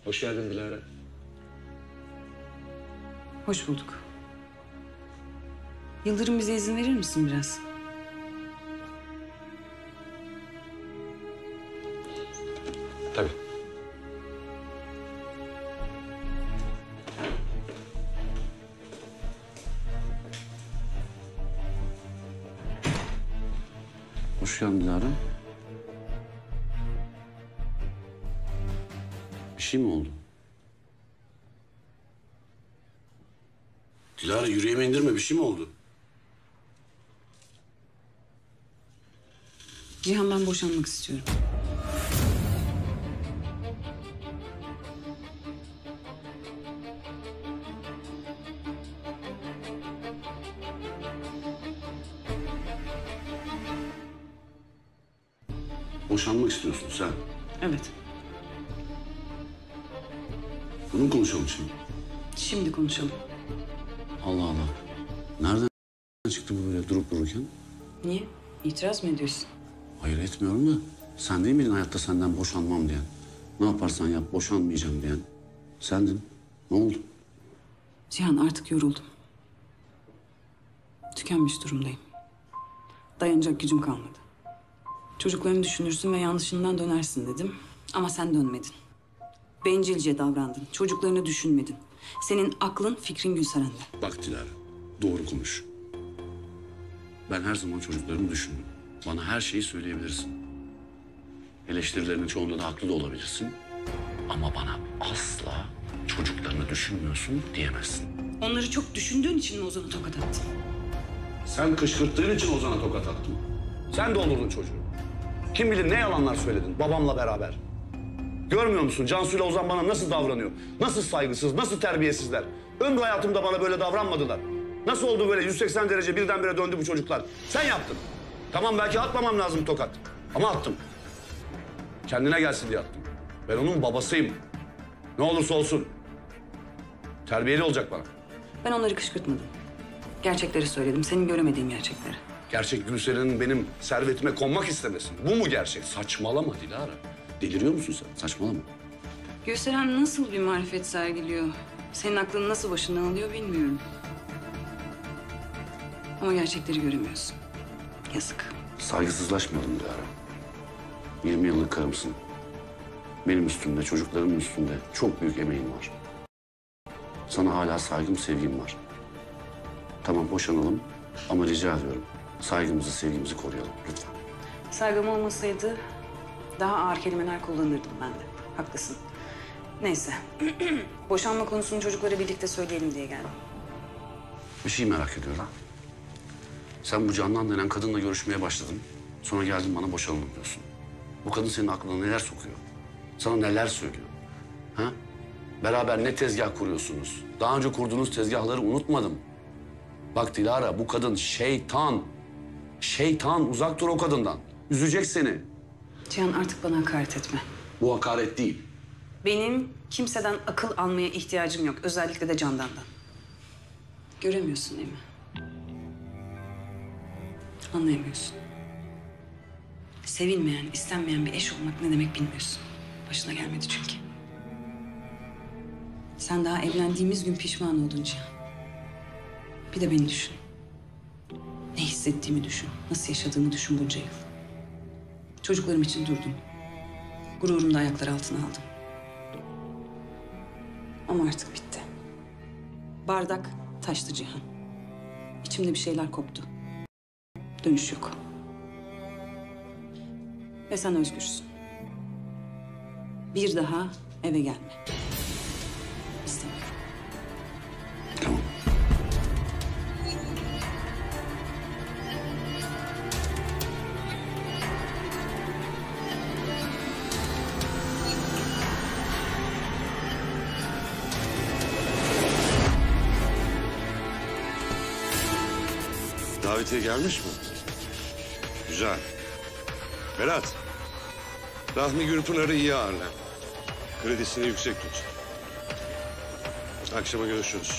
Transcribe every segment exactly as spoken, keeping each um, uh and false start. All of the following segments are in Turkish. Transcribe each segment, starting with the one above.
Hoş geldin Dilara. Hoş bulduk. Yıldırım, bize izin verir misin biraz? Tabii. Hoş geldin Dilara. Bir şey mi oldu? Dilara, yüreğime indirme. Bir şey mi oldu? Cihan, ben boşanmak istiyorum. Boşanmak istiyorsun sen. Evet. Bunu mu konuşalım şimdi? Şimdi konuşalım. Allah Allah. Nereden çıktı bu böyle durup dururken? Niye? İtiraz mı ediyorsun? Hayır, etmiyorum da. Sen değil miydin hayatta senden boşanmam diyen? Ne yaparsan yap boşanmayacağım diyen. Sendin. Ne oldu? Cihan, artık yoruldum. Tükenmiş durumdayım. Dayanacak gücüm kalmadı. Çocuklarını düşünürsün ve yanlışından dönersin dedim. Ama sen dönmedin. Bencilce davrandın. Çocuklarını düşünmedin. Senin aklın, fikrin Gülseren'de. Bak Dilara, doğru konuş. Ben her zaman çocuklarımı düşündüm. Bana her şeyi söyleyebilirsin. Eleştirilerinin çoğunda da haklı da olabilirsin. Ama bana asla çocuklarını düşünmüyorsun diyemezsin. Onları çok düşündüğün için mi Ozan'a tokat attın? Sen kışkırttığın için Ozan'a tokat attın. Sen doldurdun çocuğu. Kim bilir ne yalanlar söyledin babamla beraber. Görmüyor musun Cansu'yla Ozan bana nasıl davranıyor? Nasıl saygısız, nasıl terbiyesizler? Ömrü hayatımda bana böyle davranmadılar. Nasıl oldu böyle yüz seksen derece birdenbire döndü bu çocuklar? Sen yaptın. Tamam, belki atmamam lazım tokat. Ama attım. Kendine gelsin diye attım. Ben onun babasıyım. Ne olursa olsun. Terbiyeli olacak bana. Ben onları kışkırtmadım. Gerçekleri söyledim, senin göremediğin gerçekleri. Gerçek Gülseren'in benim servetime konmak istemesi. Bu mu gerçek? Saçmalama Dilara. Deliriyor musun sen? Saçmalama. Gülseren nasıl bir marifet sergiliyor? Senin aklını nasıl başından alıyor bilmiyorum. Ama gerçekleri göremiyorsun. Yazık. Saygısızlaşmadım Dilara. yirmi yıllık karımsın. Benim üstümde, çocuklarımın üstünde çok büyük emeğin var. Sana hala saygım, sevgim var. Tamam, boşanalım ama rica ediyorum. Saygımızı, sevgimizi koruyalım lütfen. Saygım olmasaydı daha ağır kelimeler kullanırdım ben de. Haklısın. Neyse. Boşanma konusunu çocuklara birlikte söyleyelim diye geldim. Bir şey merak ediyorum. Sen bu Candan denen kadınla görüşmeye başladın. Sonra geldin bana boşanalım diyorsun. Bu kadın senin aklına neler sokuyor? Sana neler söylüyor? Ha? Beraber ne tezgah kuruyorsunuz? Daha önce kurduğunuz tezgahları unutmadım. Bak Dilara, bu kadın şeytan. Şeytan, uzak dur o kadından. Üzecek seni. Cihan, artık bana hakaret etme. Bu hakaret değil. Benim kimseden akıl almaya ihtiyacım yok. Özellikle de Candan'dan. Göremiyorsun değil mi? Anlayamıyorsun. Sevilmeyen, istenmeyen bir eş olmak ne demek bilmiyorsun. Başına gelmedi çünkü. Sen daha evlendiğimiz gün pişman oldun Cihan. Bir de beni düşün. Ne hissettiğimi düşün. Nasıl yaşadığımı düşün bunca yıl. Çocuklarım için durdum. Gururumu da ayaklar altına aldım. Ama artık bitti. Bardak taştı Cihan. İçimde bir şeyler koptu. Dönüş yok. Ve sen özgürsün. Bir daha eve gelme. İstemiyorum. Tamam. Davetiye gelmiş mi? Güzel. Berat, Rahmi Gürpınar'ı iyi ağırla. Kredisini yüksek tut. Akşama görüşürüz.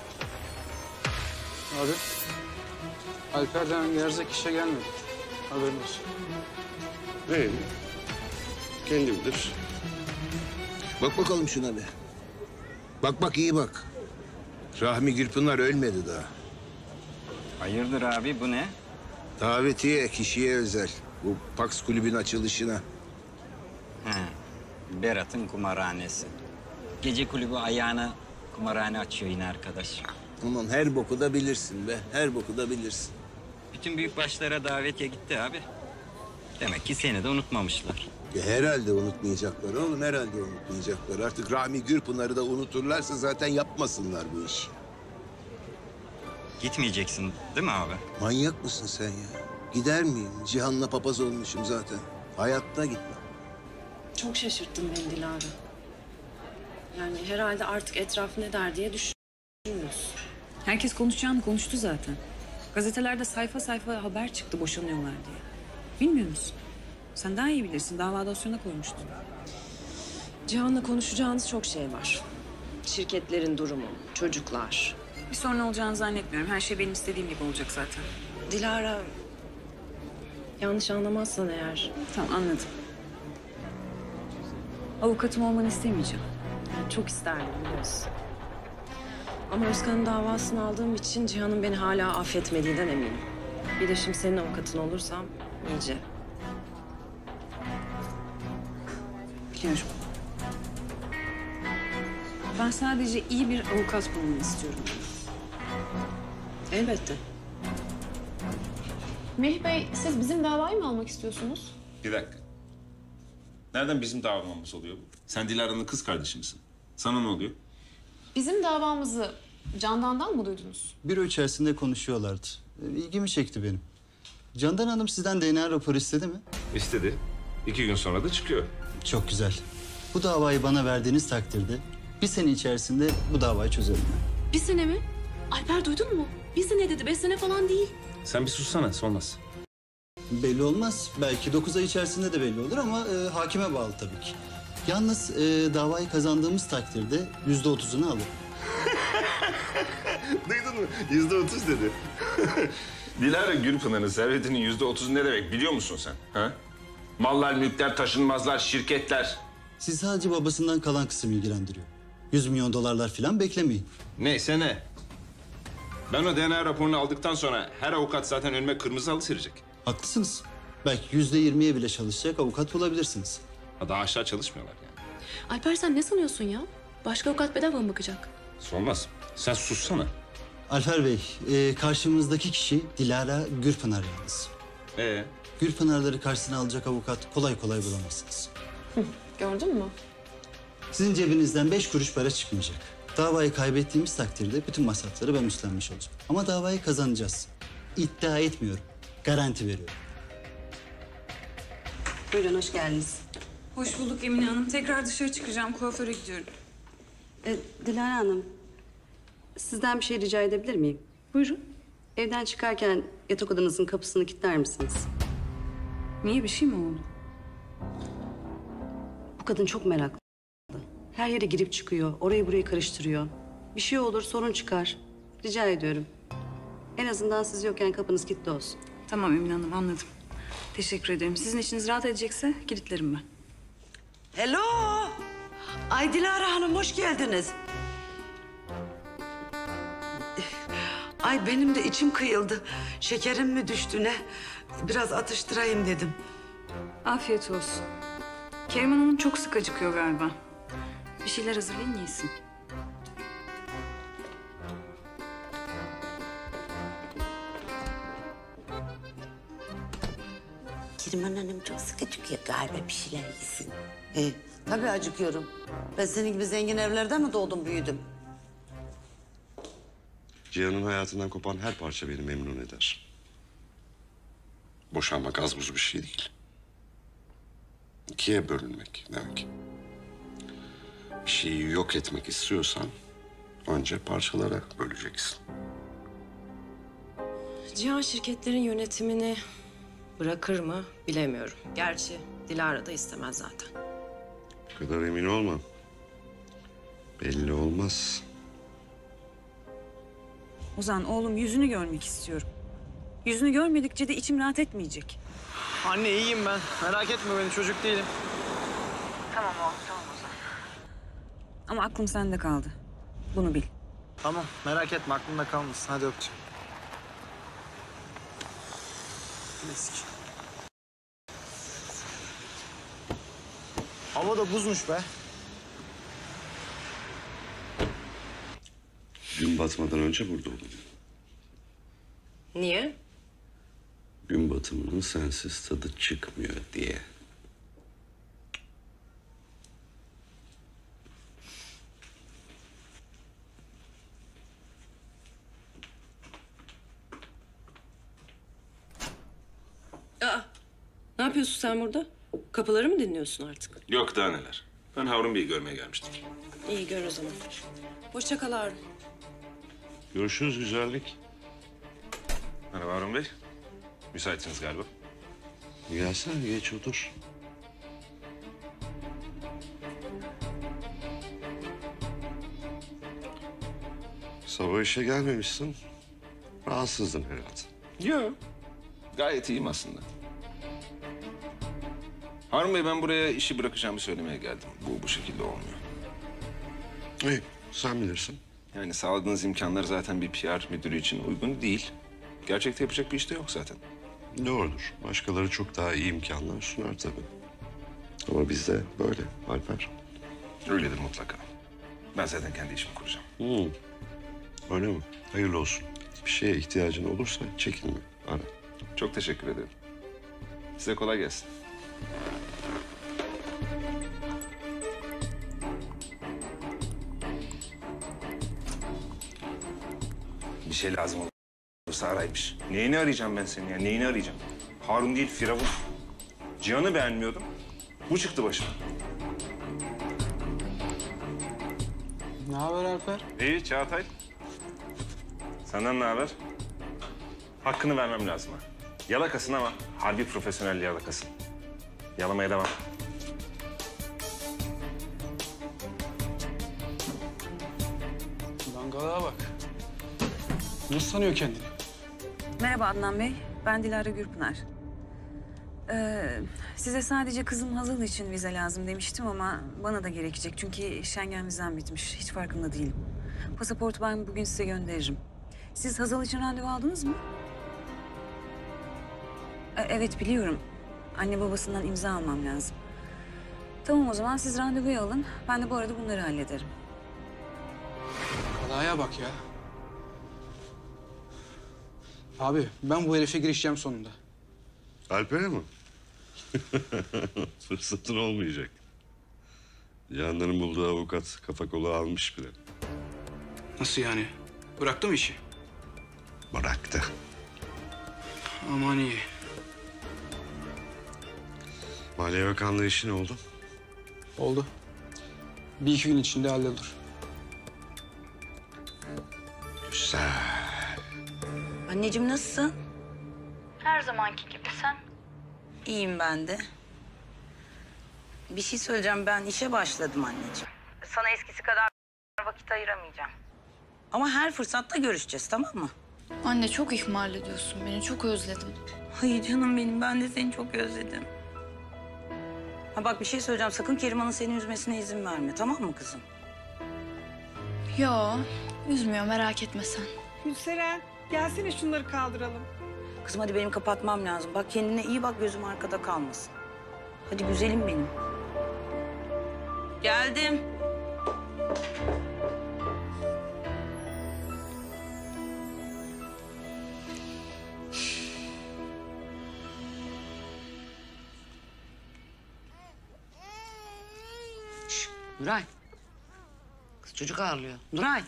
Abi, Alper denen gerzek işe gelmedi. Haberin olsun. Neyim? Kendi bilir. Bak bakalım şuna bir. Bak bak iyi bak. Rahmi Gürpınar ölmedi daha. Hayırdır abi bu ne? Davetiye kişiye özel. Bu Pax kulübün açılışına. He, Berat'ın kumarhanesi. Gece kulübü ayağına kumarhane açıyor yine arkadaş. Aman her boku da bilirsin be. Her boku da bilirsin. Bütün büyükbaşlara davetiye gitti abi. Demek ki seni de unutmamışlar. Ya herhalde unutmayacaklar oğlum. Herhalde unutmayacaklar. Artık Rahmi Gürpınar'ı da unuturlarsa zaten yapmasınlar bu işi. Gitmeyeceksin değil mi abi? Manyak mısın sen ya? Gider miyim? Cihan'la papaz olmuşum zaten. Hayatta gitmem. Çok şaşırttın beni Dilara. Yani herhalde artık etraf ne der diye düşünüyorsun. Herkes konuşacağını konuştu zaten. Gazetelerde sayfa sayfa haber çıktı boşanıyorlar diye. Bilmiyor musun? Sen daha iyi bilirsin. Dava dosyana koymuştun. Cihan'la konuşacağınız çok şey var. Şirketlerin durumu, çocuklar. Bir sorun olacağını zannetmiyorum. Her şey benim istediğim gibi olacak zaten. Dilara, yanlış anlamazsan eğer... Tamam, anladım. Avukatım olmanı istemeyeceğim. Yani çok isterdim biliyorsun. Ama Özkan'ın davasını aldığım için Cihan'ın beni hala affetmediğinden eminim. Bir de şimdi senin avukatın olursam iyice. Biliyorum. Ben sadece iyi bir avukat bulmanı istiyorum. Elbette. Melih Bey, siz bizim davayı mı almak istiyorsunuz? Bir dakika. Nereden bizim davamız oluyor bu? Sen Dilara'nın kız kardeşi misin? Sana ne oluyor? Bizim davamızı Candan'dan mı duydunuz? Büro içerisinde konuşuyorlardı. Ee, İlgimi çekti benim. Candan Hanım sizden D N A raporu istedi mi? İstedi. İki gün sonra da çıkıyor. Çok güzel. Bu davayı bana verdiğiniz takdirde bir sene içerisinde bu davayı çözerim ben. Bir sene mi? Alper duydun mu? Bir sene dedi, beş sene falan değil. Sen bir sussana, Solmaz. Belli olmaz. Belki dokuz ay içerisinde de belli olur ama e, hakime bağlı tabii ki. Yalnız e, davayı kazandığımız takdirde yüzde otuzunu alırım. Duydun mu? Yüzde otuz dedi. Dilara Gürpınar'ın servetinin yüzde otuzu ne demek biliyor musun sen? Ha? Mallar, mülkler, taşınmazlar, şirketler. Sizi sadece babasından kalan kısım ilgilendiriyor. Yüz milyon dolarlar falan beklemeyin. Neyse ne. Ben o D N A raporunu aldıktan sonra her avukat zaten önüme kırmızı halı serecek. Haklısınız. Belki yüzde yirmiye bile çalışacak avukat bulabilirsiniz. Ha, daha aşağı çalışmıyorlar yani. Alper sen ne sanıyorsun ya? Başka avukat bedava mı bakacak? Solmaz. Sen sussana. Alper Bey, e, karşımızdaki kişi Dilara Gürpınar yalnız. Ee? Gürpınar'ları karşısına alacak avukat kolay kolay bulamazsınız. Gördün mü? Sizin cebinizden beş kuruş para çıkmayacak. Davayı kaybettiğimiz takdirde bütün masrafları ben üstlenmiş olacağım. Ama davayı kazanacağız. İddia etmiyorum. Garanti veriyorum. Buyurun, hoş geldiniz. Hoş bulduk Emine Hanım. Tekrar dışarı çıkacağım. Kuaföre gidiyorum. E, Dilara Hanım, sizden bir şey rica edebilir miyim? Buyurun. Evden çıkarken yatak odanızın kapısını kilitler misiniz? Niye, bir şey mi oldu? Bu kadın çok meraklı. Her yere girip çıkıyor, orayı burayı karıştırıyor. Bir şey olur, sorun çıkar. Rica ediyorum. En azından siz yokken kapınız kilitli olsun. Tamam Emine Hanım, anladım. Teşekkür ederim. Sizin içiniz rahat edecekse kilitlerim ben. Hello. Ay Dilara Hanım hoş geldiniz. Ay benim de içim kıyıldı. Şekerim mi düştü ne? Biraz atıştırayım dedim. Afiyet olsun. Keriman Hanım çok sık acıkıyor galiba. Bir şeyler hazırlayın, yesin. Keriman Hanım çok sık acıkıyor galiba bir şeyler yesin. E, tabii acıkıyorum. Ben senin gibi zengin evlerde mi doğdum büyüdüm? Cihan'ın hayatından kopan her parça beni memnun eder. Boşanmak az buz bir şey değil. İkiye bölünmek demek. Bir şeyi yok etmek istiyorsan önce parçalara böleceksin. Cihan şirketlerin yönetimini bırakır mı bilemiyorum. Gerçi Dilara da istemez zaten. Bu kadar emin olma. Belli olmaz. Ozan, oğlum yüzünü görmek istiyorum. Yüzünü görmedikçe de içim rahat etmeyecek. Anne iyiyim ben. Merak etme beni, çocuk değilim. Tamam oğlum, tamam Ozan. Ama aklım sende kaldı. Bunu bil. Tamam merak etme aklımda kalmasın. Hadi öpeceğim. Klasik. Hava da buzmuş be. Gün batmadan önce burada olun. Niye? Gün batımının sensiz tadı çıkmıyor diye. Aa, ne yapıyorsun sen burada? Kapıları mı dinliyorsun artık? Yok daha neler. Ben Harun Bey'i görmeye gelmiştim. İyi gör o zaman. Hoşça kal Harun. Görüşürüz güzellik. Merhaba Harun Bey. Müsaitsiniz galiba. Gelsene geç otur. Sabah işe gelmemişsin. Rahatsızdın herhalde. Yok. Gayet iyiyim aslında. Harun Bey ben buraya işi bırakacağımı söylemeye geldim. Bu bu şekilde olmuyor. İyi sen bilirsin. Yani sağladığınız imkanlar zaten bir P R müdürü için uygun değil. Gerçekte yapacak bir iş de yok zaten. Doğrudur. Başkaları çok daha iyi imkanlar sunar tabii. Ama bizde böyle Alper. Öyledir mutlaka. Ben zaten kendi işimi kuracağım. Hmm. Öyle mi? Hayırlı olsun. Bir şeye ihtiyacın olursa çekinme. Ara. Çok teşekkür ederim. Size kolay gelsin. Bir şey lazım olursa araymış. Neyini arayacağım ben seni ya? Neyini arayacağım? Harun değil, Firavun. Cihan'ı beğenmiyordum. Bu çıktı başıma. Ne haber Alper? İyi Çağatay. Senden ne haber? Hakkını vermem lazım ha. Yalakasın ama harbi profesyonel yalakasın. Yalamaya devam. Dangalığa bak. Nasıl sanıyor kendini? Merhaba Adnan Bey. Ben Dilara Gürpınar. Ee, size sadece kızım Hazal için vize lazım demiştim ama bana da gerekecek. Çünkü Schengen vizem bitmiş. Hiç farkında değilim. Pasaportu ben bugün size gönderirim. Siz Hazal için randevu aldınız mı? Ee, evet biliyorum. Anne babasından imza almam lazım. Tamam o zaman siz randevuyu alın. Ben de bu arada bunları hallederim. Kalaya bak ya. Abi ben bu herife girişeceğim sonunda. Alper'e mi? Fırsatın olmayacak. Cihanların bulduğu avukat kafa kola almış bile. Nasıl yani? Bıraktı mı işi? Bıraktı. Aman iyi. Maliye Bakanlığı işi ne oldu? Oldu. Bir iki gün içinde hallolur. Güzel. Anneciğim nasılsın? Her zamanki gibi sen. İyiyim ben de. Bir şey söyleyeceğim, ben işe başladım anneciğim. Sana eskisi kadar vakit ayıramayacağım. Ama her fırsatta görüşeceğiz, tamam mı? Anne çok ihmal ediyorsun beni. Çok özledim. Ay canım benim, ben de seni çok özledim. Ha bak bir şey söyleyeceğim, sakın Keriman'ın seni üzmesine izin verme, tamam mı kızım? Yo, üzmüyor merak etme sen. Gülseren, gelsene şunları kaldıralım. Kızım hadi benim kapatmam lazım. Bak kendine iyi bak, gözüm arkada kalmasın. Hadi güzelim benim. Geldim. Şş, Nuray. Kız çocuk ağlıyor. Nuray.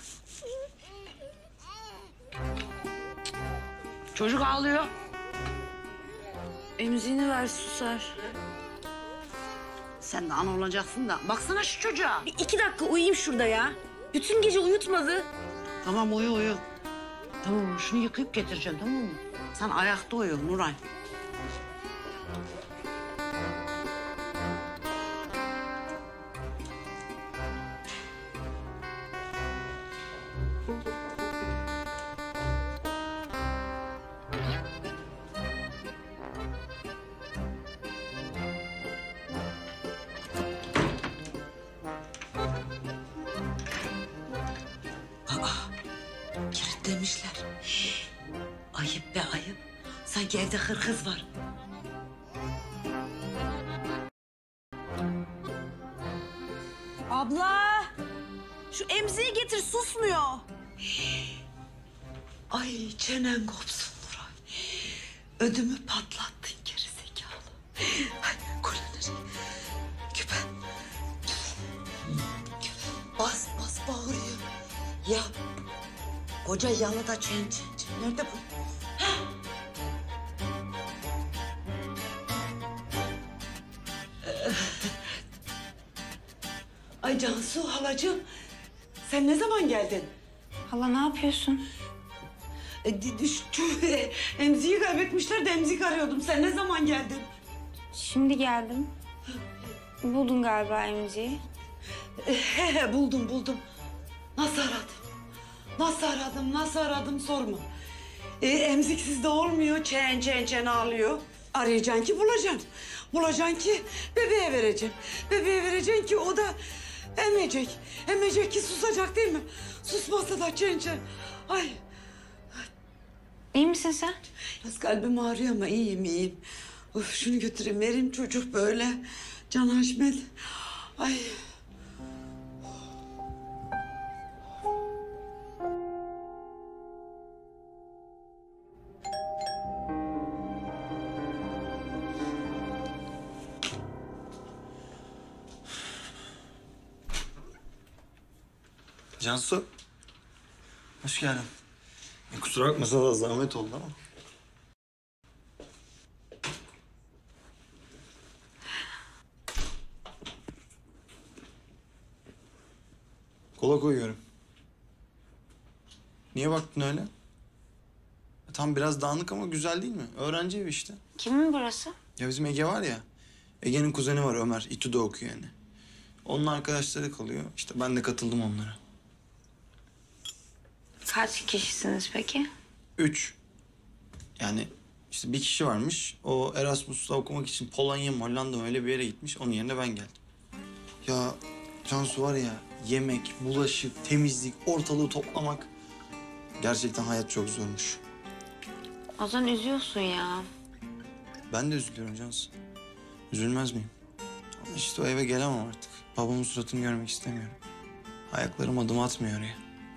Çocuk ağlıyor. Emziğini ver susar. Sen de ana olacaksın da. Baksana şu çocuğa. Bir iki dakika uyuyayım şurada ya. Bütün gece uyutmadı. Tamam uyu uyu. Tamam şunu yıkayıp getireceğim tamam mı? Sen ayakta uyu Nuray. Kilitlemişler. Şş, ayıp be ayıp. Sanki evde hırkız var. Abla! Şu emziği getir, susmuyor. Ay çenen kopsun Nuray. Ödümü patlattın gerizekalı. Ay kolonları. Küpen. Bas bas bağırıyor. Ya koca yalıda çen çen çen. Nerede bu? Ha? Ay Cansu halacığım. Sen ne zaman geldin? Hala ne yapıyorsun? E, di- düştü. Emziği kaybetmişler de emzik arıyordum. Sen ne zaman geldin? Şimdi geldim. Buldun galiba emziği. He he buldum buldum. Nasıl aradım? Nasıl aradım? Nasıl aradım sorma. E, emziksiz de olmuyor. Çen çen çen ağlıyor. Arayacaksın ki bulacaksın. Bulacaksın ki bebeğe vereceksin. Bebeğe vereceksin ki o da emecek. Emecek ki susacak değil mi? Susmazsa da çen çen. Ay. İyi misin sen? Biraz kalbim ağrıyor ama iyiyim iyiyim. Of, şunu götüreyim vereyim çocuk böyle. Can Haşmet. Ay. Cansu. Hoş geldin. E, kusura bakma sana da zahmet oldu ama. Kola koyuyorum. Niye baktın öyle? E, tam biraz dağınık ama güzel değil mi? Öğrenci evi işte. Kimin burası? Ya bizim Ege var ya. Ege'nin kuzeni var Ömer. İTÜ'de okuyor yani. Onun arkadaşları kalıyor. İşte ben de katıldım onlara. Kaç kişisiniz peki? Üç. Yani işte bir kişi varmış. O Erasmus'ta okumak için Polonya, Hollanda öyle bir yere gitmiş. Onun yerine ben geldim. Ya Cansu var ya yemek, bulaşık, temizlik, ortalığı toplamak. Gerçekten hayat çok zormuş. Ozan üzüyorsun ya. Ben de üzülüyorum Cansu. Üzülmez miyim? Ama işte o eve gelemem artık. Babamın suratını görmek istemiyorum. Ayaklarım adım atmıyor oraya.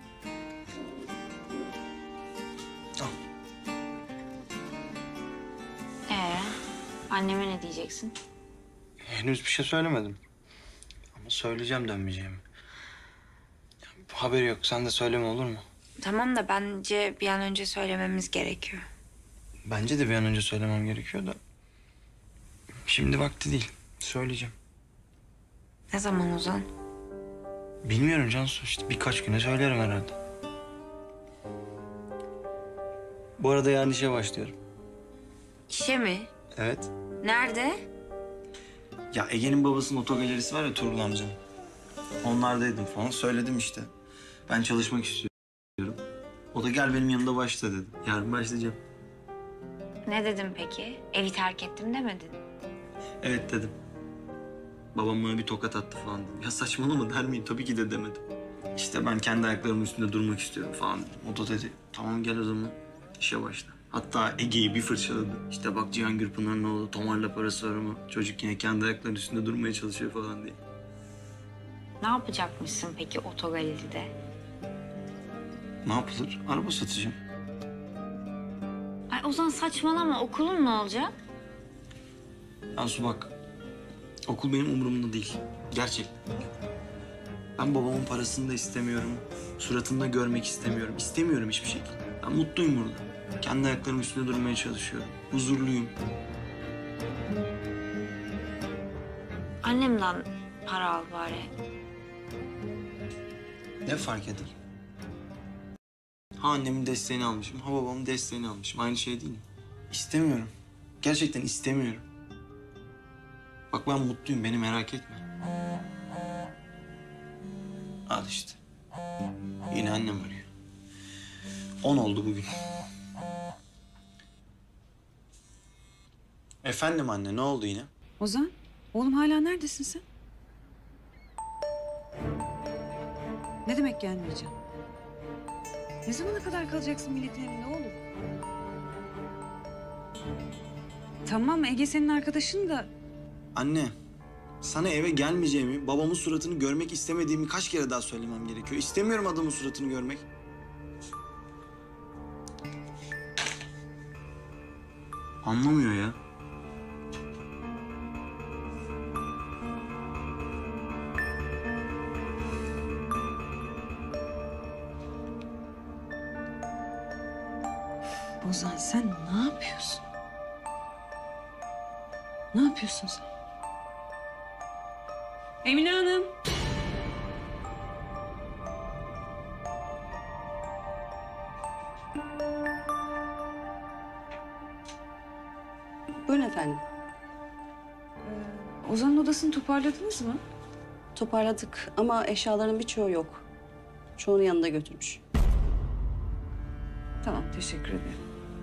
Ee, anneme ne diyeceksin? Henüz bir şey söylemedim. Ama söyleyeceğim dönmeyeceğimi. Ya, haberi yok. Sen de söyleme olur mu? Tamam da bence bir an önce söylememiz gerekiyor. Bence de bir an önce söylemem gerekiyor da... Şimdi vakti değil. Söyleyeceğim. Ne zaman Ozan? Bilmiyorum Cansu. İşte birkaç güne söylerim herhalde. Bu arada yarın işe başlıyorum. İşe mi? Evet. Nerede? Ya Ege'nin babasının otogalerisi var ya Tuğrul amcanın. Onlardaydım falan. Söyledim işte. Ben çalışmak istiyorum. O da gel benim yanımda başla dedi. Yarın başlayacağım. Ne dedim peki? Evi terk ettim demedin. Evet dedim. Babam bana bir tokat attı falan dedi. Ya saçmalama der miyim? Tabii ki de demedim. İşte ben kendi ayaklarımın üstünde durmak istiyorum falan dedim. O da dedi tamam gel o zaman işe başla. Hatta Ege'yi bir fırçaladı. İşte bak Cihan Gürpınar'ın oğlu Tomar'la parası var ama çocuk yine kendi ayaklarının üstünde durmaya çalışıyor falan diye. Ne yapacakmışsın peki otogaleride? Ne yapılır? Araba satacağım. Ay Ozan saçmalama, okulun ne olacak? Ansu bak, okul benim umurumda değil. Gerçekten. Ben babamın parasını da istemiyorum. Suratını da görmek istemiyorum. İstemiyorum hiçbir şekilde. Ben mutluyum burada. Kendi ayaklarımın üstünde durmaya çalışıyorum. Huzurluyum. Annemden para al bari. Ne fark eder? Ha annemin desteğini almışım, ha babamın desteğini almışım. Aynı şey değil mi? İstemiyorum. Gerçekten istemiyorum. Bak ben mutluyum, beni merak etme. Al işte. Yine annem arıyor. On oldu bugün. Efendim anne, ne oldu yine? Ozan, oğlum hala neredesin sen? Ne demek gelmeyeceğim? Ne zamana kadar kalacaksın milletin evinde oğlum? Tamam Ege senin arkadaşın da... Anne, sana eve gelmeyeceğimi, babamın suratını görmek istemediğimi kaç kere daha söylemem gerekiyor. İstemiyorum adamın suratını görmek. Anlamıyor ya. Ozan sen ne yapıyorsun? Ne yapıyorsun sen? Emine Hanım. Buyurun efendim. Ozan'ın odasını toparladınız mı? Toparladık ama eşyaların birçoğu yok. Çoğunu yanında götürmüş. Tamam teşekkür ederim.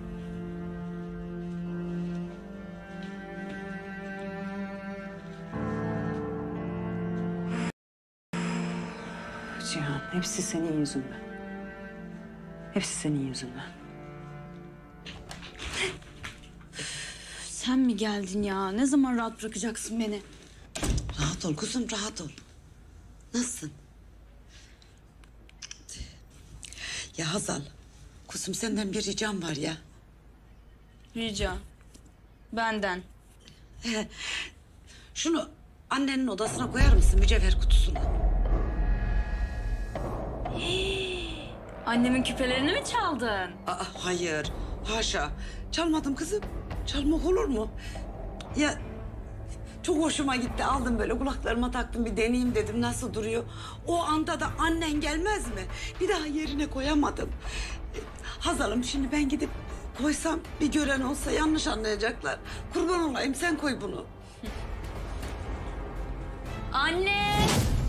Cihan, hepsi senin yüzünden. Hepsi senin yüzünden. Sen mi geldin ya? Ne zaman rahat bırakacaksın beni? Rahat ol kuzum, rahat ol. Nasılsın? Ya Hazal, kuzum senden bir ricam var ya. Rica. Benden. He, şunu annenin odasına koyar mısın mücevher kutusuna? Annemin küpelerini mi çaldın? Aa, hayır, haşa. Çalmadım kızım. Çalmak olur mu? Ya çok hoşuma gitti. Aldım böyle kulaklarıma taktım bir deneyeyim dedim nasıl duruyor. O anda da annen gelmez mi? Bir daha yerine koyamadım. Hazal'ım şimdi ben gidip koysam bir gören olsa yanlış anlayacaklar. Kurban olayım sen koy bunu. Anne!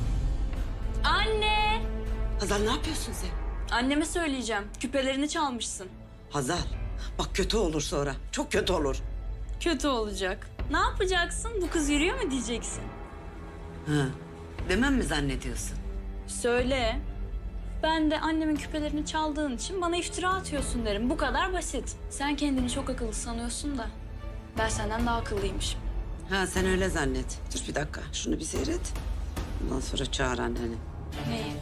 Anne! Hazal ne yapıyorsun sen? Anneme söyleyeceğim. Küpelerini çalmışsın. Hazal bak kötü olur sonra. Çok kötü olur. Kötü olacak. Ne yapacaksın? Bu kız yürüyor mu diyeceksin? Ha, demem mi zannediyorsun? Söyle. Ben de annemin küpelerini çaldığın için bana iftira atıyorsun derim. Bu kadar basit. Sen kendini çok akıllı sanıyorsun da ben senden daha akıllıymışım. Ha sen öyle zannet. Dur bir dakika şunu bir seyret. Ondan sonra çağır anneni. Neyi?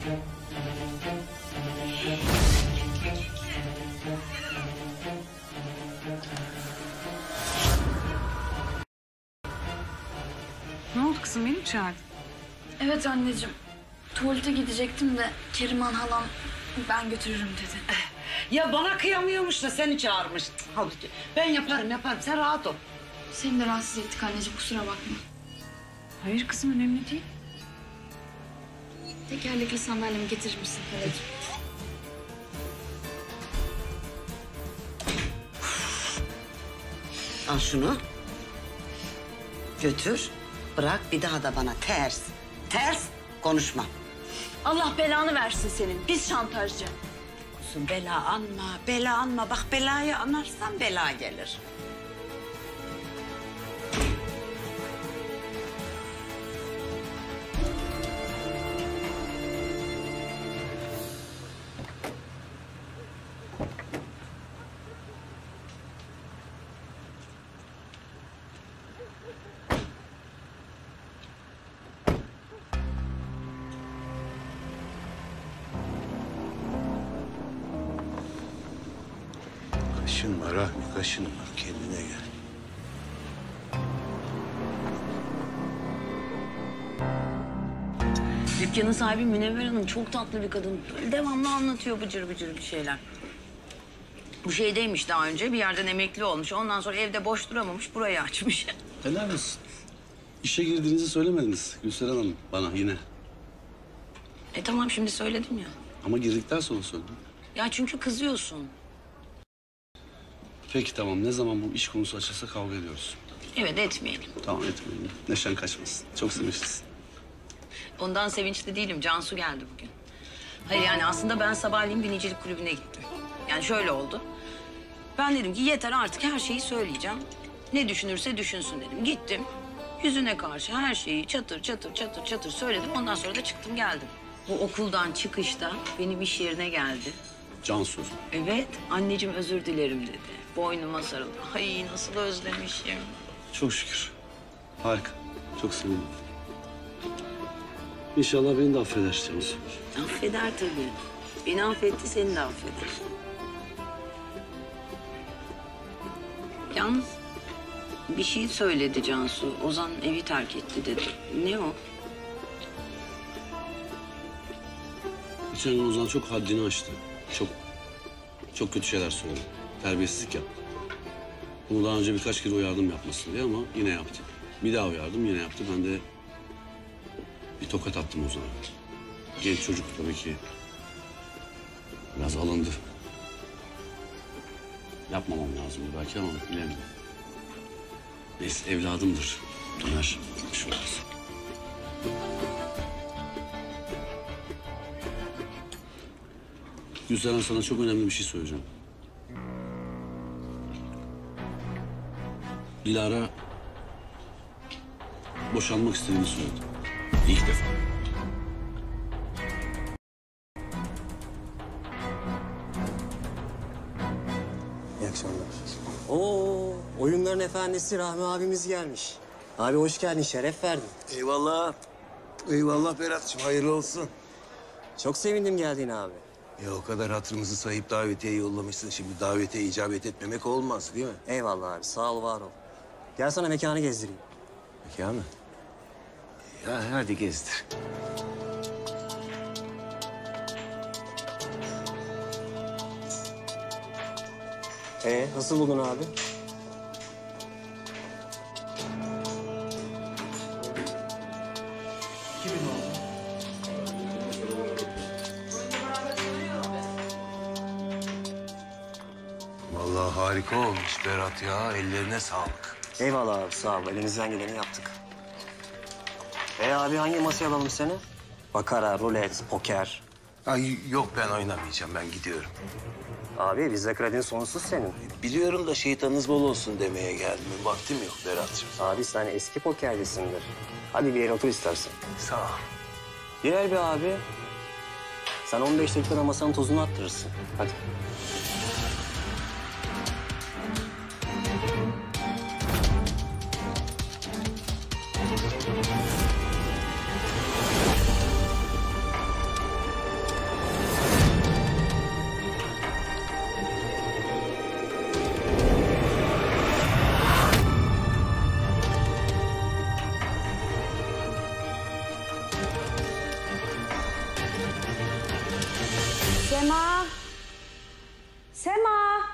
Ne oldu kızım beni mi çağırdın? Evet anneciğim. Tuvalete gidecektim de Keriman halam ben götürürüm dedi. Ya bana kıyamıyormuş da seni çağırmış. Halbuki ben yaparım yaparım sen rahat ol. Seni de rahatsız ettik anneciğim kusura bakma. Hayır kızım önemli değil. Tekerlekli sandalyemi getirir misin halacığım? Al şunu. Götür. Bırak bir daha da bana ters. Ters konuşma. Allah belanı versin senin pis şantajcı. Kuzum bela anma, bela anma. Bak belayı anarsan bela gelir. Kaşınma Rahmi, kaşınma. Kendine gel. Dükkanın sahibi Münevver Hanım çok tatlı bir kadın. Böyle devamlı anlatıyor bıcır bıcır bir şeyler. Bu şeydeymiş daha önce bir yerden emekli olmuş. Ondan sonra evde boş duramamış burayı açmış. Helal olsun. İşe girdiğinizi söylemediniz Gülseren Hanım bana yine. E tamam şimdi söyledim ya. Ama girdikten sonra söyledim. Ya çünkü kızıyorsun. Peki tamam ne zaman bu iş konusu açılsa kavga ediyoruz. Evet etmeyelim. Tamam etmeyelim. Neşen kaçmasın. Çok sevinçlisin. Ondan sevinçli değilim. Cansu geldi bugün. Hayır yani aslında ben sabahleyin binicilik kulübüne gittim. Yani şöyle oldu. Ben dedim ki yeter artık her şeyi söyleyeceğim. Ne düşünürse düşünsün dedim. Gittim. Yüzüne karşı her şeyi çatır çatır çatır çatır söyledim. Ondan sonra da çıktım geldim. Bu okuldan çıkışta benim iş yerine geldi. Cansu. Evet, anneciğim özür dilerim dedi. Boynuma sarıldı. Ay nasıl özlemişim. Çok şükür. Harika. Çok sevindim. İnşallah beni de affeder Cansu. Affeder tabii. Beni affetti, seni de affeder. Yalnız bir şey söyledi Cansu. Ozan evi terk etti dedi. Ne o? Geçen gün Ozan çok haddini aştı. Çok, çok kötü şeyler söyledi. Terbiyesizlik yaptı. Bunu daha önce birkaç kere uyardım yapmasın diye ama yine yaptı. Bir daha uyardım yine yaptı. Ben de bir tokat attım Ozan'a. Genç çocuk tabii ki. Biraz alındı. Yapmamam lazım belki ama bilemiyorum. Neyse evladımdır. Döner. Bir şey olmaz. Gülseren sana çok önemli bir şey söyleyeceğim. Dilara boşanmak istediğini söyledi. İlk defa. İyi akşamlar. Oo, oyunların efendisi Rahmi abimiz gelmiş. Abi hoş geldin, şeref verdin. Eyvallah. Eyvallah Berat'cığım, hayırlı olsun. Çok sevindim geldiğine abi. Ya o kadar hatırımızı sayıp davetiye yollamışsın. Şimdi davete icabet etmemek olmaz değil mi? Eyvallah abi, sağ ol, var ol. Gel sana mekanı gezdireyim. Mekanı? Ya hadi gezdir. Ee, nasıl buldun abi? Vallahi harika olmuş Berat ya. Ellerine sağlık. Eyvallah abi, sağ ol. Elimizden geleni yaptık. Ee abi hangi masaya alalım seni? Bakara, rulet, poker. Ay yok ben oynamayacağım. Ben gidiyorum. Abi bizde kredin sonsuz senin. Biliyorum da şeytanınız bol olsun demeye geldim. Vaktim yok Berat'cığım. Abi sen eski pokercisindir. Hadi bir yere otur istersen. Sağ ol. Gel be abi. Sen on beş dakikada masanın tozunu attırırsın. Hadi. Sema. Sema.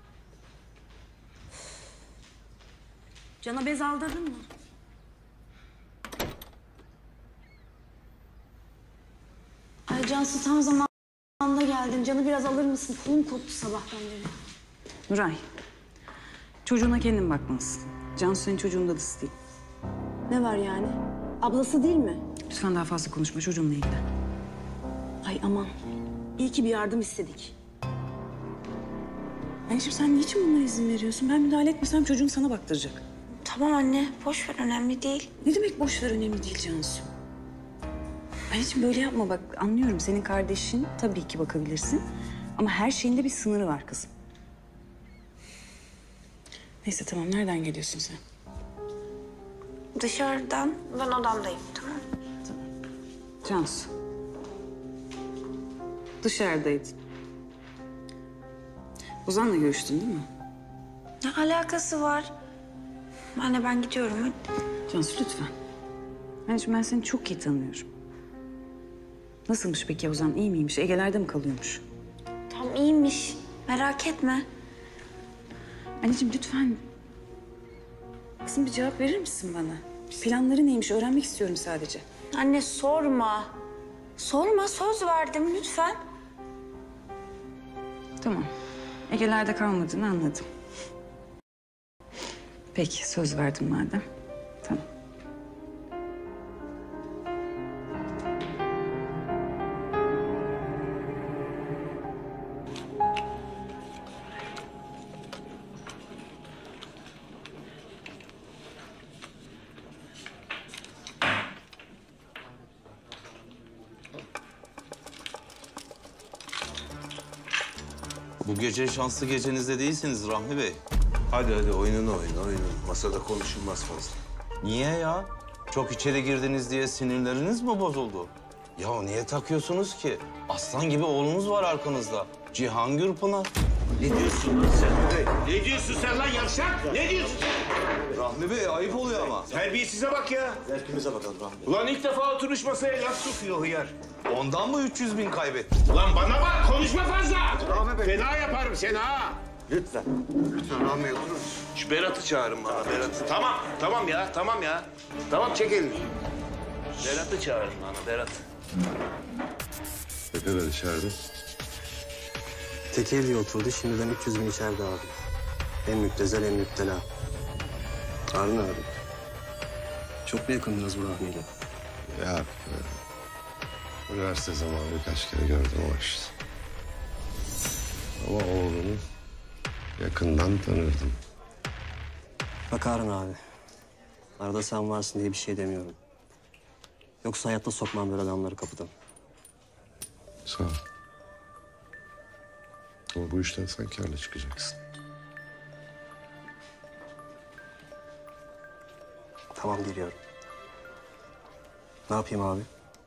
Cana bez aldırdın mı? Ay Cansu tam zamanında geldin. Canı biraz alır mısın? Kolum koptu sabahtan beri. Nuray, çocuğuna kendin bakmalısın. Cansu senin çocuğun dadısı değil. Ne var yani? Ablası değil mi? Lütfen daha fazla konuşma, çocuğumla ilgilen. Ay aman. İyi ki bir yardım istedik. Anneciğim sen niçin bunlara izin veriyorsun? Ben müdahale etmesem çocuğun sana baktıracak. Tamam anne, boş ver, önemli değil. Ne demek boş ver, önemli değil Cansu? Anneciğim böyle yapma bak, anlıyorum senin kardeşin, tabii ki bakabilirsin. Ama her şeyin de bir sınırı var kızım. Neyse tamam, nereden geliyorsun sen? Dışarıdan, ben odamdayım, tamam. Cansu. Dışarıdaydın. Ozan'la görüştün değil mi? Ne alakası var? Anne ben gidiyorum hadi. Cansu lütfen. Anneciğim ben seni çok iyi tanıyorum. Nasılmış peki Ozan? İyi miymiş? Ege'lerde mi kalıyormuş? Tam iyiymiş. Merak etme. Anneciğim lütfen. Kızım bir cevap verir misin bana? Planları neymiş? Öğrenmek istiyorum sadece. Anne sorma. Sorma, söz verdim lütfen. Tamam. Ege'lerde kalmadığını anladım. Peki söz verdim madem. Tamam. Bu gece şanslı gecenizde değilsiniz Rahmi Bey. Hadi hadi oyununu oyna oyununu. Masada konuşulmaz fazla. Niye ya? Çok içeri girdiniz diye sinirleriniz mi bozuldu? Ya niye takıyorsunuz ki? Aslan gibi oğlunuz var arkanızda. Cihan Gürpınar. Ne diyorsun lan sen Bey? Ne diyorsun sen lan yavşak? Ne diyorsun sen? Rahmi Bey ayıp oluyor ama. Terbiyesize bak ya. Hepimize bakalım Rahmi Bey. Ulan ilk defa oturmuş masaya laf sokuyor hıyar. Ondan mı üç yüz bin kaybettin? Ulan bana bak konuşma fazla. Rahmi Bey. Fena yaparım seni ha. Lütfen. Lütfen Rahmi Bey oturun. Şu Berat'ı çağırın bana Berat'ı. Tamam tamam ya tamam ya. Tamam çek elini. Berat'ı çağırın bana Berat. Ne kadar içeride? Tek evli oturdu, şimdiden üç yüz bin içeride abi. Hem müptezel hem müptela. Harun abi. Çok mu yakındınız bu Rahmi'yle? Ya be. Üniversite zamanı birkaç kere gördüm o işte. Ama oğlunu yakından tanırdım. Bak Harun abi. Arada sen varsın diye bir şey demiyorum. Yoksa hayatta sokmam böyle adamları kapıdan. Sağ ol. Ama bu işten sen kârlı çıkacaksın. Tamam geliyorum. Ne yapayım abi?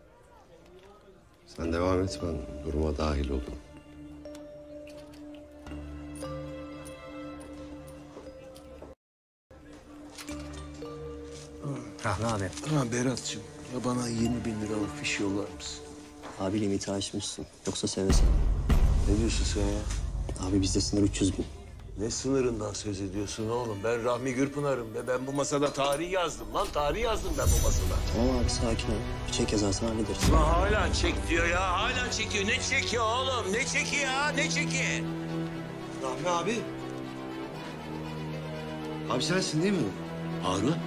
Sen devam et, ben duruma dahil olurum. Rahmi abi. Ha Berat'cığım ya bana yirmi bin liralık fiş yollar mısın? Abi limiti aşmışsın. Yoksa seve seve. Ne diyorsun sen ya? Abi bizde sınır üç yüz bin. Ne sınırından söz ediyorsun oğlum? Ben Rahmi Gürpınar'ım ve ben bu masada tarih yazdım lan. Tarih yazdım ben bu masada. Tamam abi sakin ol. Bir çek yazarsan hallederiz. Ulan hala çek diyor ya. Hala çekiyor. Ne çeki oğlum? Ne çeki ya? Ne çeki? Rahmi abi. Abi sensin değil mi? Harun.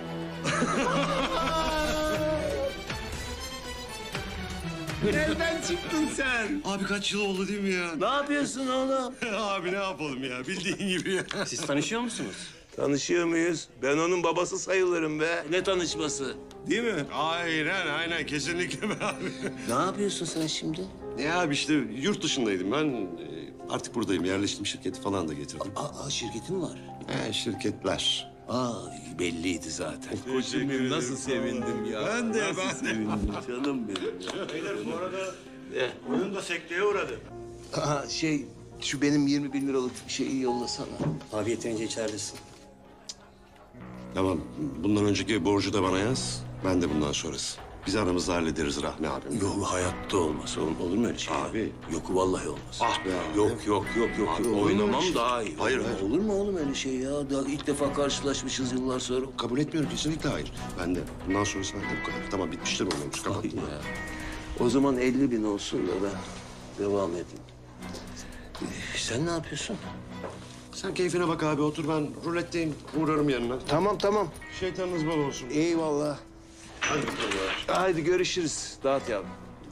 Nereden çıktın sen? Abi kaç yıl oldu değil mi ya? Ne yapıyorsun oğlum? Abi ne yapalım ya? Bildiğin gibi ya. Siz tanışıyor musunuz? Tanışıyor muyuz? Ben onun babası sayılırım be. Ne tanışması? Değil mi? Aynen aynen kesinlikle be abi. Ne yapıyorsun sen şimdi? Ya abi işte yurt dışındaydım ben. Ee, Artık buradayım. Yerleştim, şirketi falan da getirdim. Aa, şirketin var. He, şirketler. Aa, belliydi zaten. Koçum benim nasıl sevindim ya. Ben de, nasıl ben de. sevindim canım benim. Beyler bu arada oyun da sekteye uğradı. Aa, şey, şu benim yirmi bin liralık şeyi yollasana. Abi yeterince içeridesin. Tamam, bundan önceki borcu da bana yaz. Ben de bundan sonrası. Biz aramızda hallederiz Rahmi abim. Yok hayatta olmaz. Olur, olur mu öyle şey? Abi. Yok vallahi olmaz. Ah be abi. Yok yok yok yok. Abi, yok. olur mu Oynamam öyle şey? daha iyi. Hayır, olur, hayır. Olur mu oğlum öyle şey ya? Daha ilk defa karşılaşmışız yıllar sonra. Kabul etmiyorum, kesinlikle hayır. Ben de bundan sonrası bende bu kadar. Tamam, bitmiştir o mevzu. Kapattım. Ya. O zaman elli bin olsun da ben devam edeyim. Ee, sen ne yapıyorsun? Sen keyfine bak abi, otur, ben ruletteyim. Uğrarım yanına. Tamam tamam. Şeytanınız bol olsun. Eyvallah. Hadi bakalım. Haydi görüşürüz. Dağıt yavrum.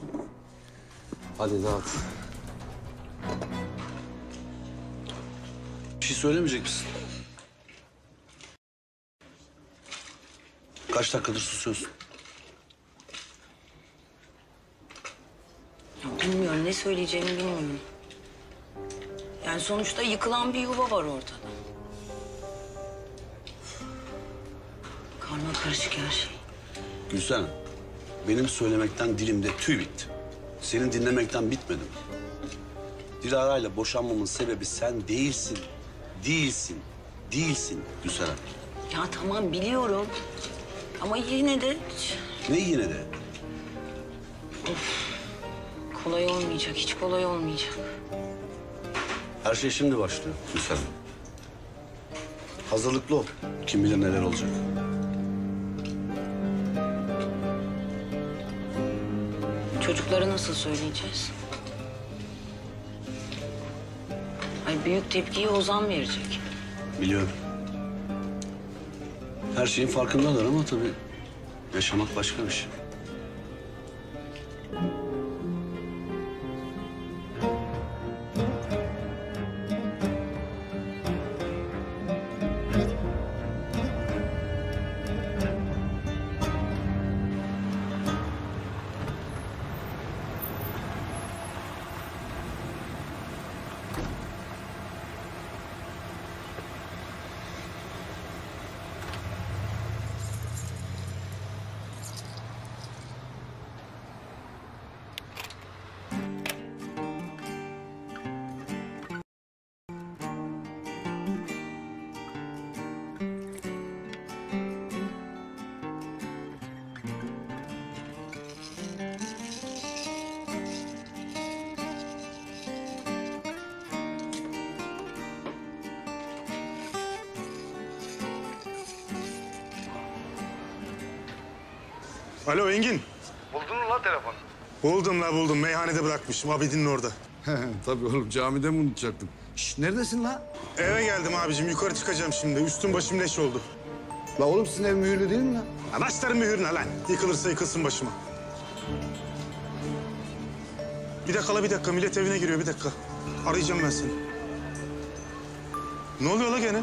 Hadi dağıt. Bir şey söylemeyecek misin? Kaç dakikadır susuyorsun? Ya bilmiyorum, ne söyleyeceğimi bilmiyorum. Yani sonuçta yıkılan bir yuva var ortada. Karma karışık her şey. Gülsen, benim söylemekten dilimde tüy bitti. Senin dinlemekten bitmedi mi? Dilara'yla boşanmamın sebebi sen değilsin. Değilsin. Değilsin Gülsen. Ya tamam biliyorum. Ama yine de Ne yine de? kolay olmayacak, hiç kolay olmayacak. Her şey şimdi başlıyor Gülsen. Hazırlıklı ol. Kim bilir neler olacak. Çocuklara nasıl söyleyeceğiz? Ay büyük tepkiyi Ozan verecek. Biliyorum. Her şeyin farkındalar ama tabii yaşamak başka bir şey. Alo Engin. Buldun mu lan telefonu? Buldum la buldum. Meyhanede bırakmıştım. Abidin'in orada. Tabii oğlum camide mi unutacaktım? Şişt, neredesin la? Eve geldim abicim. Yukarı çıkacağım şimdi. Üstüm başım leş oldu. La oğlum sizin ev mühürlü değil mi lan? Ya başlarım mühürüne lan. Yıkılırsa yıkılsın başıma. Bir dakika la bir dakika. Millet evine giriyor bir dakika. Arayacağım ben seni. Ne oluyor la gene?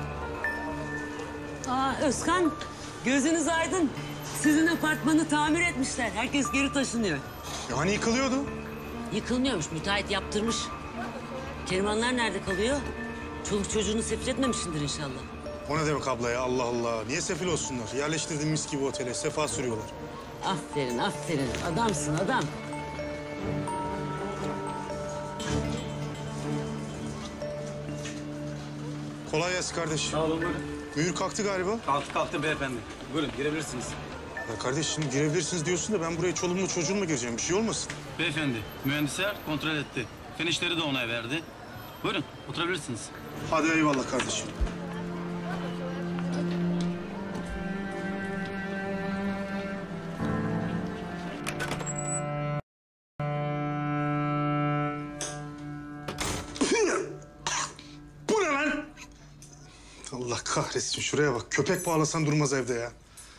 Aa Özkan, gözünüz aydın. Sizin apartmanı tamir etmişler. Herkes geri taşınıyor. Ya hani yıkılıyordu? Yıkılmıyormuş, müteahhit yaptırmış. Kerimanlar nerede kalıyor? Çoluk çocuğunu sefil etmemişsindir inşallah. O ne demek abla ya? Allah Allah. Niye sefil olsunlar? Yerleştirdim mis gibi otele. Sefa sürüyorlar. Aferin, aferin. Adamsın, adam. Kolay gelsin kardeşim. Sağ olun. Mühür kalktı galiba. Kalktı kalktı beyefendi. Buyurun girebilirsiniz. Ya kardeşim girebilirsiniz diyorsun da ben buraya çoluğumla çocuğumla gireceğim. Bir şey olmasın. Beyefendi mühendisler kontrol etti. Fen işleri de onay verdi. Buyurun oturabilirsiniz. Hadi eyvallah kardeşim. Bu ne lan? Allah kahretsin şuraya bak. Köpek bağlasan durmaz evde ya.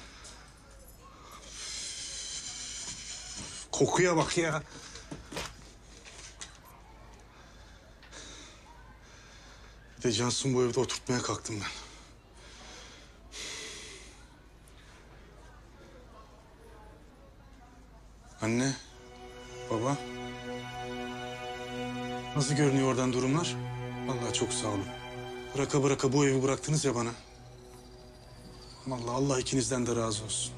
Kokuya bak ya. Bir de Cansu'nu bu evde oturtmaya kalktım ben. Anne, baba. Nasıl görünüyor oradan durumlar? Vallahi çok sağ olun. Bıraka bıraka bu evi bıraktınız ya bana. Vallahi Allah ikinizden de razı olsun.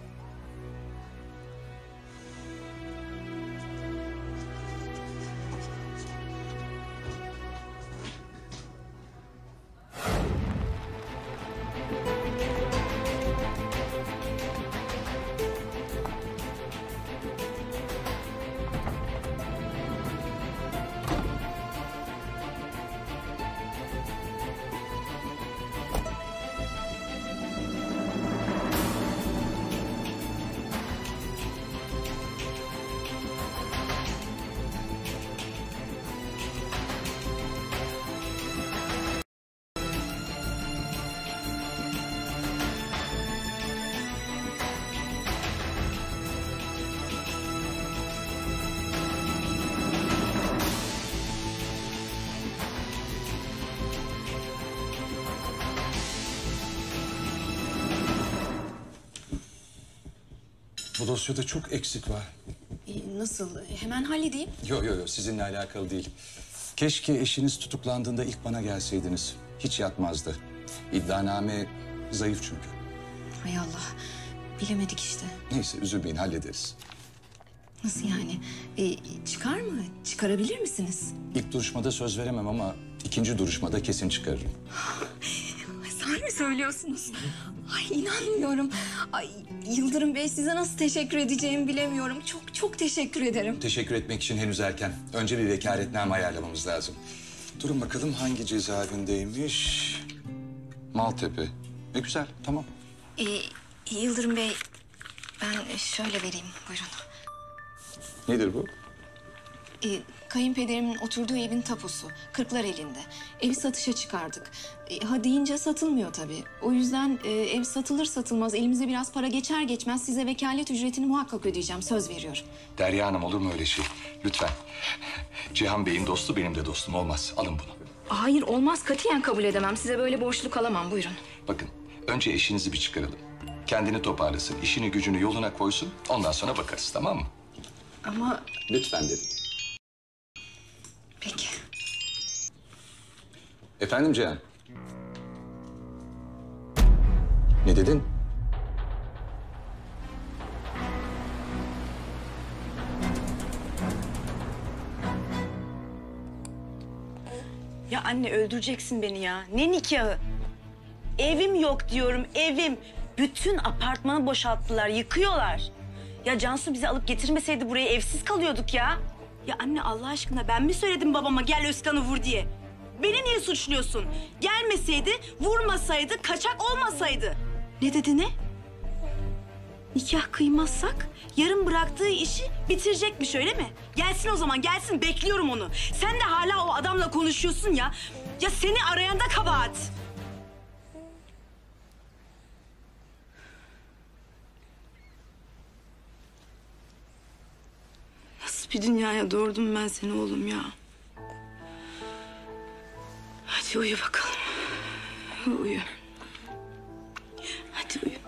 Bu dosyada çok eksik var. Nasıl? Hemen halledeyim. Yok yok yok sizinle alakalı değil. Keşke eşiniz tutuklandığında ilk bana gelseydiniz. Hiç yatmazdı. İddianame zayıf çünkü. Hay Allah. Bilemedik işte. Neyse üzülmeyin hallederiz. Nasıl yani? Ee, çıkar mı? Çıkarabilir misiniz? İlk duruşmada söz veremem ama ikinci duruşmada kesin çıkarırım. Sahi mi söylüyorsunuz? Ay inanmıyorum. Ay Yıldırım Bey size nasıl teşekkür edeceğimi bilemiyorum. Çok çok teşekkür ederim. Teşekkür etmek için henüz erken. Önce bir vekaletname ayarlamamız lazım. Durun bakalım hangi cezaevindeymiş? Maltepe. E güzel tamam. Ee, Yıldırım Bey ben şöyle vereyim buyurun. Nedir bu? Ee, kayınpederimin oturduğu evin tapusu. Kırklar elinde. Evi satışa çıkardık. Ee, ha deyince satılmıyor tabii. O yüzden e, ev satılır satılmaz elimize biraz para geçer geçmez size vekalet ücretini muhakkak ödeyeceğim. Söz veriyorum. Derya Hanım olur mu öyle şey? Lütfen. Cihan Bey'in dostu benim de dostum olmaz. Alın bunu. Hayır olmaz katiyen kabul edemem. Size böyle borçluk alamam buyurun. Bakın önce eşinizi bir çıkaralım. Kendini toparlasın, işini gücünü yoluna koysun. Ondan sonra bakarız tamam mı? Ama Lütfen dedim. peki. Efendim Cihan? Ne dedin? Ya anne öldüreceksin beni ya. Ne nikahı? Evim yok diyorum, evim. Bütün apartmanı boşalttılar, yıkıyorlar. Ya Cansu bizi alıp getirmeseydi buraya evsiz kalıyorduk ya. Ya anne Allah aşkına ben mi söyledim babama gel Özkan'ı vur diye? Beni niye suçluyorsun? Gelmeseydi, vurmasaydı, kaçak olmasaydı. Ne dedi ne? Nikah kıymazsak yarın bıraktığı işi bitirecekmiş öyle mi? Gelsin o zaman gelsin bekliyorum onu. Sen de hala o adamla konuşuyorsun ya. Ya seni arayan da kabahat. Nasıl bir dünyaya doğurdum ben seni oğlum ya? Hadi uyu bakalım. Uyu. Hadi uyu.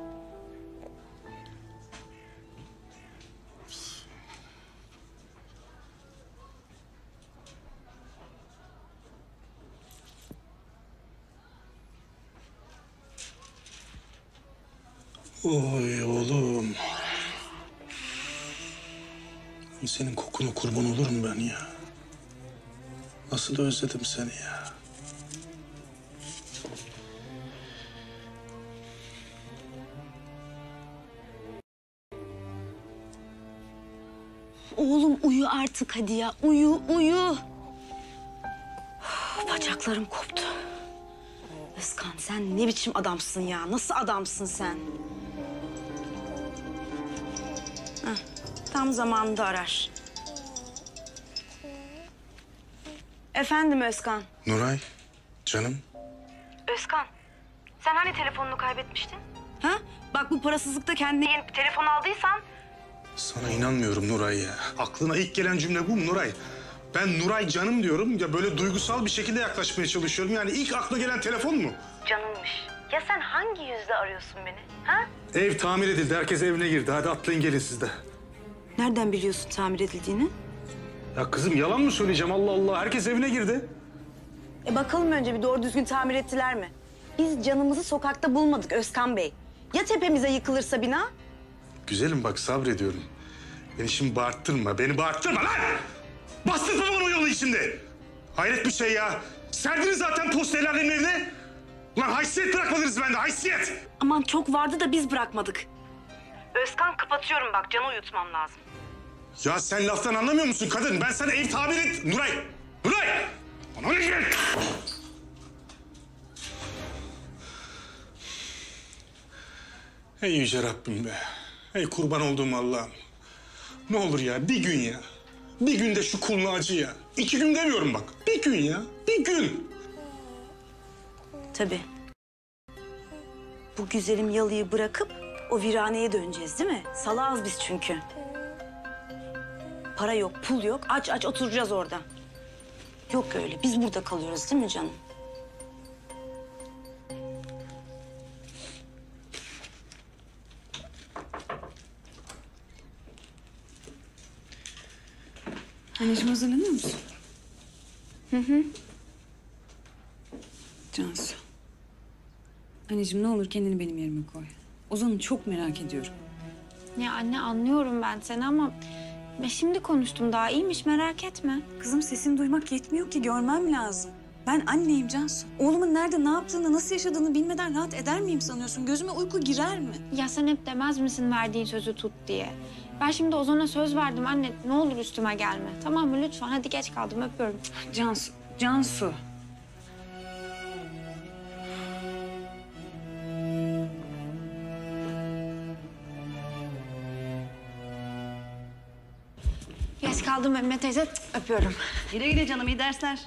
Oy oğlum. Senin kokuna kurban olurum ben ya. Nasıl da özledim seni ya. Oğlum uyu artık hadi ya. Uyu, uyu. Bacaklarım koptu. Özkan sen ne biçim adamsın ya? Nasıl adamsın sen? Heh, tam zamanında arar. Efendim Özkan. Nuray, canım. Özkan, sen hani telefonunu kaybetmiştin? Ha? Bak bu parasızlıkta kendine yeni bir telefon aldıysan... Sana inanmıyorum Nuray ya. Aklına ilk gelen cümle bu mu Nuray? Ben Nuray canım diyorum ya, böyle duygusal bir şekilde yaklaşmaya çalışıyorum. Yani ilk akla gelen telefon mu? Canımmış. Ya sen hangi yüzle arıyorsun beni? Ha? Ev tamir edildi, herkes evine girdi. Hadi atlayın gelin siz de. Nereden biliyorsun tamir edildiğini? Ya kızım yalan mı söyleyeceğim, Allah Allah. Herkes evine girdi. E bakalım önce bir doğru düzgün tamir ettiler mi? Biz canımızı sokakta bulmadık Özkan Bey. Ya tepemize yıkılırsa bina? Güzelim bak, sabrediyorum. Beni şimdi bağırttırma, beni bağırttırma lan! Bastırma bana o yolu içinde. Hayret bir şey ya. Serdiniz zaten posterler benim evine. Ulan haysiyet bırakmadınız bende, haysiyet. Aman çok vardı da biz bırakmadık. Özkan kapatıyorum bak, canı uyutmam lazım. Ya sen laftan anlamıyor musun kadın? Ben sana ev tabir et... Nuray! Nuray! Bana öyle gel! Ey yüce Rabbim be. Ey kurban olduğum Allah'ım. Ne olur ya, bir gün ya. Bir günde şu kuluna acı ya. İki gün demiyorum bak. Bir gün ya, bir gün. Tabii. Bu güzelim yalıyı bırakıp o viraneye döneceğiz değil mi? Salağız biz çünkü. Para yok, pul yok. Aç aç oturacağız orada. Yok öyle. Biz burada kalıyoruz değil mi canım? Anneciğim hazırlanıyor musun? Hı hı. Cansu. Anneciğim ne olur kendini benim yerime koy. Ozan'ı çok merak ediyorum. Ya anne anlıyorum ben seni ama... Ben şimdi konuştum daha iyiymiş merak etme. Kızım sesini duymak yetmiyor ki, görmem lazım. Ben anneyim Cansu. Oğlumun nerede, ne yaptığını, nasıl yaşadığını bilmeden rahat eder miyim sanıyorsun? Gözüme uyku girer mi? Ya sen hep demez misin verdiğin sözü tut diye. Ben şimdi Ozan'a söz verdim anne ne olur üstüme gelme. Tamam mı lütfen hadi geç kaldım öpüyorum. Cansu, Cansu. Geç kaldım Mehmet teyze öpüyorum. Güle güle canım, iyi dersler.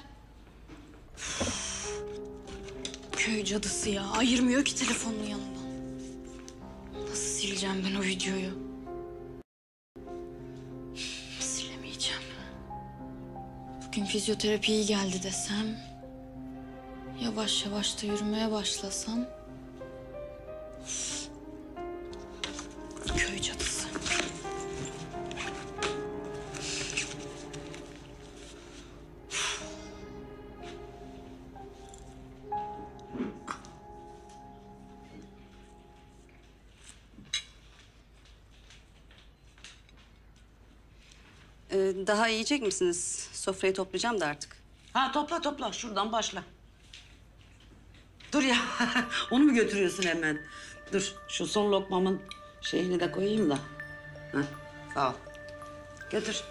Köy cadısı ya ayırmıyor ki telefonun yanından. Nasıl sileceğim ben o videoyu? Silemeyeceğim. Bugün fizyoterapi iyi geldi desem. Yavaş yavaş da yürümeye başlasam. Köy cadısı. Ee, daha yiyecek misiniz? Sofrayı toplayacağım da artık. Ha topla topla şuradan başla. Dur ya onu mu götürüyorsun hemen? Dur şu son lokmamın şeyini de koyayım da. Heh, sağ ol. Götür.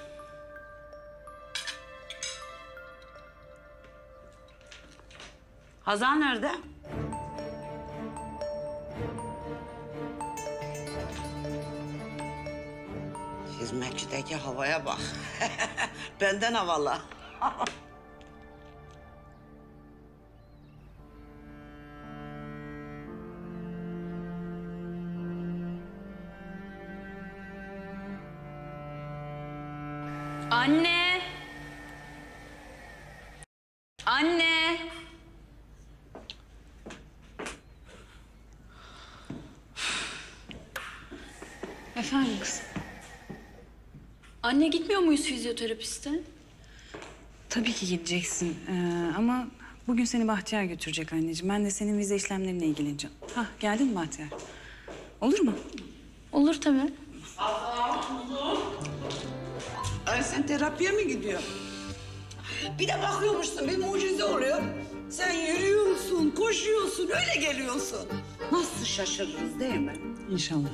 Hazan nerede? Evdeki havaya bak. Benden havalı. Anne! Anne! Efendim kızım? Anne gitmiyor muyuz fizyoterapiste? Tabii ki gideceksin ee, ama bugün seni Bahtiyar götürecek anneciğim. Ben de senin vize işlemlerine ilgileneceğim. Hah, geldin mi Bahtiyar? Olur mu? Olur tabii. Ay sen terapiye mi gidiyorsun? Bir de bakıyormuşsun bir mucize oluyor. Sen yürüyorsun, koşuyorsun, öyle geliyorsun. Nasıl şaşırırız değil mi? İnşallah.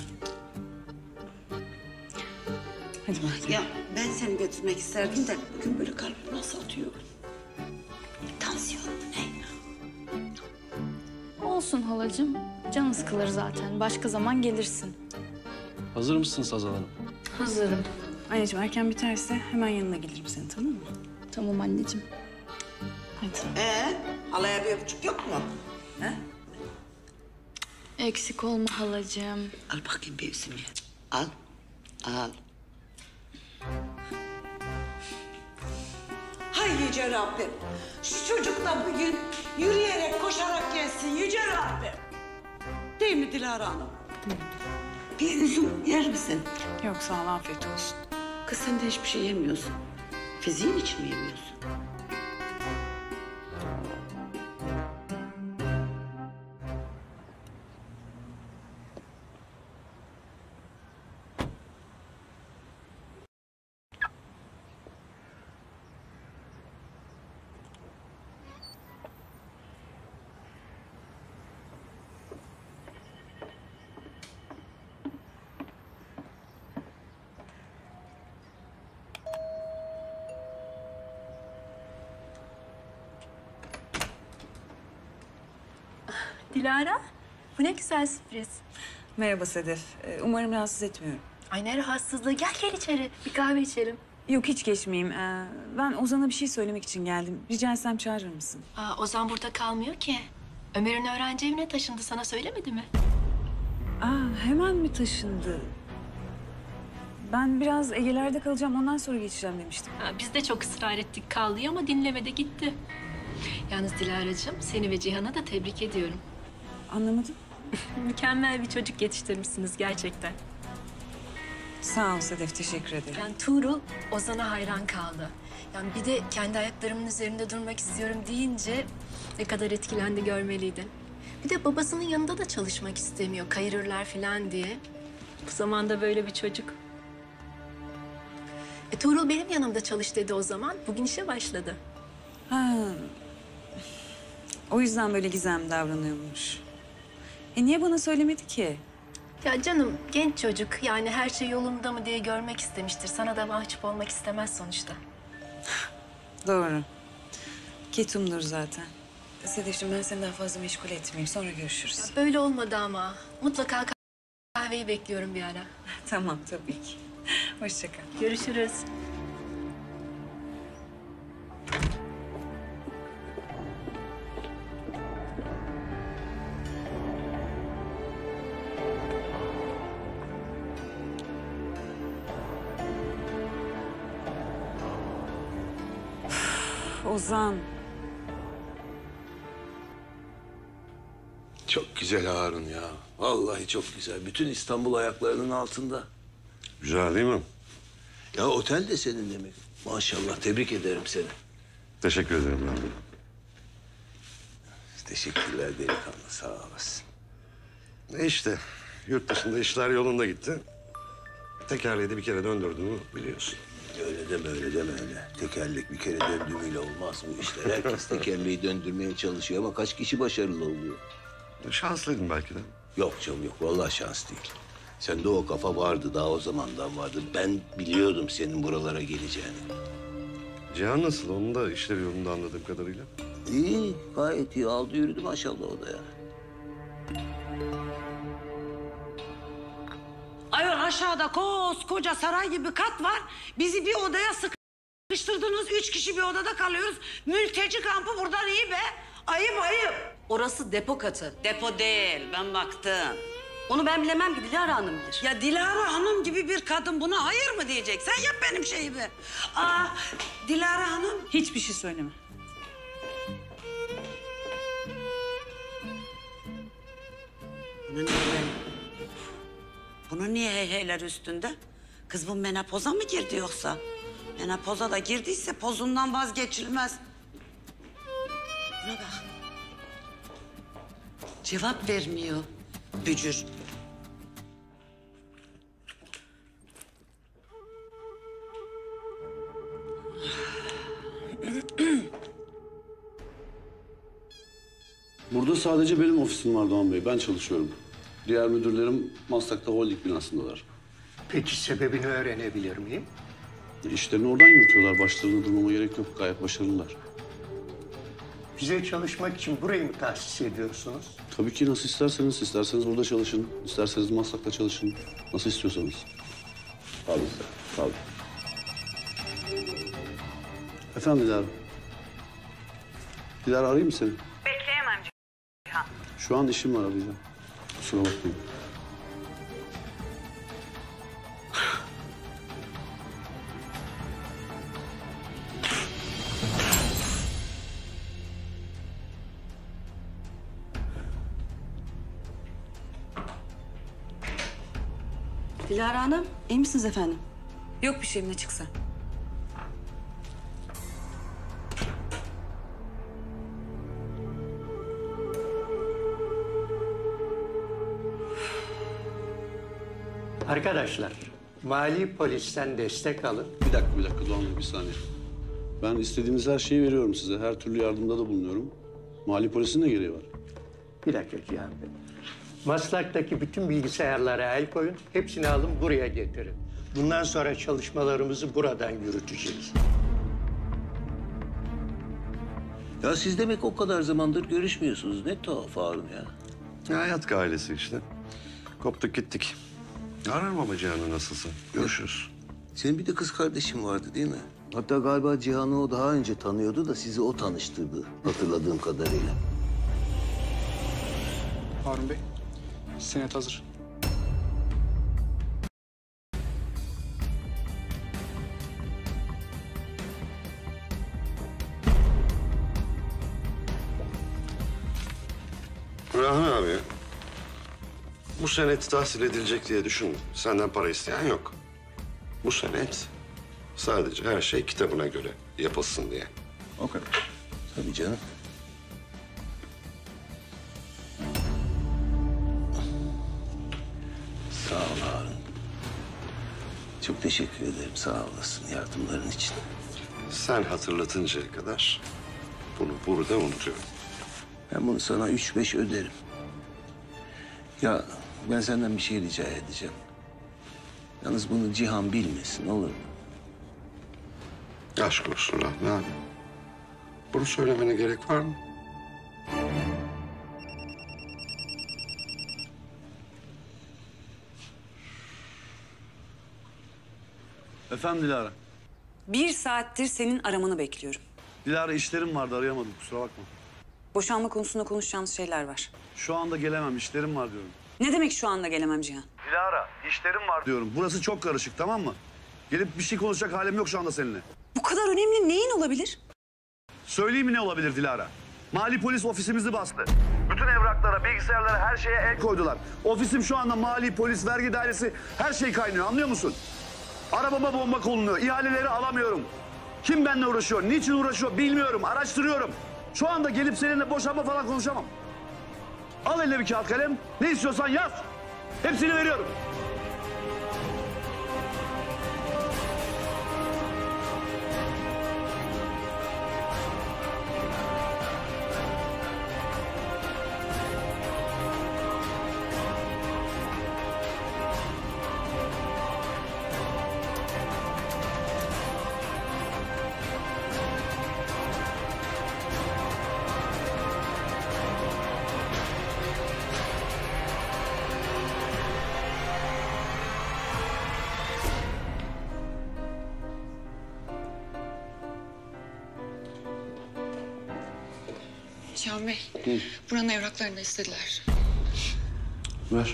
Hadi Bahtiyar. Ya ben seni götürmek isterdim de bugün böyle kalbim nasıl atıyor? Tansiyon mu ne? Olsun halacığım. Canı sıkılır zaten. Başka zaman gelirsin. Hazır mısınız Hazal Hanım? Hazırım. Anneciğim erken biterse hemen yanına gelirim senin, tamam mı? Tamam anneciğim. Hadi. Ee, halaya bir öpücük yok mu? He? Eksik olma halacığım. Al bakayım bir üzümü. Al, al. Hay Yüce Rabbim. Şu çocuk da bugün yürüyerek, koşarak gelsin Yüce Rabbim. Değil mi Dilara Hanım? Bir üzüm yer misin? Yok sağ ol, afiyet olsun. Kız sen de hiçbir şey yemiyorsun. Fiziğin için mi yemiyorsun? Dilara, bu ne güzel sürpriz. Merhaba Sedef. Ee, Umarım rahatsız etmiyorum. Ay ne rahatsızlığı. Gel gel içeri. Bir kahve içelim. Yok hiç geçmeyeyim. Ee, ben Ozan'a bir şey söylemek için geldim. Rica etsem çağırır mısın? Aa, Ozan burada kalmıyor ki. Ömer'in öğrenci evine taşındı. Sana söylemedi mi? Aa, hemen mi taşındı? Ben biraz Ege'lerde kalacağım. Ondan sonra geçeceğim demiştim. Ha, biz de çok ısrar ettik kal diye ama dinlemedi gitti. Yalnız Dilara'cığım seni ve Cihan'a da tebrik ediyorum. Anlamadım. Mükemmel bir çocuk yetiştirmişsiniz gerçekten. Sağ ol Sedef, teşekkür ederim. Yani Tuğrul Ozan'a hayran kaldı. Yani bir de kendi ayaklarımın üzerinde durmak istiyorum deyince ne kadar etkilendi görmeliydin. Bir de babasının yanında da çalışmak istemiyor, kayırırlar falan diye. Bu zamanda böyle bir çocuk. E, Tuğrul benim yanımda çalış dedi o zaman. Bugün işe başladı. Ha. O yüzden böyle gizemli davranıyormuş. E niye bana söylemedi ki? Ya canım genç çocuk yani her şey yolunda mı diye görmek istemiştir. Sana da mahcup olmak istemez sonuçta. Doğru. Ketumdur zaten. Sedefciğim ben seni daha fazla meşgul etmeyeyim. Sonra görüşürüz. Ya böyle olmadı ama. Mutlaka kahveyi bekliyorum bir ara. Tamam tabii ki. Hoşça kal. Görüşürüz. Ozan. Çok güzel Harun ya. Vallahi çok güzel. Bütün İstanbul ayaklarının altında. Güzel değil mi? Ya otel de senin demek. Maşallah tebrik ederim seni. Teşekkür ederim ben de. Teşekkürler delikanlı sağ olasın. E işte yurt dışında işler yolunda gitti. Tekerleği de bir kere döndürdüğümü biliyorsun. Öyle deme öyle deme öyle. Tekerlek bir kere döndüğüyle olmaz bu işler. Herkes tekerleği döndürmeye çalışıyor ama kaç kişi başarılı oluyor? Şanslıydım belki de. Yok canım yok vallahi şans değil. Sende o kafa vardı daha o zamandan vardı. Ben biliyordum senin buralara geleceğini. Cihan nasıl? Onun da işleri yolunda anladığım kadarıyla. İyi gayet iyi aldı yürüdü maşallah o da ya. Ayol Aşağıda koskoca saray gibi kat var. Bizi bir odaya sıkıştırdınız. Üç kişi bir odada kalıyoruz. Mülteci kampı buradan iyi be. Ayıp ayıp. Orası depo katı. Depo değil. Ben baktım. Onu ben bilemem ki Dilara Hanım bilir. Ya Dilara Hanım gibi bir kadın buna hayır mı diyecek? Sen yap benim şeyimi. Aa, Dilara Hanım. Hiçbir şey söyleme. Bunu niye ben... Bunu niye heyheyler üstünde? Kız bu menopoza mı girdi yoksa? Menopoza da girdiyse pozundan vazgeçilmez. Buna bak. Cevap vermiyor. Bücür. Burada sadece benim ofisim var Doğan Bey. Ben çalışıyorum. Diğer müdürlerim Maslak'ta holding binasındalar. Peki sebebini öğrenebilir miyim? İşlerini oradan yürütüyorlar. Başlarında durmama gerek yok. Gayet başarılılar. Bize çalışmak için burayı mı tahsis ediyorsunuz? Tabii ki nasıl isterseniz. İsterseniz burada çalışın. İsterseniz Maslak'ta çalışın. Nasıl istiyorsanız. Tabii. Tabii. Efendim Dilara. Dilara arayayım mı seni? Bekleyemem Cihan. Şu an işim var arayacağım. Kusura bakmayın. Dilara Hanım, iyi misiniz efendim? Yok bir şeyim, ne çıksa. Arkadaşlar, mali polisten destek alın. Bir dakika, bir dakika Doğan Bey, bir saniye. Ben istediğiniz her şeyi veriyorum size. Her türlü yardımda da bulunuyorum. Mali polisin ne gereği var? Bir dakika Cihan Bey. Maslak'taki bütün bilgisayarlara el koyun. Hepsini alın buraya getirin. Bundan sonra çalışmalarımızı buradan yürüteceğiz. Ya siz demek o kadar zamandır görüşmüyorsunuz. Ne tuhaf Harun ya. Ya hayat ailesi işte. Koptuk gittik. Ararım ama Cihan'ı nasılsın. Görüşürüz. Senin bir de kız kardeşin vardı değil mi? Hatta galiba Cihan'ı o daha önce tanıyordu da sizi o tanıştırdı. Hatırladığım kadarıyla. Harun Bey, senet hazır. Rahmi abi, bu senet tahsil edilecek diye düşünme. Senden para isteyen yok. Bu senet sadece her şey kitabına göre yapılsın diye. O kadar. Tabii canım. Sağ ol Harun. Çok teşekkür ederim. Sağ olasın yardımların için. Sen hatırlatıncaya kadar bunu burada unutuyorum. Ben bunu sana üç beş öderim. Ya ben senden bir şey rica edeceğim. Yalnız bunu Cihan bilmesin, olur mu? Aşk olsun Rahmi abi. Bunu söylemene gerek var mı? Efendim Dilara. Bir saattir senin aramanı bekliyorum. Dilara işlerim vardı, arayamadım. Kusura bakma. Boşanma konusunda konuşacağımız şeyler var. Şu anda gelemem, işlerim var diyorum. Ne demek şu anda gelemem Cihan? Dilara, işlerim var diyorum. Burası çok karışık, tamam mı? Gelip bir şey konuşacak halim yok şu anda seninle. Bu kadar önemli neyin olabilir? Söyleyeyim mi ne olabilir Dilara? Mali polis ofisimizi bastı. Bütün evraklara, bilgisayarlara, her şeye el koydular. Ofisim şu anda mali, polis, vergi dairesi, her şey kaynıyor, anlıyor musun? Arabama bomba konuluyor, ihaleleri alamıyorum. Kim benimle uğraşıyor, niçin uğraşıyor bilmiyorum, araştırıyorum. Şu anda gelip seninle boşanma falan konuşamam. Al eline bir kağıt kalem, ne istiyorsan yaz. Hepsini veriyorum. Cihan Bey, Hı. buranın evraklarını da istediler. Ver.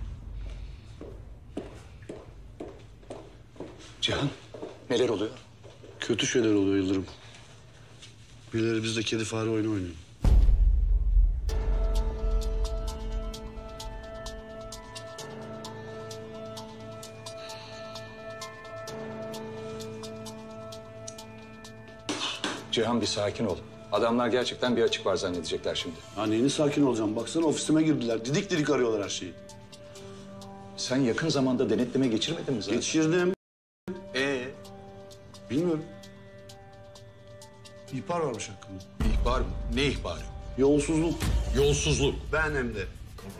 Cihan, neler oluyor? Kötü şeyler oluyor Yıldırım. Birileri bizde kedi fare oyunu oynuyor. Cihan bir sakin ol. Adamlar gerçekten bir açık var zannedecekler şimdi. Ya neyini sakin olacağım? Baksana ofisime girdiler. Didik didik arıyorlar her şeyi. Sen yakın zamanda denetleme geçirmedin mi zaten? Geçirdim. Ee? Bilmiyorum. İhbar varmış hakkında. İhbar mı? Ne ihbarı? Yolsuzluk. Yolsuzluk. Ben hem de.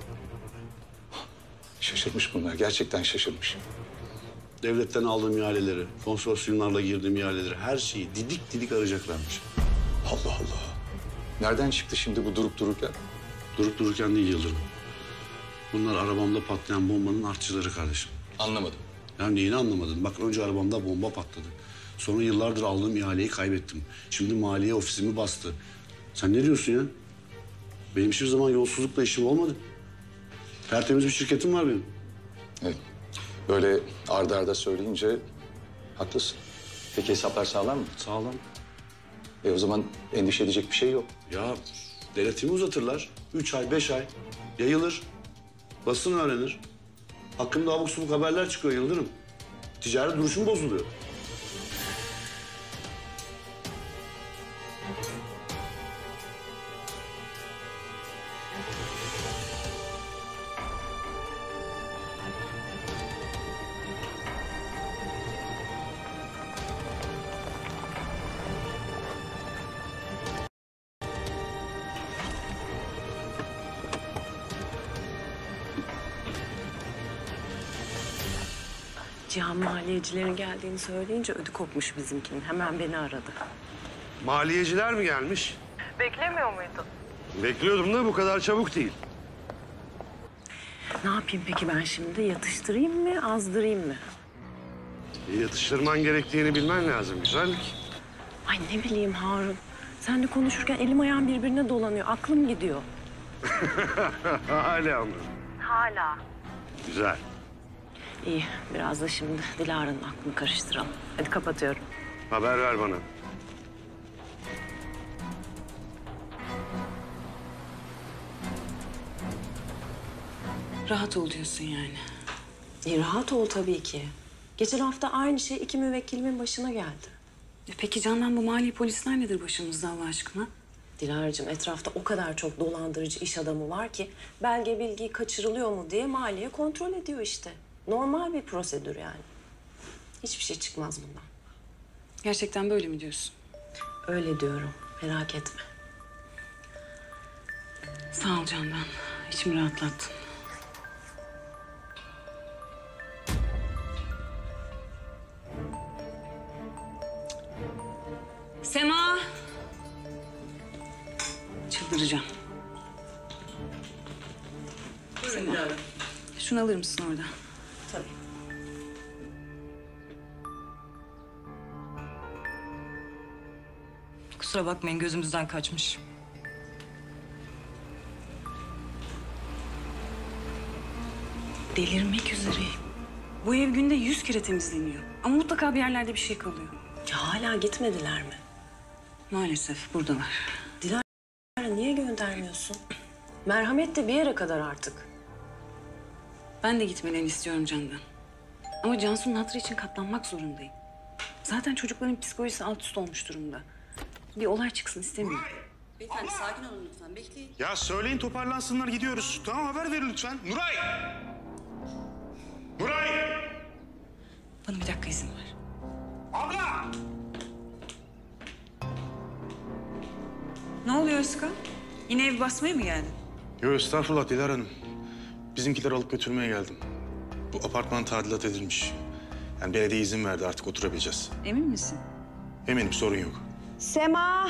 Şaşırmış bunlar. Gerçekten şaşırmış. Devletten aldığım ihaleleri, konsorsiyumlarla girdiğim ihaleleri, her şeyi didik didik arayacaklarmış. Allah Allah. Nereden çıktı şimdi bu durup dururken? Durup dururken değil Yıldırım. Bunlar arabamda patlayan bombanın artçıları kardeşim. Anlamadım. Ya neyini anlamadın? Bak önce arabamda bomba patladı. Sonra yıllardır aldığım ihaleyi kaybettim. Şimdi maliye ofisimi bastı. Sen ne diyorsun ya? Benim hiçbir zaman yolsuzlukla işim olmadı. Tertemiz bir şirketim var benim. Evet. Böyle arda arda söyleyince haklısın. Peki hesaplar sağlam mı? Sağlam. E o zaman endişe edecek bir şey yok. Ya denetimi uzatırlar. Üç ay, beş ay. Yayılır. Basın öğrenir. Hakkımda abuk subuk haberler çıkıyor Yıldırım. Ticari duruşum bozuluyor. Cihan maliyecilerin geldiğini söyleyince ödü kopmuş bizimkinin. Hemen beni aradı. Maliyeciler mi gelmiş? Beklemiyor muydun? Bekliyordum da bu kadar çabuk değil. Ne yapayım peki ben şimdi? Yatıştırayım mı, azdırayım mı? Yatıştırman gerektiğini bilmen lazım güzellik. Ay ne bileyim Harun. Seninle konuşurken elim ayağım birbirine dolanıyor. Aklım gidiyor. Hala mı? Hala. Güzel. İyi, biraz da şimdi Dilara'nın aklını karıştıralım. Hadi kapatıyorum. Haber ver bana. Rahat ol diyorsun yani. İyi, rahat ol tabii ki. Geçen hafta aynı şey iki müvekkilimin başına geldi. E peki Candan, bu mali polisler nedir başımızda Allah aşkına? Dilara'cığım etrafta o kadar çok dolandırıcı iş adamı var ki... belge bilgi kaçırılıyor mu diye maliye kontrol ediyor işte. Normal bir prosedür yani. Hiçbir şey çıkmaz bundan. Gerçekten böyle mi diyorsun? Öyle diyorum. Merak etme. Sağ ol Candan. İçimi rahatlattın. Sema! Çıldıracağım. Sema, şunu alır mısın orada? Tabii. Kusura bakmayın, gözümüzden kaçmış. Delirmek üzereyim. Bu ev günde yüz kere temizleniyor. Ama mutlaka bir yerlerde bir şey kalıyor. Ya hala gitmediler mi? Maalesef buradalar. Dilara niye göndermiyorsun? Merhamet de bir yere kadar artık. Ben de gitmelerini istiyorum Candan. Ama Cansu'nun hatırı için katlanmak zorundayım. Zaten çocukların psikolojisi alt üst olmuş durumda. Bir olay çıksın istemiyorum. Beyefendi sakin olun lütfen. Bekleyin. Ya söyleyin toparlansınlar gidiyoruz. Tamam haber verin lütfen. Nuray! Nuray! Bana bir dakika izin ver. Abla! Ne oluyor Özkan? Yine ev basmaya mı geldin? Yok estağfurullah Dilara Hanım. Bizimkileri alıp götürmeye geldim. Bu apartman tadilat edilmiş. Yani belediye izin verdi, artık oturabileceğiz. Emin misin? Eminim, sorun yok. Sema!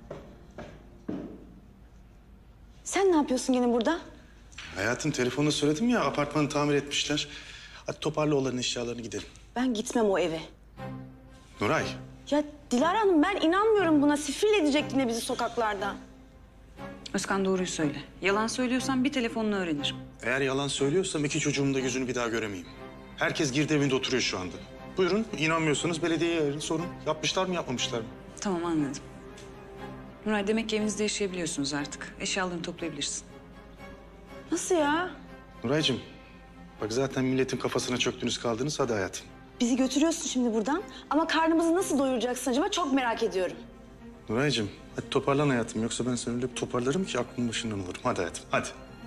Sen ne yapıyorsun yine burada? Hayatım telefonda söyledim ya, apartmanı tamir etmişler. Hadi toparla olanın eşyalarını gidelim. Ben gitmem o eve. Nuray, Ya Dilara Hanım, ben inanmıyorum buna. Sifil edecek yine bizi sokaklarda. Özkan doğruyu söyle. Yalan söylüyorsan bir telefonla öğrenirim. Eğer yalan söylüyorsam iki çocuğumun da yüzünü bir daha göremeyeyim. Herkes girdi evinde oturuyor şu anda. Buyurun, inanmıyorsanız belediyeye arayın, sorun. Yapmışlar mı, yapmamışlar mı? Tamam, anladım. Nuray, demek ki evinizde yaşayabiliyorsunuz artık. Eşyalarını toplayabilirsin. Nasıl ya? Nuraycığım, bak zaten milletin kafasına çöktünüz kaldınız. Hadi hayatım. Bizi götürüyorsun şimdi buradan ama karnımızı nasıl doyuracaksın acaba çok merak ediyorum. Nuraycığım, hadi toparlan hayatım. Yoksa ben seni öyle bir toparlarım ki aklın başından alırım. Hadi hayatım, hadi.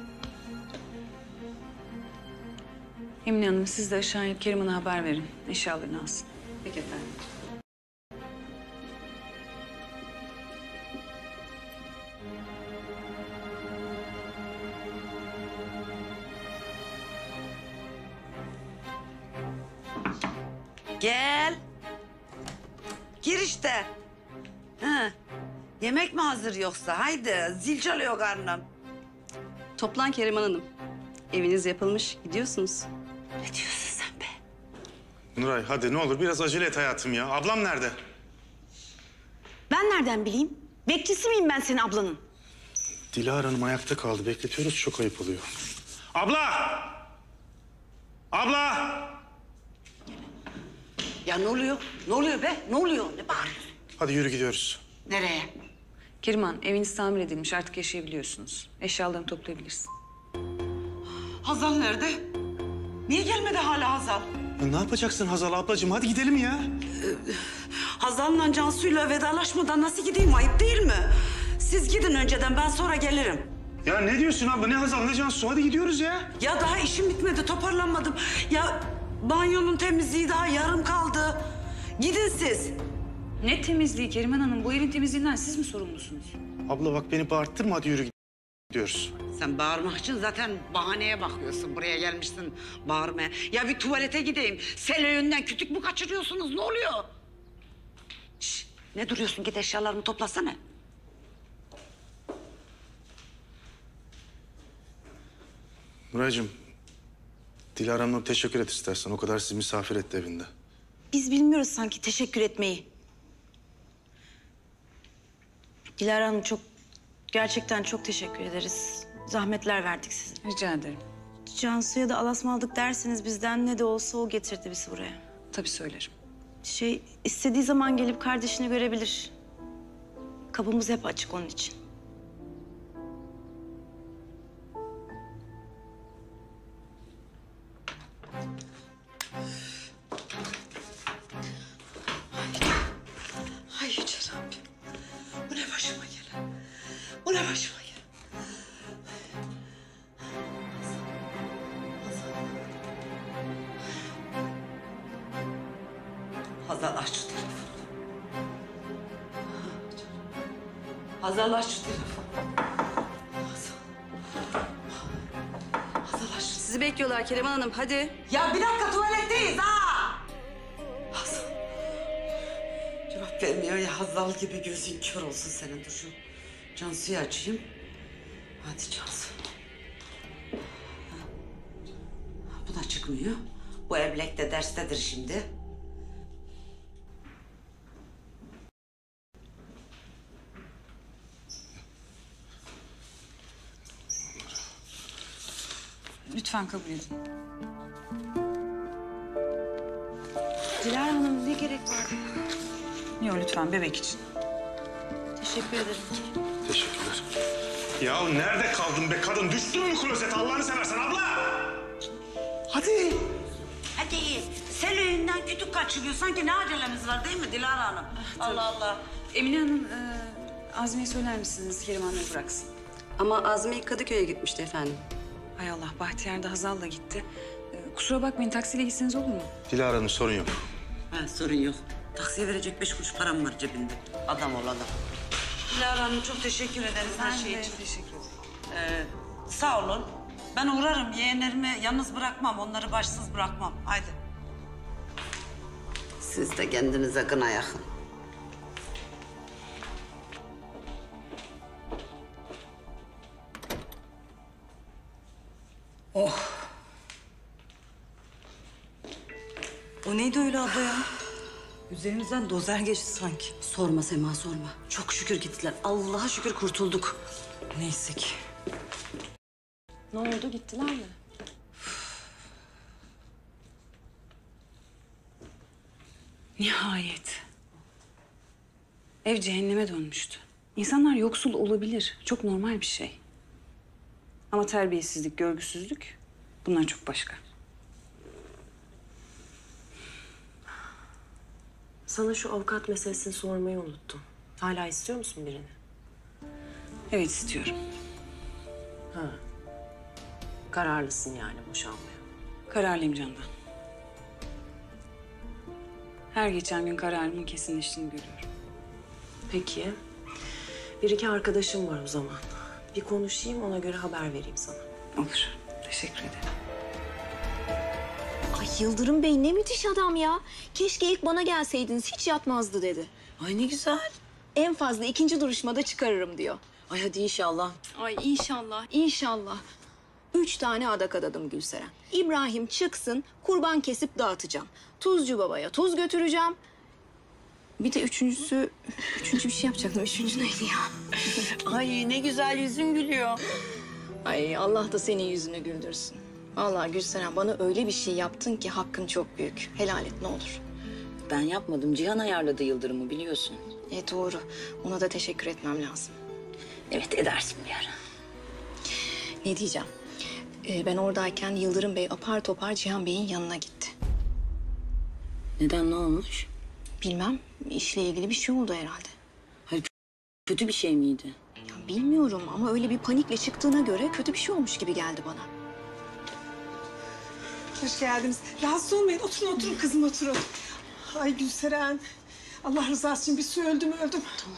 Emine Hanım, siz de aşağıya inip Keriman'a haber verin. Eşyalarını alsın. Peki efendim. Gel. Gir işte. Ha. Yemek mi hazır yoksa? Haydi zil çalıyor karnım. Toplan Keriman Hanım. Eviniz yapılmış, gidiyorsunuz. Ne diyorsun sen be? Nuray hadi ne olur biraz acele et hayatım ya. Ablam nerede? Ben nereden bileyim? Bekçisi miyim ben senin ablanın? Dilara Hanım ayakta kaldı. Bekletiyoruz, çok ayıp oluyor. Abla! Abla! Ya ne oluyor? Ne oluyor be? Ne oluyor? Ne bağırıyorsun? Hadi yürü gidiyoruz. Nereye? Keriman, eviniz tamir edilmiş. Artık yaşayabiliyorsunuz. Eşyalarını toplayabilirsin. Hazal nerede? Niye gelmedi hala Hazal? Ya ne yapacaksın Hazal ablacığım? Hadi gidelim ya. Ee, Hazal'la Cansu'yla vedalaşmadan nasıl gideyim? Ayıp değil mi? Siz gidin önceden, ben sonra gelirim. Ya ne diyorsun abla? Ne Hazal ne Cansu? Hadi gidiyoruz ya. Ya daha işim bitmedi, toparlanmadım. Ya banyonun temizliği daha yarım kaldı. Gidin siz. Ne temizliği Keriman Hanım? Bu evin temizliğinden siz mi sorumlusunuz? Abla bak beni bağırttırma, hadi yürü gidiyoruz. Sen bağırmak için zaten bahaneye bakıyorsun. Buraya gelmişsin bağırmaya. Ya bir tuvalete gideyim. Sel önünden kütük mü kaçırıyorsunuz? Ne oluyor? Şş, ne duruyorsun? Git eşyalarını toplasana. Nuraycığım, Dilara Hanım'a teşekkür et istersen. O kadar sizi misafir etti evinde. Biz bilmiyoruz sanki teşekkür etmeyi. Dilara Hanım çok, gerçekten çok teşekkür ederiz. Zahmetler verdik size. Rica ederim. Cansu'ya da alasmalık derseniz bizden ne de olsa o getirdi bizi buraya. Tabii söylerim. Şey, istediği zaman gelip kardeşini görebilir. Kapımız hep açık onun için. Ay yüce Rabbim. Bu ne başıma gelen? Bu ne başıma gelen? Hazal aç şu telefonu. Hazal aç şu telefonu. Hazal. Hazal aç. Sizi bekliyorlar Keriman Hanım, hadi. Ya bir dakika, tuvaletteyiz ha. Hazal. Cevap vermiyor ya, Hazal gibi gözün kör olsun senin. Dur şu Cansu'yu açayım. Hadi Cansu. Bu da çıkmıyor. Bu eblek de derstedir şimdi. Lütfen kabul edin. Dilara Hanım ne gerek var? Yok lütfen, bebek için. Teşekkür ederim. Teşekkürler. Ya nerede kaldın be kadın? Düştün mü klozete Allah'ını seversen abla? Hadi. Hadi sel önünden kütük kaçırıyor. Sanki ne acelemiz var değil mi Dilara Hanım? Allah Allah. Emine Hanım, e, Azmi'ye söyler misiniz Keriman'ı bıraksın? Ama Azmi Kadıköy'e gitmişti efendim. Hay Allah, Bahtiyar da Hazal'la gitti. E, kusura bakmayın, taksiyle gitseniz olur mu? Dilara Hanım sorun yok. Ha, sorun yok. Taksiye verecek beş kuruş param var cebinde. Adam ol adam. Dilara Hanım çok teşekkür ederiz her Ben şey de için. teşekkür ederim. Ee, sağ olun. Ben uğrarım. Yeğenlerimi yalnız bırakmam. Onları başsız bırakmam. Haydi. Siz de kendinize gına yakın. O neydi öyle abla ya? Üzerimizden dozer geçti sanki. Sorma Sema sorma. Çok şükür gittiler. Allah'a şükür kurtulduk. Neyse ki. Ne oldu gittiler mi? Nihayet. Ev cehenneme dönmüştü. İnsanlar yoksul olabilir. Çok normal bir şey. Ama terbiyesizlik, görgüsüzlük bunlar çok başka. Sana şu avukat meselesini sormayı unuttum. Hala istiyor musun birini? Evet istiyorum. Ha. Kararlısın yani boşanmaya. Kararlıyım Candan. Her geçen gün kararımın kesinleştiğini görüyorum. Peki. Bir iki arkadaşım var o zaman. Bir konuşayım ona göre haber vereyim sana. Olur. Teşekkür ederim. Ay Yıldırım Bey ne müthiş adam ya. Keşke ilk bana gelseydiniz hiç yatmazdı dedi. Ay ne güzel. En fazla ikinci duruşmada çıkarırım diyor. Ay hadi inşallah. Ay inşallah, inşallah. Üç tane adak adadım Gülseren. İbrahim çıksın, kurban kesip dağıtacağım. Tuzcu babaya tuz götüreceğim. Bir de üçüncüsü, üçüncü bir şey yapacaktım. Üçüncü neydi ya? Ay ne güzel yüzün gülüyor. Ay Allah da senin yüzünü güldürsün. Vallahi Gülseren bana öyle bir şey yaptın ki hakkın çok büyük. Helal et ne olur. Ben yapmadım. Cihan ayarladı Yıldırım'ı biliyorsun. E doğru. Ona da teşekkür etmem lazım. Evet edersin bir ara. Ne diyeceğim? Ee, ben oradayken Yıldırım Bey apar topar Cihan Bey'in yanına gitti. Neden ne olmuş? Bilmem. İşle ilgili bir şey oldu herhalde. Hayır kötü bir şey miydi? Ya bilmiyorum ama öyle bir panikle çıktığına göre kötü bir şey olmuş gibi geldi bana. Hoş geldiniz. Rahatsız olmayın. Oturun oturun kızım oturun. Ay Gülseren. Allah rızası için bir su öldüm öldüm. Tamam.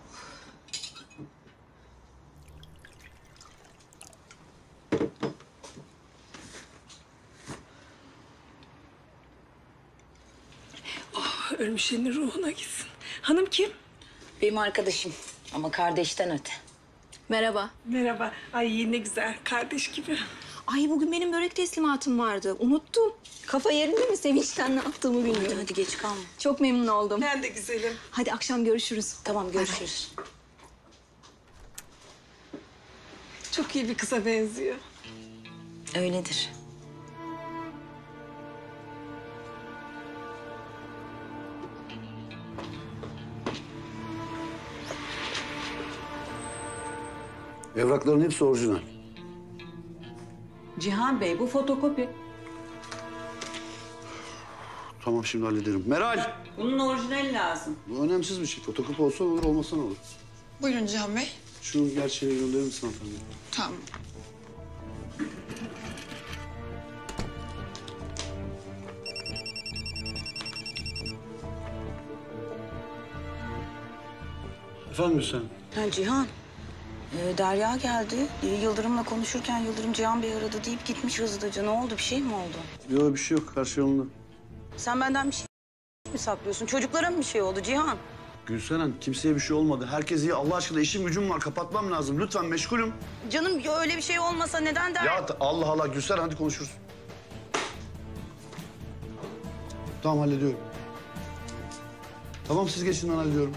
Oh, ölmüşlerin ruhuna gitsin. Hanım kim? Benim arkadaşım ama kardeşten öte. Merhaba. Merhaba. Ay ne güzel. Kardeş gibi. Ay bugün benim börek teslimatım vardı. Unuttum. Kafa yerinde mi? Sevinçten ne yaptığımı bilmiyorum. Hadi, hadi geç kalma. Çok memnun oldum. Ben de güzelim. Hadi akşam görüşürüz. Tamam görüşürüz. Bay bay. Çok iyi bir kıza benziyor. Öyledir. Evrakların hepsi orijinal. Cihan Bey bu fotokopi. Tamam şimdi hallederim. Meral! Bunun orijinali lazım. Bu önemsiz bir şey. Fotokopi olsa olur, olmasa ne olur? Buyurun Cihan Bey. Şunu gerçeğe gönderir misin hanımefendi? Tamam. Efendim sen? Ha Cihan. Ee, Derya geldi. Ee, Yıldırım'la konuşurken Yıldırım Cihan Bey aradı deyip gitmiş hızlıca. Ne oldu? Bir şey mi oldu? Yok bir şey yok. Her şey yolunda. Sen benden bir şey mi saklıyorsun? Çocuklara mı bir şey oldu Cihan? Gülseren kimseye bir şey olmadı. Herkes iyi. Allah aşkına işim gücüm var. Kapatmam lazım. Lütfen meşgulüm. Canım öyle bir şey olmasa neden der? Ya Allah Allah Gülseren hadi konuşuruz. Tamam hallediyorum. Tamam siz geçin ben hallediyorum.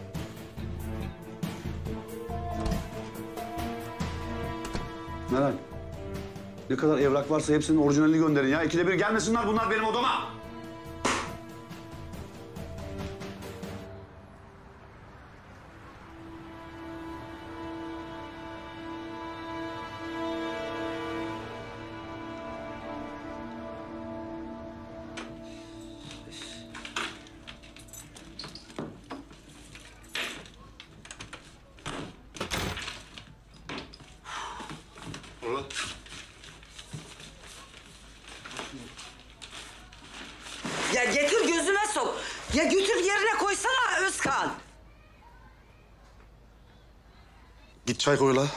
Meral. Ne kadar evrak varsa hepsinin orijinalini gönderin ya. İkide bir gelmesinler bunlar benim odama. Ya getir gözüme sok. Ya götür yerine koysana Özkan. Git çay koy la.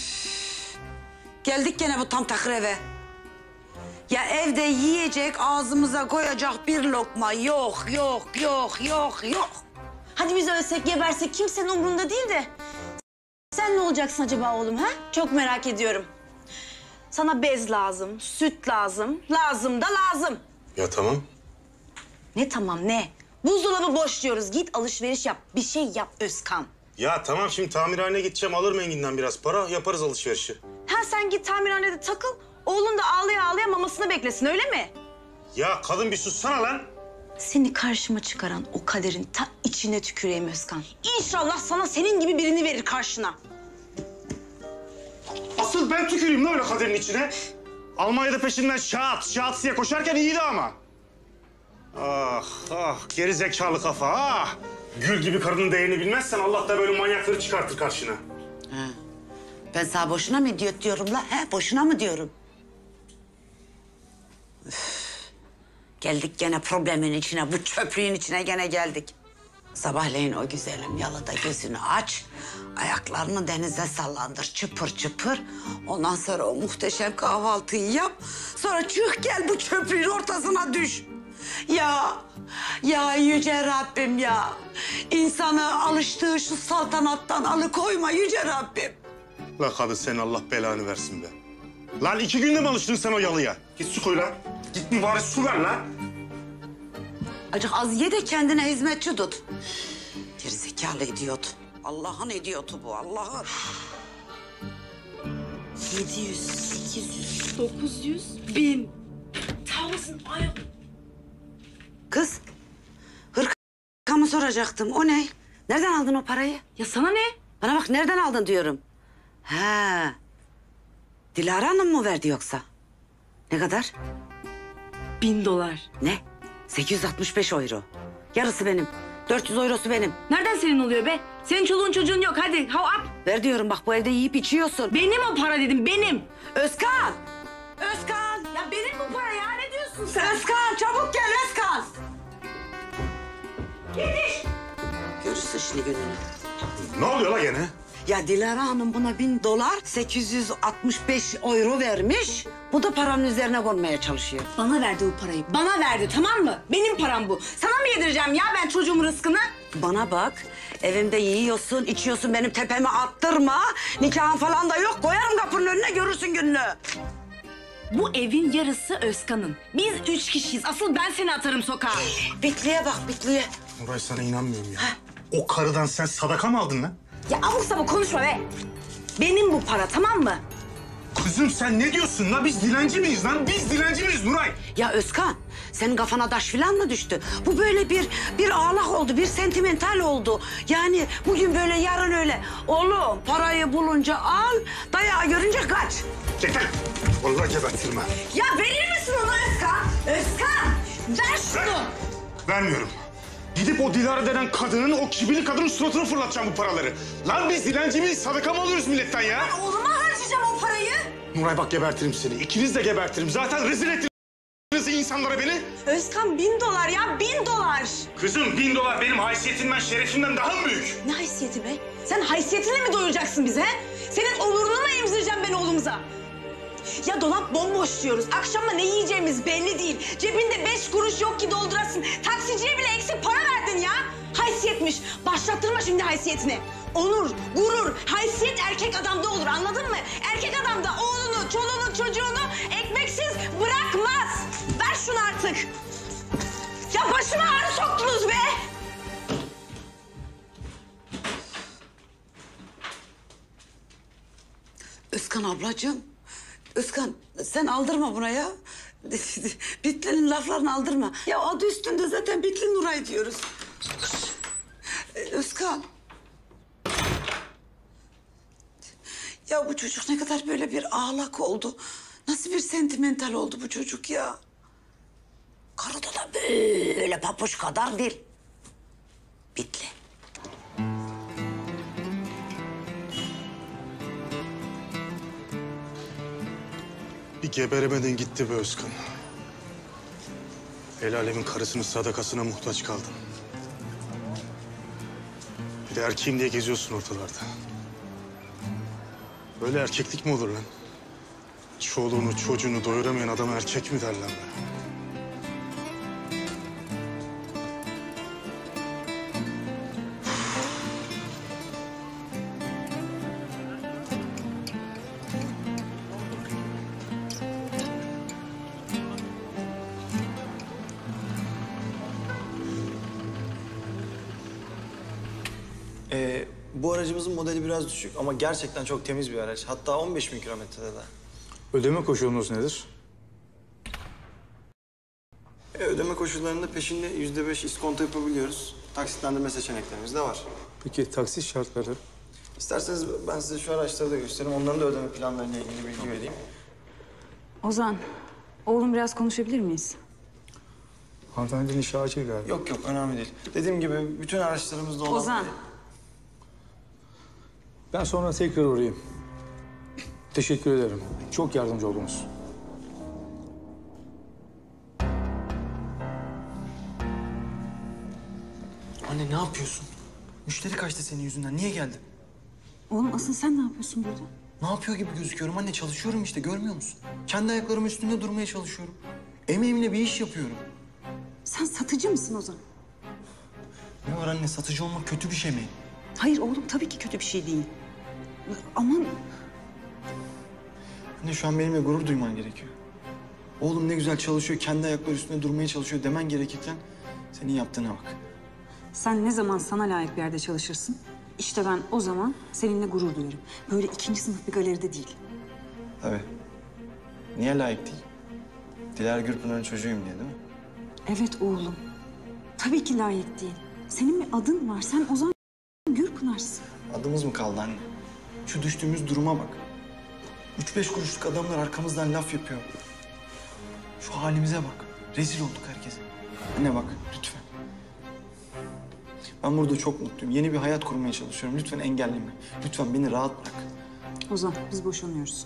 Geldik gene bu tam takır eve. Ya evde yiyecek ağzımıza koyacak bir lokma yok yok yok yok yok. Hadi biz ölsek gebersek kimsenin umurunda değil de... Sen ne olacaksın acaba oğlum ha? Çok merak ediyorum. Sana bez lazım, süt lazım, lazım da lazım. Ya tamam. Ne tamam ne? Buzdolabı boş diyoruz. Git alışveriş yap. Bir şey yap Özkan. Ya tamam şimdi tamirhaneye gideceğim. Alırım Engin'den biraz para. Yaparız alışverişi. Ha sen git tamirhanede takıl. Oğlun da ağlaya ağlaya mamasını beklesin öyle mi? Ya kadın bir sussana lan. Seni karşıma çıkaran o kaderin ta içine tüküreyim Özkan. İnşallah sana senin gibi birini verir karşına. Asıl ben tüküreyim lan öyle kaderin içine. Almanya'da peşinden şahat şahat diye koşarken iyiydi ama. Ah ah geri zekalı kafa ah. Gül gibi karının değerini bilmezsen Allah da böyle manyakları çıkartır karşına. Ha. Ben sana boşuna mı idiot diyorum la? He? Boşuna mı diyorum? Üf. Geldik gene problemin içine, bu çöplüğün içine gene geldik. Sabahleyin o güzelim yalıda gözünü aç, ayaklarını denize sallandır çıpır çıpır. Ondan sonra o muhteşem kahvaltıyı yap, sonra çık gel bu çöplüğün ortasına düş. Ya, ya yüce Rabbim ya. İnsanı alıştığı şu saltanattan alıkoyma yüce Rabbim. La kadın senin Allah belanı versin be. Lan iki günde mi alıştın sen o yalıya? Git su koy lan. Git bir bari su ver lan. Acık az ye de kendine hizmetçi tut. Gerizekalı idiot. Allah'ın idiotu bu, Allah'ın. Yedi yüz, sekiz yüz, dokuz yüz, bin. Thousand, ay. Kız, hırkamı soracaktım. O ne? Nereden aldın o parayı? Ya sana ne? Bana bak, nereden aldın diyorum. Ha. Dilara Hanım mı verdi yoksa? Ne kadar? Bin dolar. Ne? sekiz yüz altmış beş euro. Yarısı benim. dört yüz eurosu benim. Nereden senin oluyor be? Senin çoluğun çocuğun yok. Hadi how up. Ver diyorum bak, bu evde yiyip içiyorsun. Benim o para dedim, benim. Özkan! Özkan! Ya benim bu para ya, ne diyorsun sen? Özkan, çabuk gel Özkan! Yetiş! Görürsün şimdi gününü. Ne oluyor la gene? Ya Dilara Hanım buna bin dolar, sekiz yüz altmış beş euro vermiş. Bu da paranın üzerine konmaya çalışıyor. Bana verdi o parayı. Bana verdi, tamam mı? Benim param bu. Sana mı yedireceğim ya ben çocuğumun rızkını? Bana bak, evimde yiyorsun, içiyorsun, benim tepeme attırma. Nikahın falan da yok, koyarım kapının önüne, görürsün gününü. Bu evin yarısı Özkan'ın. Biz üç kişiyiz. Asıl ben seni atarım sokağa. Bitliye bak, bitliye. Nuray sana inanmıyorum ya. O karıdan sen sadaka mı aldın lan? Ya abuk sabuk konuşma be. Benim bu para, tamam mı? Kızım sen ne diyorsun lan? Biz dilenci miyiz lan? Biz dilenci miyiz Nuray? Ya Özkan, senin kafana taş falan mı düştü? Bu böyle bir bir ağlak oldu, bir sentimental oldu. Yani bugün böyle, yarın öyle. Oğlum, parayı bulunca al, dayağı görünce kaç. Yeter. Vallahi gebertirim ha. Ya verir misin onu Özkan? Özkan, ver şunu. Vermiyorum. Gidip o Dilara denen kadının, o kibirli kadının suratına fırlatacağım bu paraları. Lan biz dilenci miyiz? Sadaka mı alıyoruz milletten ya? Ben oğluma harcayacağım o parayı. Nuray bak gebertirim seni. İkiniz de gebertirim. Zaten rezil ettiniz insanlara beni. Özkan bin dolar ya, bin dolar. Kızım bin dolar benim haysiyetimden, şerefimden daha mı büyük? Ne haysiyeti be? Sen haysiyetinle mi doyuracaksın bizi he? Senin onurunu mu emzireceğim ben oğlumuza? Ya dolap bomboş diyoruz. Akşama ne yiyeceğimiz belli değil. Cebinde beş kuruş yok ki doldurasın. Taksiciye bile eksik para verdin ya. Haysiyetmiş. Başlattırma şimdi haysiyetini. Onur, gurur, haysiyet erkek adamda olur, anladın mı? Erkek adam da oğlunu, çoluğunu, çocuğunu ekmeksiz bırakmaz. Ver şunu artık. Ya başıma ağrı soktunuz be. Özkan ablacığım, Özkan sen aldırma buna ya. Bitli'nin laflarını aldırma. Ya adı üstünde zaten Bitli Nuray diyoruz. Özkan. Ya bu çocuk ne kadar böyle bir ağlak oldu. Nasıl bir sentimental oldu bu çocuk ya. Karıda da böyle papuç kadar değil. Bitli. Bir geberemeden gitti be Özkan. El alemin karısının sadakasına muhtaç kaldın. Bir de erkeğim diye geziyorsun ortalarda. Böyle erkeklik mi olur lan? Çoluğunu çocuğunu doyuramayan adama erkek mi derler be? Ee, bu aracımızın modeli biraz düşük ama gerçekten çok temiz bir araç. Hatta on beş bin kilometrede de. Ödeme koşulunuz nedir? Ee, ödeme koşullarında peşinde yüzde beş iskonto yapabiliyoruz. Taksitlendirme seçeneklerimiz de var. Peki taksit şartları? İsterseniz ben size şu araçları da göstereyim. Onların da ödeme planlarıyla ilgili bilgi vereyim. Ozan, oğlum biraz konuşabilir miyiz? Hanımefendinin işi acil galiba. Yok yok önemli değil. Dediğim gibi bütün araçlarımızda olan... Ozan. Ben sonra tekrar uğrayayım. Teşekkür ederim. Çok yardımcı oldunuz. Anne ne yapıyorsun? Müşteri kaçtı senin yüzünden. Niye geldin? Oğlum asıl sen ne yapıyorsun burada? Ne yapıyor gibi gözüküyorum anne? Çalışıyorum işte görmüyor musun? Kendi ayaklarımın üstünde durmaya çalışıyorum. Emeğimle bir iş yapıyorum. Sen satıcı mısın Ozan? Ne var anne? Satıcı olmak kötü bir şey mi? Hayır oğlum tabii ki kötü bir şey değil. Aman Anne şu an benimle gurur duyman gerekiyor. Oğlum ne güzel çalışıyor, kendi ayakları üstünde durmaya çalışıyor demen gerekirken senin yaptığına bak. sen ne zaman sana layık bir yerde çalışırsın? İşte ben o zaman seninle gurur duyarım. Böyle ikinci sınıf bir galeride değil. Tabii. Niye layık değil? Dilara Gürpınar'ın çocuğuyum diye değil mi? Evet oğlum. Tabii ki layık değil. Senin bir adın var. Sen Ozan Gürpınar'sın. Adımız mı kaldı anne? Şu düştüğümüz duruma bak. Üç beş kuruşluk adamlar arkamızdan laf yapıyor. Şu halimize bak. Rezil olduk herkese. Anne bak lütfen. Ben burada çok mutluyum. Yeni bir hayat kurmaya çalışıyorum. Lütfen engelleme. Lütfen beni rahat bırak. Ozan biz boşanıyoruz.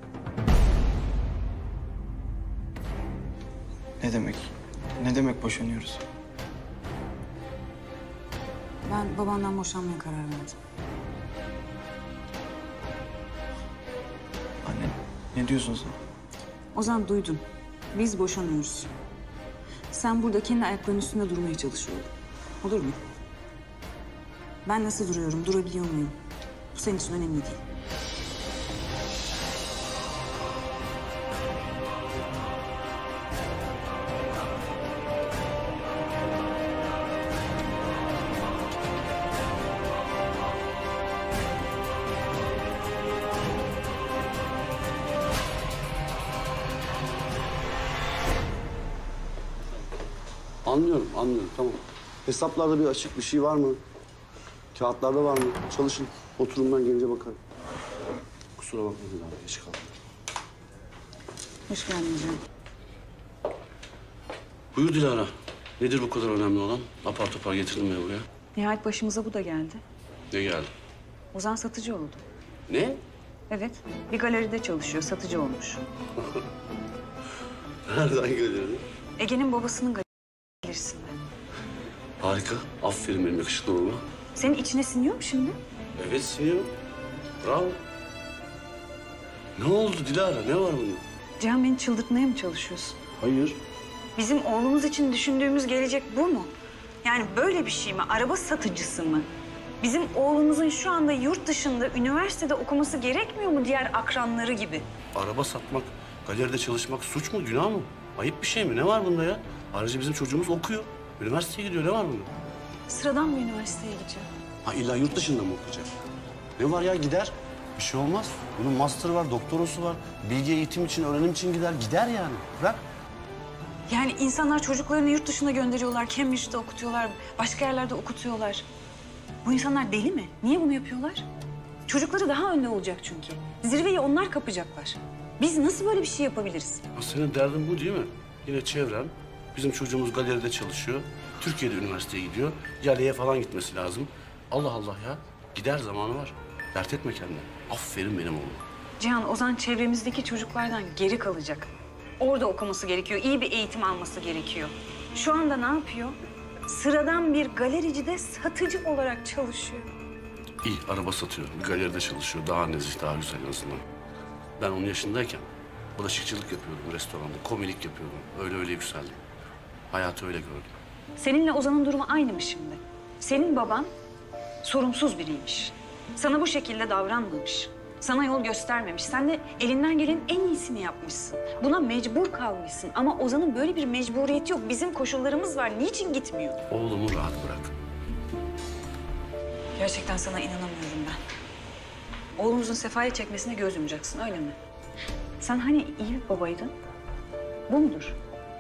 Ne demek? Ne demek boşanıyoruz? Ben babandan boşanmaya karar verdim. Anne ne diyorsun sen? Ozan duydun. Biz boşanıyoruz. Sen burada kendi ayaklarının üstünde durmaya çalışıyordun. Olur mu? Ben nasıl duruyorum, durabiliyor muyum? Bu senin için önemli değil. Anlıyorum, anlıyorum. Tamam. Hesaplarda bir açık bir şey var mı? Kağıtlarda var mı? Çalışın. Oturun ben gelince bakarım. Kusura bakmayın abi, geç kaldım. Hoş geldin canım. Buyur Dilara. Nedir bu kadar önemli olan? Apar topar getirdim beni buraya. Nihayet başımıza bu da geldi. Ne geldi? Ozan satıcı oldu. Ne? Evet, bir galeride çalışıyor, satıcı olmuş. Nereden geliyor? Ege'nin babasının galerisinde. Harika. Aferin benim yakışıklı oğluma. Senin içine siniyor mu şimdi? Evet siniyor. Bravo. Ne oldu Dilara? Ne var bunun? Cihan beni çıldırtmaya mı çalışıyorsun? Hayır. Bizim oğlumuz için düşündüğümüz gelecek bu mu? Yani böyle bir şey mi? Araba satıcısı mı? Bizim oğlumuzun şu anda yurt dışında üniversitede okuması gerekmiyor mu diğer akranları gibi? Araba satmak, galeride çalışmak suç mu, günah mı? Ayıp bir şey mi? Ne var bunda ya? Ayrıca bizim çocuğumuz okuyor. Üniversiteye gidiyor. Ne var bunda? Sıradan mı üniversiteye gidiyor? Ha illa yurt dışında mı okuyacak? Ne var ya gider. Bir şey olmaz. Bunun master'ı var, doktorası var. Bilgi eğitim için, öğrenim için gider. Gider yani. Bırak. Yani insanlar çocuklarını yurt dışına gönderiyorlar, Cambridge'de okutuyorlar, başka yerlerde okutuyorlar. Bu insanlar deli mi? Niye bunu yapıyorlar? Çocukları daha önde olacak çünkü. Zirveyi onlar kapacaklar. Biz nasıl böyle bir şey yapabiliriz? Ha, senin derdin bu değil mi? Yine çevrem. Bizim çocuğumuz galeride çalışıyor. Türkiye'de üniversiteye gidiyor. Yale'ye falan gitmesi lazım. Allah Allah ya. Gider zamanı var. Dert etme kendine. Aferin benim oğlum. Cihan, Ozan çevremizdeki çocuklardan geri kalacak. Orada okuması gerekiyor, iyi bir eğitim alması gerekiyor. Şu anda ne yapıyor? Sıradan bir galericide satıcı olarak çalışıyor. İyi, araba satıyor. Bir galeride çalışıyor. Daha nezih, daha güzel en azından. Ben onun yaşındayken bulaşıkçılık yapıyordum restoranda. Komilik yapıyordum. Öyle öyle yükseldim. Hayatı öyle gördüm. Seninle Ozan'ın durumu aynı mı şimdi? Senin baban sorumsuz biriymiş. Sana bu şekilde davranmamış. Sana yol göstermemiş. Sen de elinden gelenin en iyisini yapmışsın. Buna mecbur kalmışsın. Ama Ozan'ın böyle bir mecburiyeti yok. Bizim koşullarımız var. Niçin gitmiyor? Oğlumu rahat bırak. Gerçekten sana inanamıyorum ben. Oğlumuzun sefalet çekmesine göz yumacaksın, öyle mi? Sen hani iyi bir babaydın? Bu mudur?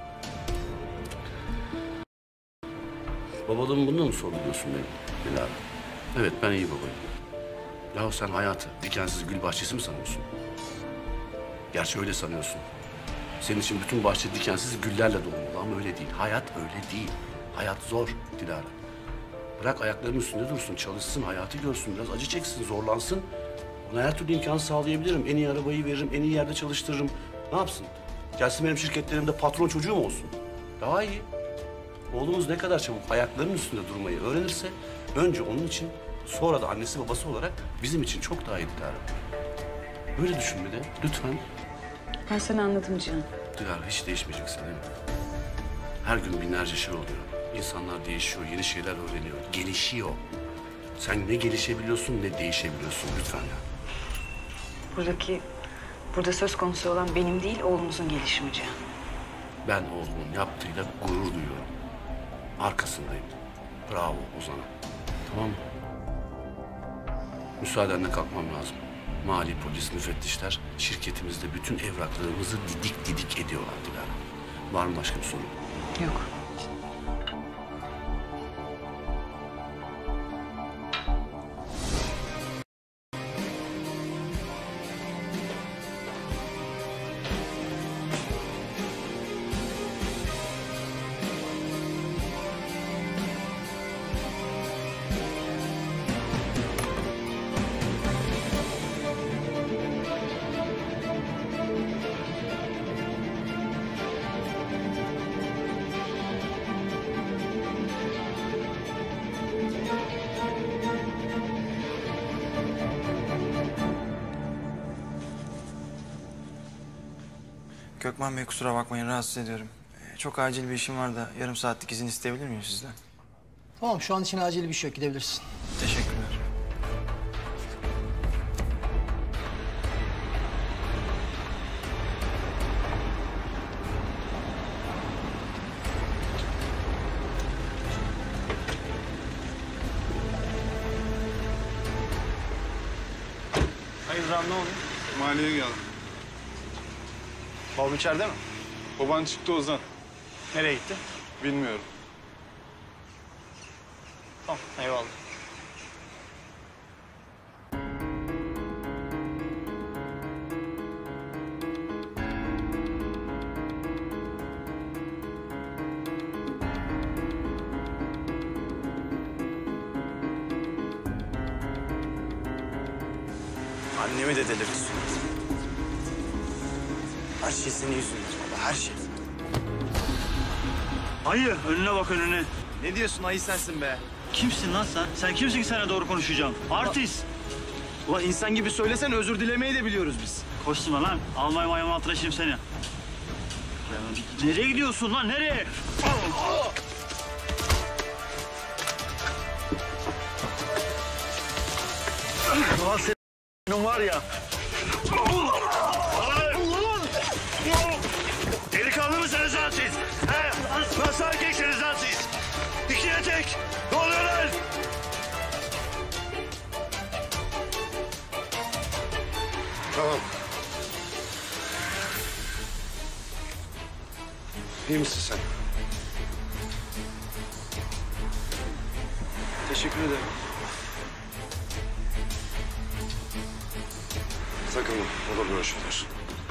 Babalığımı bununla mı sorguluyorsun benim Dilara? Evet, ben iyi babayım. Ya sen hayatı dikensiz gül bahçesi mi sanıyorsun? Gerçi öyle sanıyorsun. Senin için bütün bahçe dikensiz güllerle dolmalı ama öyle değil. Hayat öyle değil. Hayat zor Dilara. Bırak ayaklarının üstünde dursun, çalışsın, hayatı görsün, biraz acı çeksin, zorlansın. Ona her türlü imkanı sağlayabilirim. En iyi arabayı veririm, en iyi yerde çalıştırırım. Ne yapsın? Gelsin benim şirketlerimde patron çocuğum olsun. Daha iyi. Oğlumuz ne kadar çabuk ayaklarının üstünde durmayı öğrenirse... ...önce onun için, sonra da annesi babası olarak bizim için çok daha iyi Dilara. Böyle düşünme de lütfen. Ben seni anladım Cihan. Dilara hiç değişmeyeceksin değil mi? Her gün binlerce şey oluyor. İnsanlar değişiyor, yeni şeyler öğreniyor, gelişiyor. Sen ne gelişebiliyorsun ne değişebiliyorsun lütfen ya. Buradaki, burada söz konusu olan benim değil, oğlumuzun gelişimi Cihan. Ben oğlumun yaptığıyla gurur duyuyorum. Arkasındayım. Bravo Ozan'a. Tamam mı? Müsaadenle kalkmam lazım. Mali polis, müfettişler şirketimizde bütün evraklarımızı didik didik ediyorlar Dilara. Var mı başka bir sorun? Yok. Gökmen Bey kusura bakmayın rahatsız ediyorum. Ee, Çok acil bir işim var da yarım saatlik izin isteyebilir miyim sizden? Tamam, şu an için acil bir şey yok, gidebilirsin. Teşekkürler. Hayır Ram, ne oldu? Mahalleye geldim. Babam içeride mi? Baban çıktı Ozan. Nereye gitti? Bilmiyorum. Tamam, eyvallah. Annemi de delirtiyorsun. Her şey senin yüzünden baba, her şey. Ayı, önüne bak önüne. Ne diyorsun, ayı sensin be? Kimsin lan sen? Sen kimsin ki sana doğru konuşacağım? Artist. Ulan insan gibi söylesen özür dilemeyi de biliyoruz biz. Koşturma lan. Almayı mayma altına şimdi seni. Ya, nereye gidiyorsun lan, nereye? Ulan senin var ya. Delikanlı mısınız lan siz? He? Nasıl erkeksiniz lan siz? İkiye tek. Ne oluyor lan? Tamam. İyi misin sen? Teşekkür ederim. Sakın olur böyle şeyler.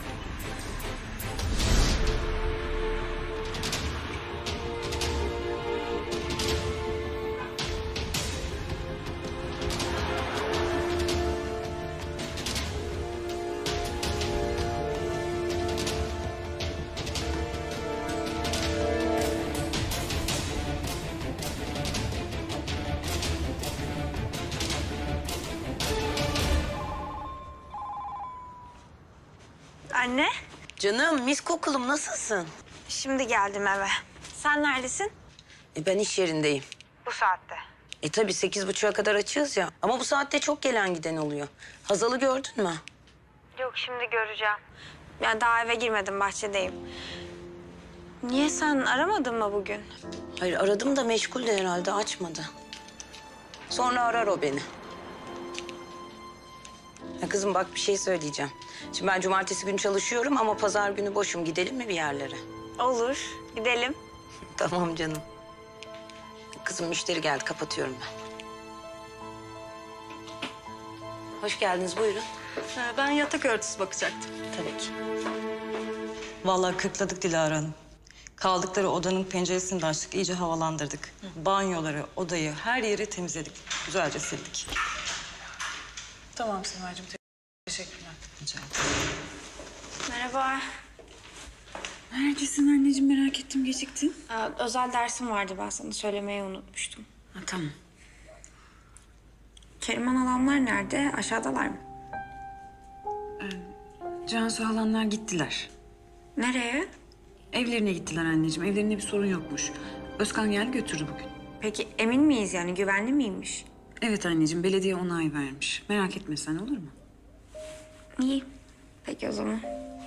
Anne. Canım, mis kokulum, nasılsın? Şimdi geldim eve. Sen neredesin? E, ben iş yerindeyim. Bu saatte. E tabii sekiz buçuğa kadar açığız ya. Ama bu saatte çok gelen giden oluyor. Hazal'ı gördün mü? Yok, şimdi göreceğim. Ya daha eve girmedim, bahçedeyim. Niye, sen aramadın mı bugün? Hayır, aradım da meşgul de herhalde, açmadı. Sonra arar o beni. Ya kızım bak bir şey söyleyeceğim. Şimdi ben cumartesi günü çalışıyorum ama pazar günü boşum. Gidelim mi bir yerlere? Olur, gidelim. Tamam canım. Kızım müşteri geldi, kapatıyorum ben. Hoş geldiniz, buyurun. Ben yatak örtüsü bakacaktım. Tabii ki. Vallahi kırkladık Dilara Hanım. Kaldıkları odanın penceresini de açtık, iyice havalandırdık. Banyoları, odayı, her yeri temizledik. Güzelce sildik. Tamam Simacığım, te- teşekkürler. Rica ederim. Merhaba. Neredesin anneciğim, merak ettim, geciktin. Aa, özel dersim vardı, ben sana söylemeyi unutmuştum. Ha, tamam. Keriman halamlar nerede? Aşağıdalar mı? Cansu halanlar gittiler. Nereye? Evlerine gittiler anneciğim, evlerinde bir sorun yokmuş. Özkan geldi götürdü bugün. Peki emin miyiz yani, güvenli miymiş? Evet anneciğim, belediye onay vermiş. Merak etme sen, olur mu? İyi. Peki o zaman.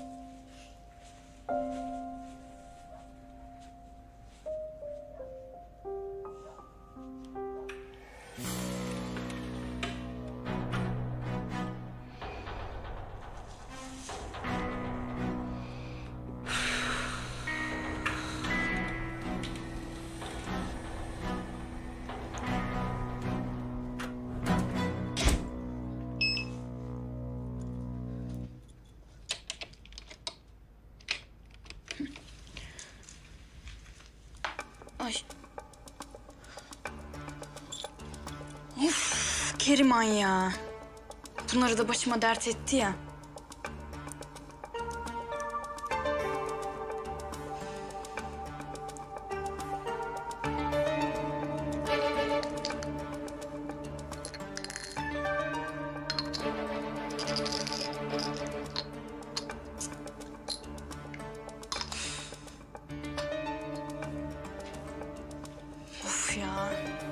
Ay. Of, Keriman ya. Bunları da başıma dert etti ya. Of ya.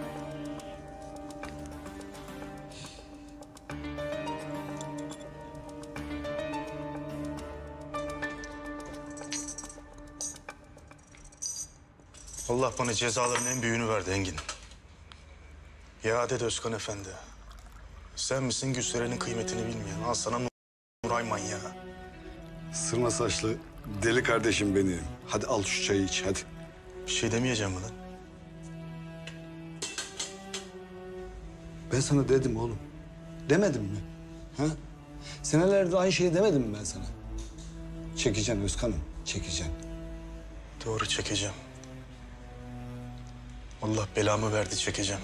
Allah bana cezaların en büyüğünü verdi Engin. Ya dedi Özkan Efendi. Sen misin Gülseren'in kıymetini bilmeyen? Al sana Nuray manyağı. Sırma saçlı deli kardeşim benim. Hadi al şu çayı iç hadi. Bir şey demeyeceğim bana. Ben sana dedim oğlum. Demedim mi? Ha? Senelerde aynı şeyi demedim mi ben sana? Çekeceksin Özkan'ım, çekeceksin. Doğru, çekeceğim. Allah belamı verdi, çekeceğim.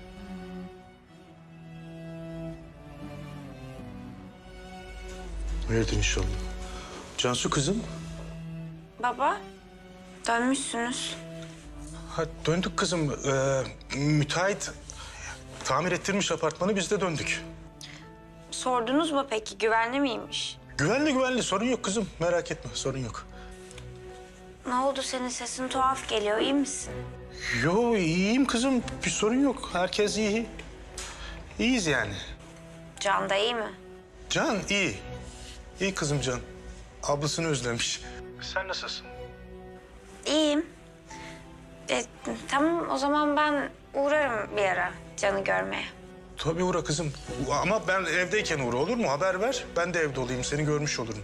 Hayırdır inşallah. Cansu kızım. Baba, dönmüşsünüz. Ha, döndük kızım. Ee, müteahhit tamir ettirmiş apartmanı, biz de döndük. Sordunuz mu peki, güvenli miymiş? Güvenli güvenli, sorun yok kızım. Merak etme, sorun yok. Ne oldu, senin sesin tuhaf geliyor, iyi misin? Yo, iyiyim kızım. Bir sorun yok. Herkes iyi. İyiyiz yani. Can da iyi mi? Can iyi. İyi kızım Can. Ablasını özlemiş. Sen nasılsın? İyiyim. E, tamam, o zaman ben uğrarım bir ara Can'ı görmeye. Tabii uğra kızım. Ama ben evdeyken uğra, olur mu? Haber ver. Ben de evde olayım. Seni görmüş olurum.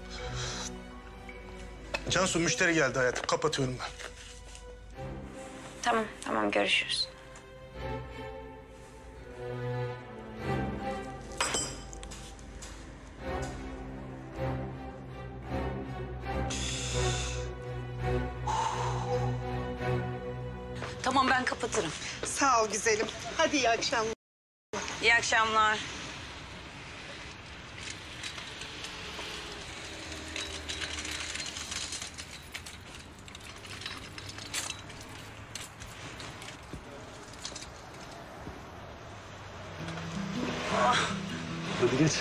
Cansu, müşteri geldi hayatım. Kapatıyorum ben. Tamam, tamam, görüşürüz. Tamam, ben kapatırım. Sağ ol güzelim. Hadi iyi akşamlar. İyi akşamlar. Hadi geç.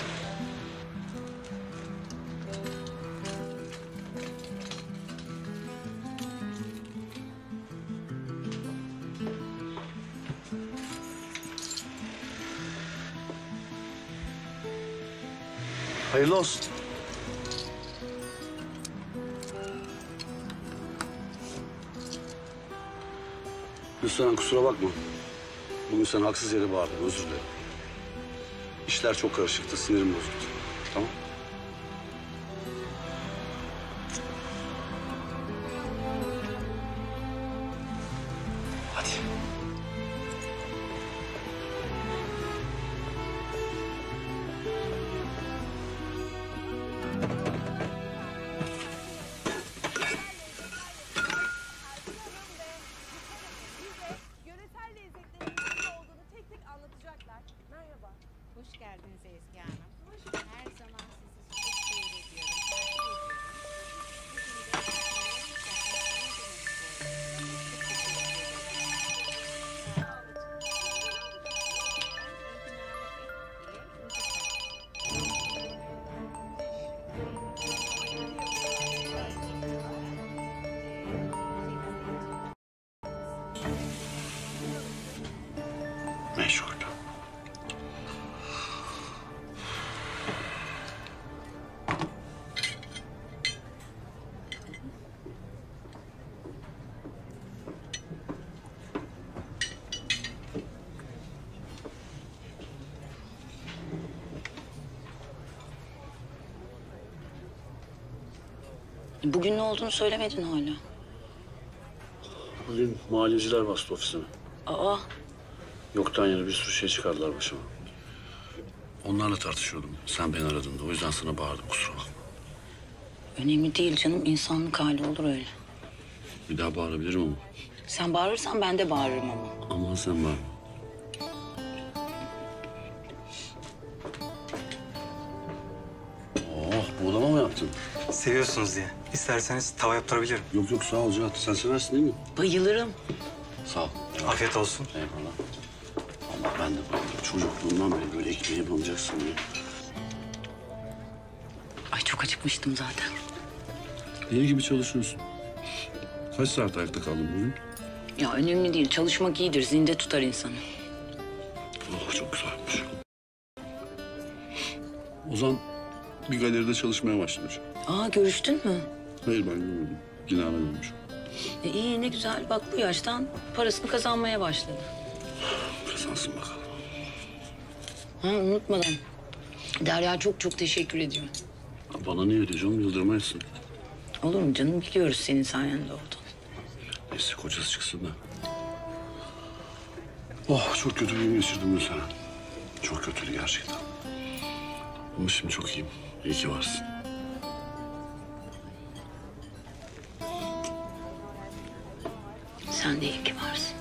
Hayırlı olsun. Lütfen kusura bakma. Bugün sana haksız yere bağırdım, özür dilerim. İşler çok karışıktı, sinirim bozuldu. Tamam? Hadi. Hoş geldiniz Ezgi Hanım. Her zaman sizi çok seyrediyorum. Takip Meşhur. Bugün ne olduğunu söylemedin hala. Bugün maliyeciler bastı ofisime. Aa, Yoktan yere bir sürü şey çıkardılar başıma. Onlarla tartışıyordum. Sen beni aradın da o yüzden sana bağırdım, kusura bakma. önemli değil canım. İnsanlık hali olur öyle. Bir daha bağırabilirim ama. Sen bağırırsan ben de bağırırım ama. Aman sen bağırma. Oh, buğulama mı yaptın? Seviyorsunuz diye. İsterseniz tava yaptırabilirim. Yok yok, sağ ol Cihat. Sen seversin değil mi? Bayılırım. Sağ ol. Afiyet olsun. Eyvallah. Allah ben de bayılırım. Çocukluğumdan beri böyle ekmeği bulacaksın diye. Ay çok acıkmıştım zaten. İyi gibi çalışıyorsun. Kaç saat ayakta kaldın bugün? Ya önemli değil. Çalışmak iyidir. Zinde tutar insanı. Oh, çok güzelmiş. Ozan bir galeride çalışmaya başlamış. Aa, görüştün mü? Hayır, ben görmedim. Yine aramamış. E, iyi, ne güzel. Bak bu yaştan parasını kazanmaya başladı. Kazansın bakalım. Ha, unutmadan. Derya çok çok teşekkür ediyorum. Bana niye ödeyeceğim? Yıldırım etsin. Olur mu canım? Biliyoruz senin sayende oldu. Neyse, kocası çıksın da. Oh, çok kötü bir gün geçirdim bu sene. Çok kötüydü gerçekten. Ama şimdi çok iyiyim. İyi ki varsın. Sen de iyi ki varsın.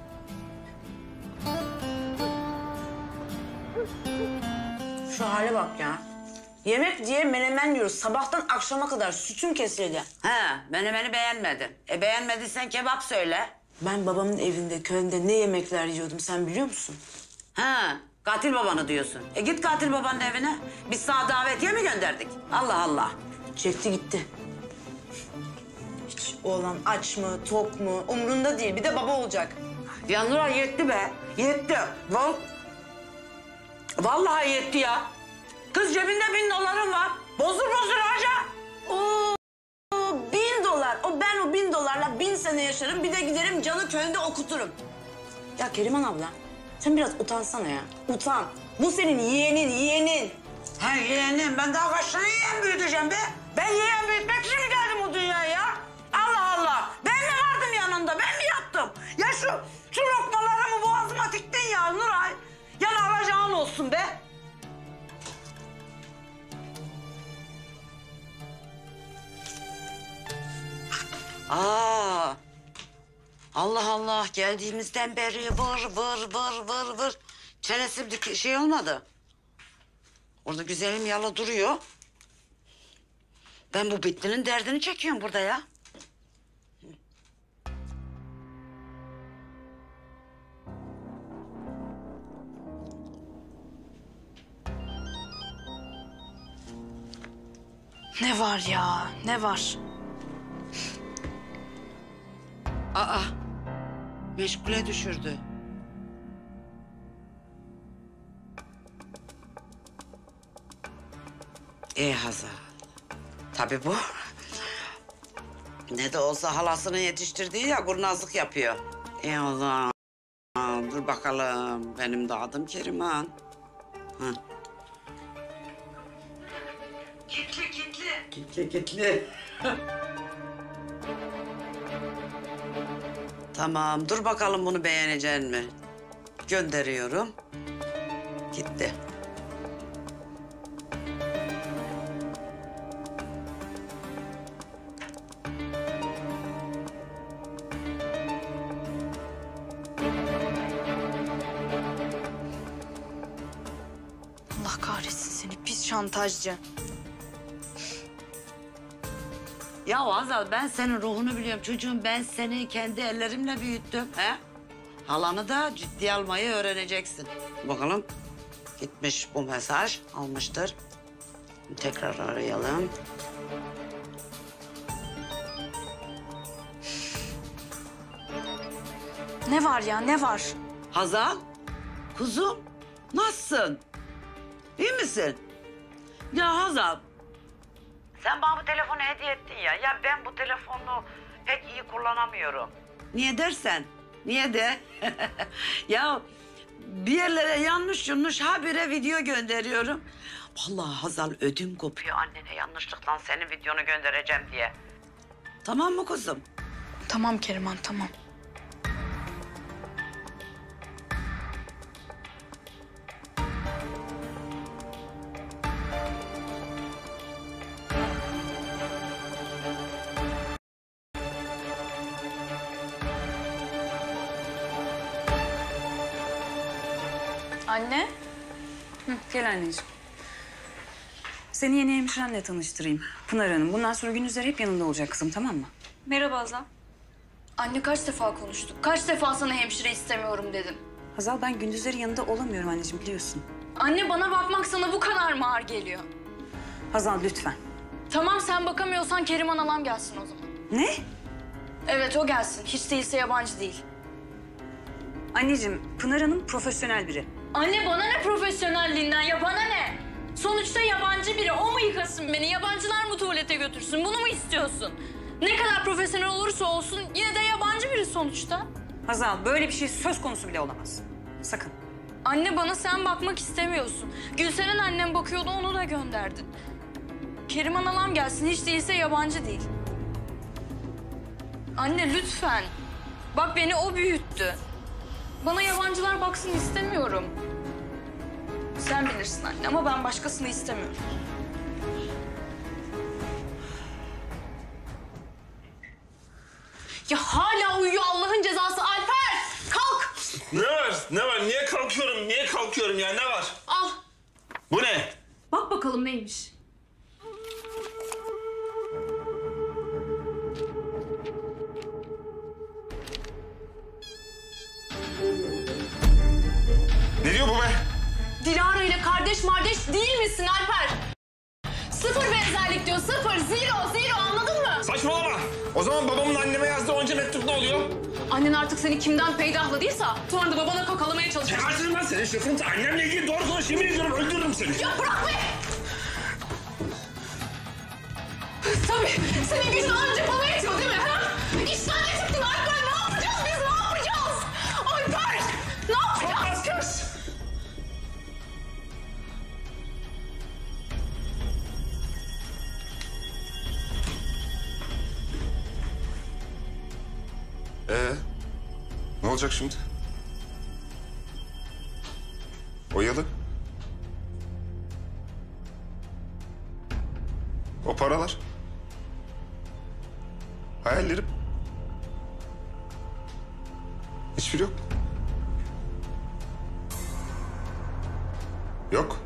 Şu hale bak ya. Yemek diye menemen yiyoruz. Sabahtan akşama kadar sütüm kesildi. He, menemeni beğenmedin. E beğenmediysen kebap söyle. Ben babamın evinde, köyünde ne yemekler yiyordum sen biliyor musun? Ha, katil babanı diyorsun. E git katil babanın evine. Biz sana davetiye mi gönderdik? Allah Allah. Çekti gitti. Hiç oğlan aç mı, tok mu umrunda değil. Bir de baba olacak. Ya Nuray yetti be. Yetti. Val Vallahi yetti ya. Kız cebinde bin doların var. Bozdur bozdur harca. Oo, bin dolar. O ben o bin dolarla bin sene yaşarım. Bir de giderim canı köyünde okuturum. Ya Keriman abla, sen biraz utansana ya. Utan. Bu senin yeğenin, yeğenin. Ha yeğenim, ben daha kaç tane yeğen büyüteceğim be? Ben yeğen büyütmek için mi geldim o dünyaya ya? Allah Allah. Ben mi vardım yanında? Ben mi yaptım? Ya şu, şu lokmalarımı boğazıma diktin ya Nuray. Yani alacağın olsun be. Aa, Allah Allah, geldiğimizden beri vır vır vır vır vır. Çenesi bir şey olmadı. Orada güzelim yala duruyor. Ben bu bitlinin derdini çekiyorum burada ya. Ne var ya, ne var? Aa, meşgule düşürdü. İyi Hazal. Tabii bu. Ne de olsa halasının yetiştirdiği ya kurnazlık yapıyor. Ey Allah. Tamam, dur bakalım. Benim de adım Keriman. Hı. Kitli, kitli. Kitli, kitli. Tamam, dur bakalım bunu beğenecek mi? Gönderiyorum. Gitti. Allah kahretsin seni pis şantajcı. Ya Azal, ben senin ruhunu biliyorum çocuğum. Ben seni kendi ellerimle büyüttüm. He? Halanı da ciddiye almayı öğreneceksin. Bakalım gitmiş bu mesaj, almıştır. Tekrar arayalım. Ne var ya ne var? Hazal, kuzum nasılsın? İyi misin? Ya Hazal, sen bana bu telefonu hediye ettin ya. Ya ben bu telefonu pek iyi kullanamıyorum. Niye dersen? Niye de? Ya bir yerlere yanlış yanlış habire video gönderiyorum. Vallahi Hazal ödüm kopuyor annene yanlışlıkla senin videonu göndereceğim diye. Tamam mı kuzum? Tamam Keriman tamam. Anne. Hı, gel anneciğim. Seni yeni hemşirenle tanıştırayım. Pınar Hanım. Bundan sonra gündüzleri hep yanında olacak kızım, tamam mı? Merhaba Hazal. Anne kaç defa konuştuk? Kaç defa sana hemşire istemiyorum dedim. Hazal, ben gündüzleri yanında olamıyorum anneciğim, biliyorsun. Anne bana bakmak sana bu kadar mı ağır geliyor? Hazal lütfen. Tamam sen bakamıyorsan Keriman alam gelsin o zaman. Ne? Evet o gelsin. Hiç değilse yabancı değil. Anneciğim, Pınar Hanım profesyonel biri. Anne bana ne profesyonelliğinden ya bana ne? Sonuçta yabancı biri. O mu yıkasın beni? Yabancılar mı tuvalete götürsün? Bunu mu istiyorsun? Ne kadar profesyonel olursa olsun yine de yabancı biri sonuçta. Hazal, böyle bir şey söz konusu bile olamaz. Sakın. Anne bana sen bakmak istemiyorsun. Gülseren annem bakıyordu onu da gönderdin. Keriman alam gelsin hiç değilse yabancı değil. Anne lütfen. Bak beni o büyüttü. Bana yabancılar baksın istemiyorum. Sen bilirsin anne ama ben başkasını istemiyorum. Ya hala uyuyor Allah'ın cezası Alper! Kalk! Ne var? Ne var? Niye kalkıyorum? Niye kalkıyorum ya? Ne var? Al. Bu ne? Bak bakalım neymiş. Ne diyor bu be? Dilara ile kardeş mardeş değil misin Alper? Sıfır benzerlik diyor, sıfır, zero, zero anladın mı? Saçmalama. O zaman babamın anneme yazdığı onca mektup ne oluyor? Annen artık seni kimden peydahladıysa sonra da babana kakalamaya çalışıyor. Çıkarsın lan senin şıkıntı. Annemle ilgili doğru konuş. Yemin ediyorum öldürürüm seni. Ya bırak be! Tabii, senin gücün anca bana yetiyor değil mi? Ha? İşten de çıktın Alper, ne yapacağız biz, ne yapacağız? Alper, ne yapacağız? Kes, kes. Ee, ne olacak şimdi? Oyalı. O paralar. Hayallerim. Hiçbiri yok. Yok.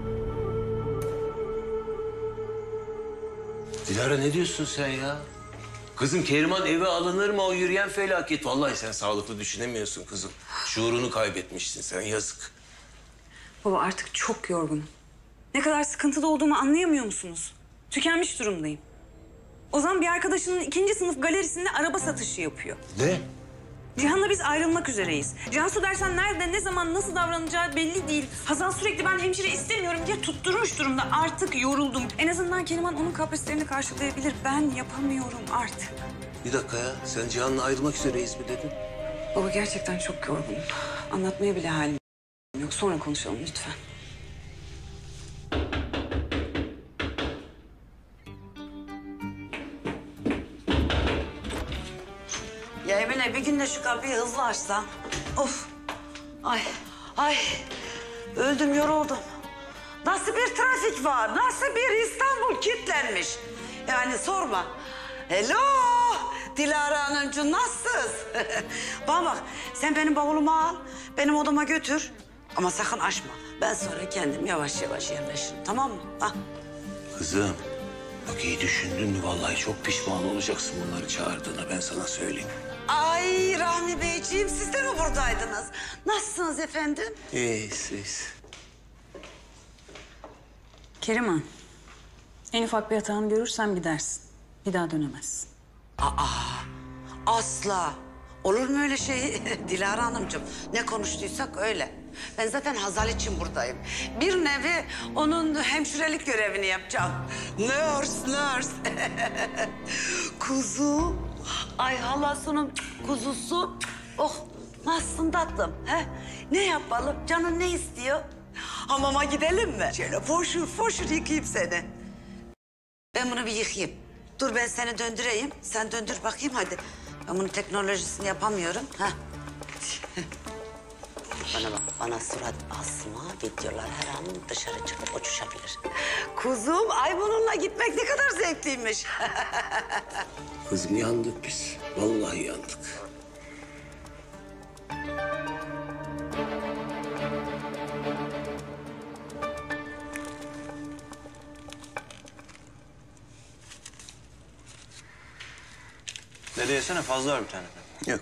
Dilara ne diyorsun sen ya? Kızım Keriman eve alınır mı o yürüyen felaket? Vallahi sen sağlıklı düşünemiyorsun kızım. Şuurunu kaybetmişsin sen yazık. Baba artık çok yorgunum. Ne kadar sıkıntıda olduğumu anlayamıyor musunuz? Tükenmiş durumdayım. Ozan bir arkadaşının ikinci sınıf galerisinde araba satışı yapıyor. Ne? Cihan'la biz ayrılmak üzereyiz. Cansu dersen nerede, ne zaman, nasıl davranacağı belli değil. Hazal sürekli ben hemşire istemiyorum diye tutturmuş durumda. Artık yoruldum. En azından Keriman onun kapasitelerini karşılayabilir. Ben yapamıyorum artık. Bir dakika ya sen Cihan'la ayrılmak üzereyiz mi dedin? Baba gerçekten çok yorgunum. Anlatmaya bile halim yok. Sonra konuşalım lütfen. Ya Emine bir gün de şu kapıyı hızlı açsan. Of. Ay. Ay. Öldüm yoruldum. Nasıl bir trafik var? Nasıl bir İstanbul kilitlenmiş? Yani sorma. Hello. Dilara Hanımcığım nasılsınız? Bana bak sen benim bavulumu al. Benim odama götür. Ama sakın açma. Ben sonra kendim yavaş yavaş yerleşirim. Tamam mı? Ah. Kızım, bak iyi düşündün mü? Vallahi çok pişman olacaksın bunları çağırdığına, ben sana söyleyeyim. Ay Rahmi Beyciğim siz de mi buradaydınız? Nasılsınız efendim? İyiyiz, iyiyiz. Keriman, en ufak bir hatanı görürsem gidersin. Bir daha dönemezsin. Aa, asla. Olur mu öyle şey Dilara Hanımcığım? Ne konuştuysak öyle. Ben zaten Hazal için buradayım. Bir nevi onun hemşirelik görevini yapacağım. Nurse, nurse. Kuzu. Ay halasının kuzusu. Oh, nasılsın tatlım? He? Ne yapalım? Canın ne istiyor? Hamama gidelim mi? Şöyle foşur foşur yıkayayım seni. Ben bunu bir yıkayayım. Dur ben seni döndüreyim. Sen döndür bakayım hadi. Ben bunun teknolojisini yapamıyorum. Ha. Bana bak, bana surat asma. Videolar her an dışarı çıkıp uçuşabilir. Kuzum, ay bununla gitmek ne kadar zevkliymiş. Kızım yandık biz. Vallahi yandık. Dede yesene fazla var bir tane. Yok.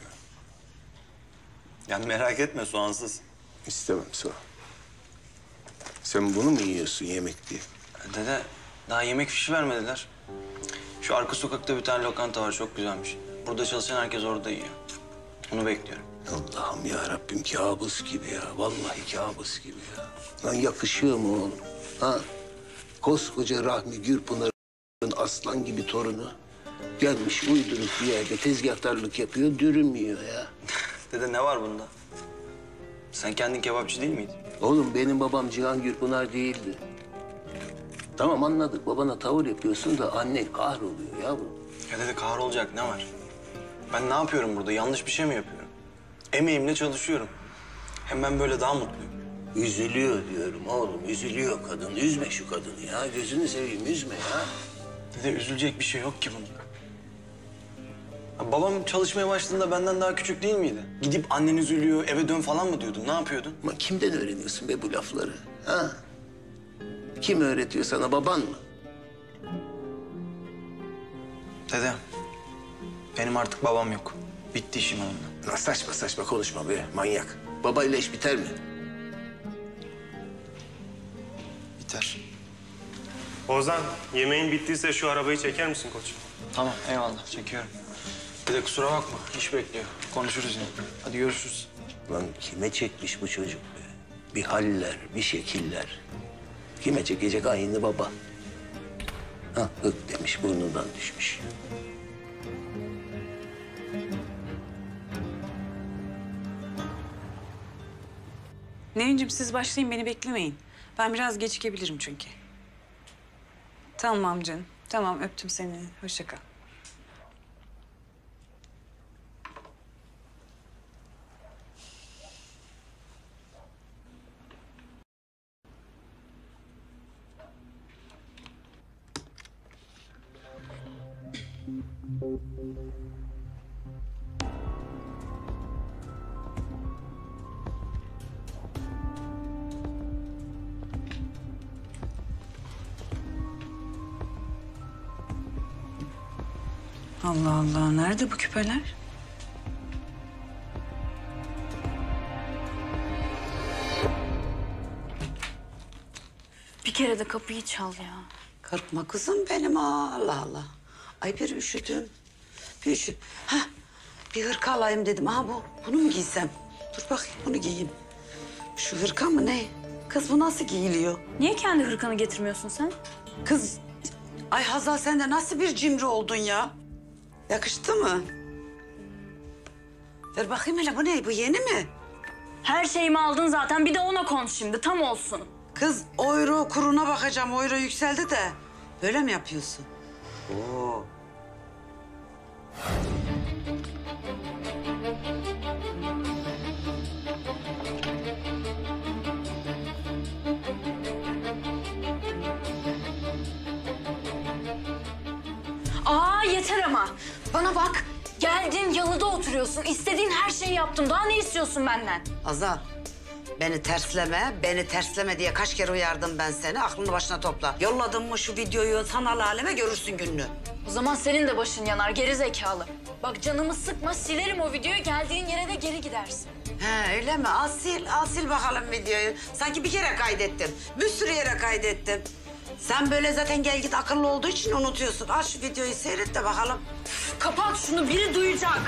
Ya merak etme soğansız. İstemem soğan. Sen bunu mu yiyorsun yemek diye? Dede daha yemek fişi vermediler. Şu arka sokakta bir tane lokanta var çok güzelmiş. Burada çalışan herkes orada yiyor. Onu bekliyorum. Allah'ım ya Rabbim kabus gibi ya. Vallahi kabus gibi ya. Lan yakışıyor mu oğlum? Ha? Koskoca Rahmi Gürpınar'ın aslan gibi torunu gelmiş uyduruk bir yerde tezgahtarlık yapıyor, dürüm yiyor ya. Dede ne var bunda? Sen kendin kebapçı değil miydin? Oğlum benim babam Cihan Gürpınar değildi. Tamam anladık babana tavır yapıyorsun da annen kahroluyor yavrum. Ya dede kahrolacak ne var? Ben ne yapıyorum burada? Yanlış bir şey mi yapıyorum? Emeğimle çalışıyorum. Hem ben böyle daha mutluyum. Üzülüyor diyorum oğlum, üzülüyor kadın. Üzme şu kadını ya, gözünü seveyim üzme ya. Dede üzülecek bir şey yok ki bunda. Ya babam çalışmaya başladığında benden daha küçük değil miydi? Gidip annen üzülüyor, eve dön falan mı diyordun? Ne yapıyordun? Ama kimden öğreniyorsun be bu lafları? Ha? Kim öğretiyor sana, baban mı? Dede, benim artık babam yok. Bitti işim onunla. Lan saçma saçma konuşma be, manyak. Babayla iş biter mi? Biter. Ozan, yemeğin bittiyse şu arabayı çeker misin koçum? Tamam, eyvallah. Çekiyorum. Dede kusura bakma, iş bekliyor. Konuşuruz yine. Hadi görüşürüz. Lan kime çekmiş bu çocuk be? Bir haller, bir şekiller. Kime çekecek aynı baba? Ha, hık demiş, burnundan düşmüş. Nevinciğim siz başlayın, beni beklemeyin. Ben biraz gecikebilirim çünkü. Tamam canım. Tamam, öptüm seni. Hoşça kal. Allah Allah, nerede bu küpeler? Bir kere de kapıyı çal ya. Korkma kızım benim Allah Allah. Ay bir üşüdüm. Bir üşü. Hah, bir hırka alayım dedim. Aha bu. Bunu mu giysem? Dur bakayım bunu giyeyim. Şu hırka mı ne? Kız bu nasıl giyiliyor? Niye kendi hırkanı getirmiyorsun sen? Kız, ay Hazal sen de nasıl bir cimri oldun ya? Yakıştı mı? Ver bakayım hele bu ne? Bu yeni mi? Her şeyimi aldın zaten. Bir de ona konuş şimdi. Tam olsun. Kız euro kuruna bakacağım. Euro yükseldi de. Böyle mi yapıyorsun? Oo. Aa yeter ama. Bana bak. Geldin yalıda oturuyorsun. İstediğin her şeyi yaptım. Daha ne istiyorsun benden? Azal, beni tersleme, beni tersleme diye kaç kere uyardım ben seni. Aklını başına topla. Yolladım mı şu videoyu sanal aleme görürsün gününü. O zaman senin de başın yanar geri zekalı. Bak canımı sıkma silerim o videoyu. Geldiğin yere de geri gidersin. He öyle mi? Al sil, al sil bakalım videoyu. Sanki bir kere kaydettim. Bir sürü yere kaydettim. Sen böyle zaten gel git akıllı olduğu için unutuyorsun. Al şu videoyu seyret de bakalım. Üf, kapat şunu biri duyacak.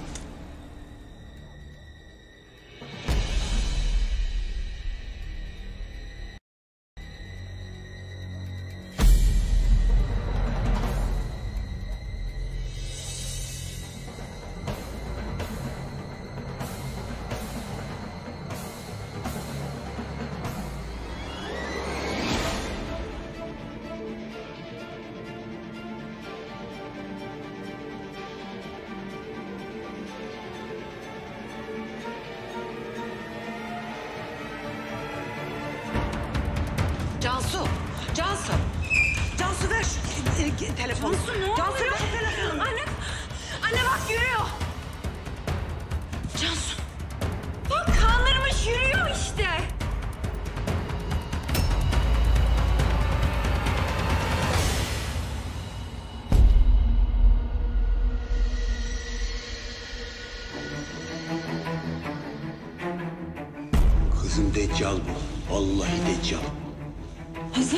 Cansu, Cansu. Cansu ver şu e, e, telefonu. Cansu ne Cansu oluyor? ver şu telefonu. Anne, anne bak yürüyor. Cansu. Bak kandırmış yürüyor işte. Kızım deccal bu. Vallahi deccal. Hazan?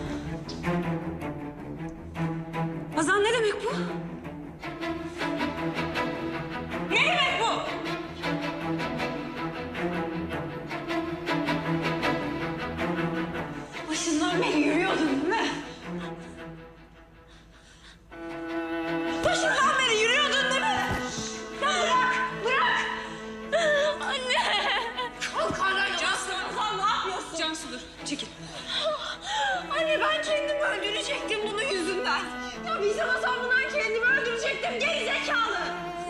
Hazan ne demek bu? Ne demek bu? Başından beri yürüyordun değil mi? Başından beri yürüyordun değil mi? Ya bırak, bırak! Anne! Kalk anne! Cansu, ne yapıyorsun? Cansu dur, çekil. Anne ben kendimi öldürecektim bunun yüzünden. Ya bir sana sanmadan kendimi öldürecektim geri zekalı.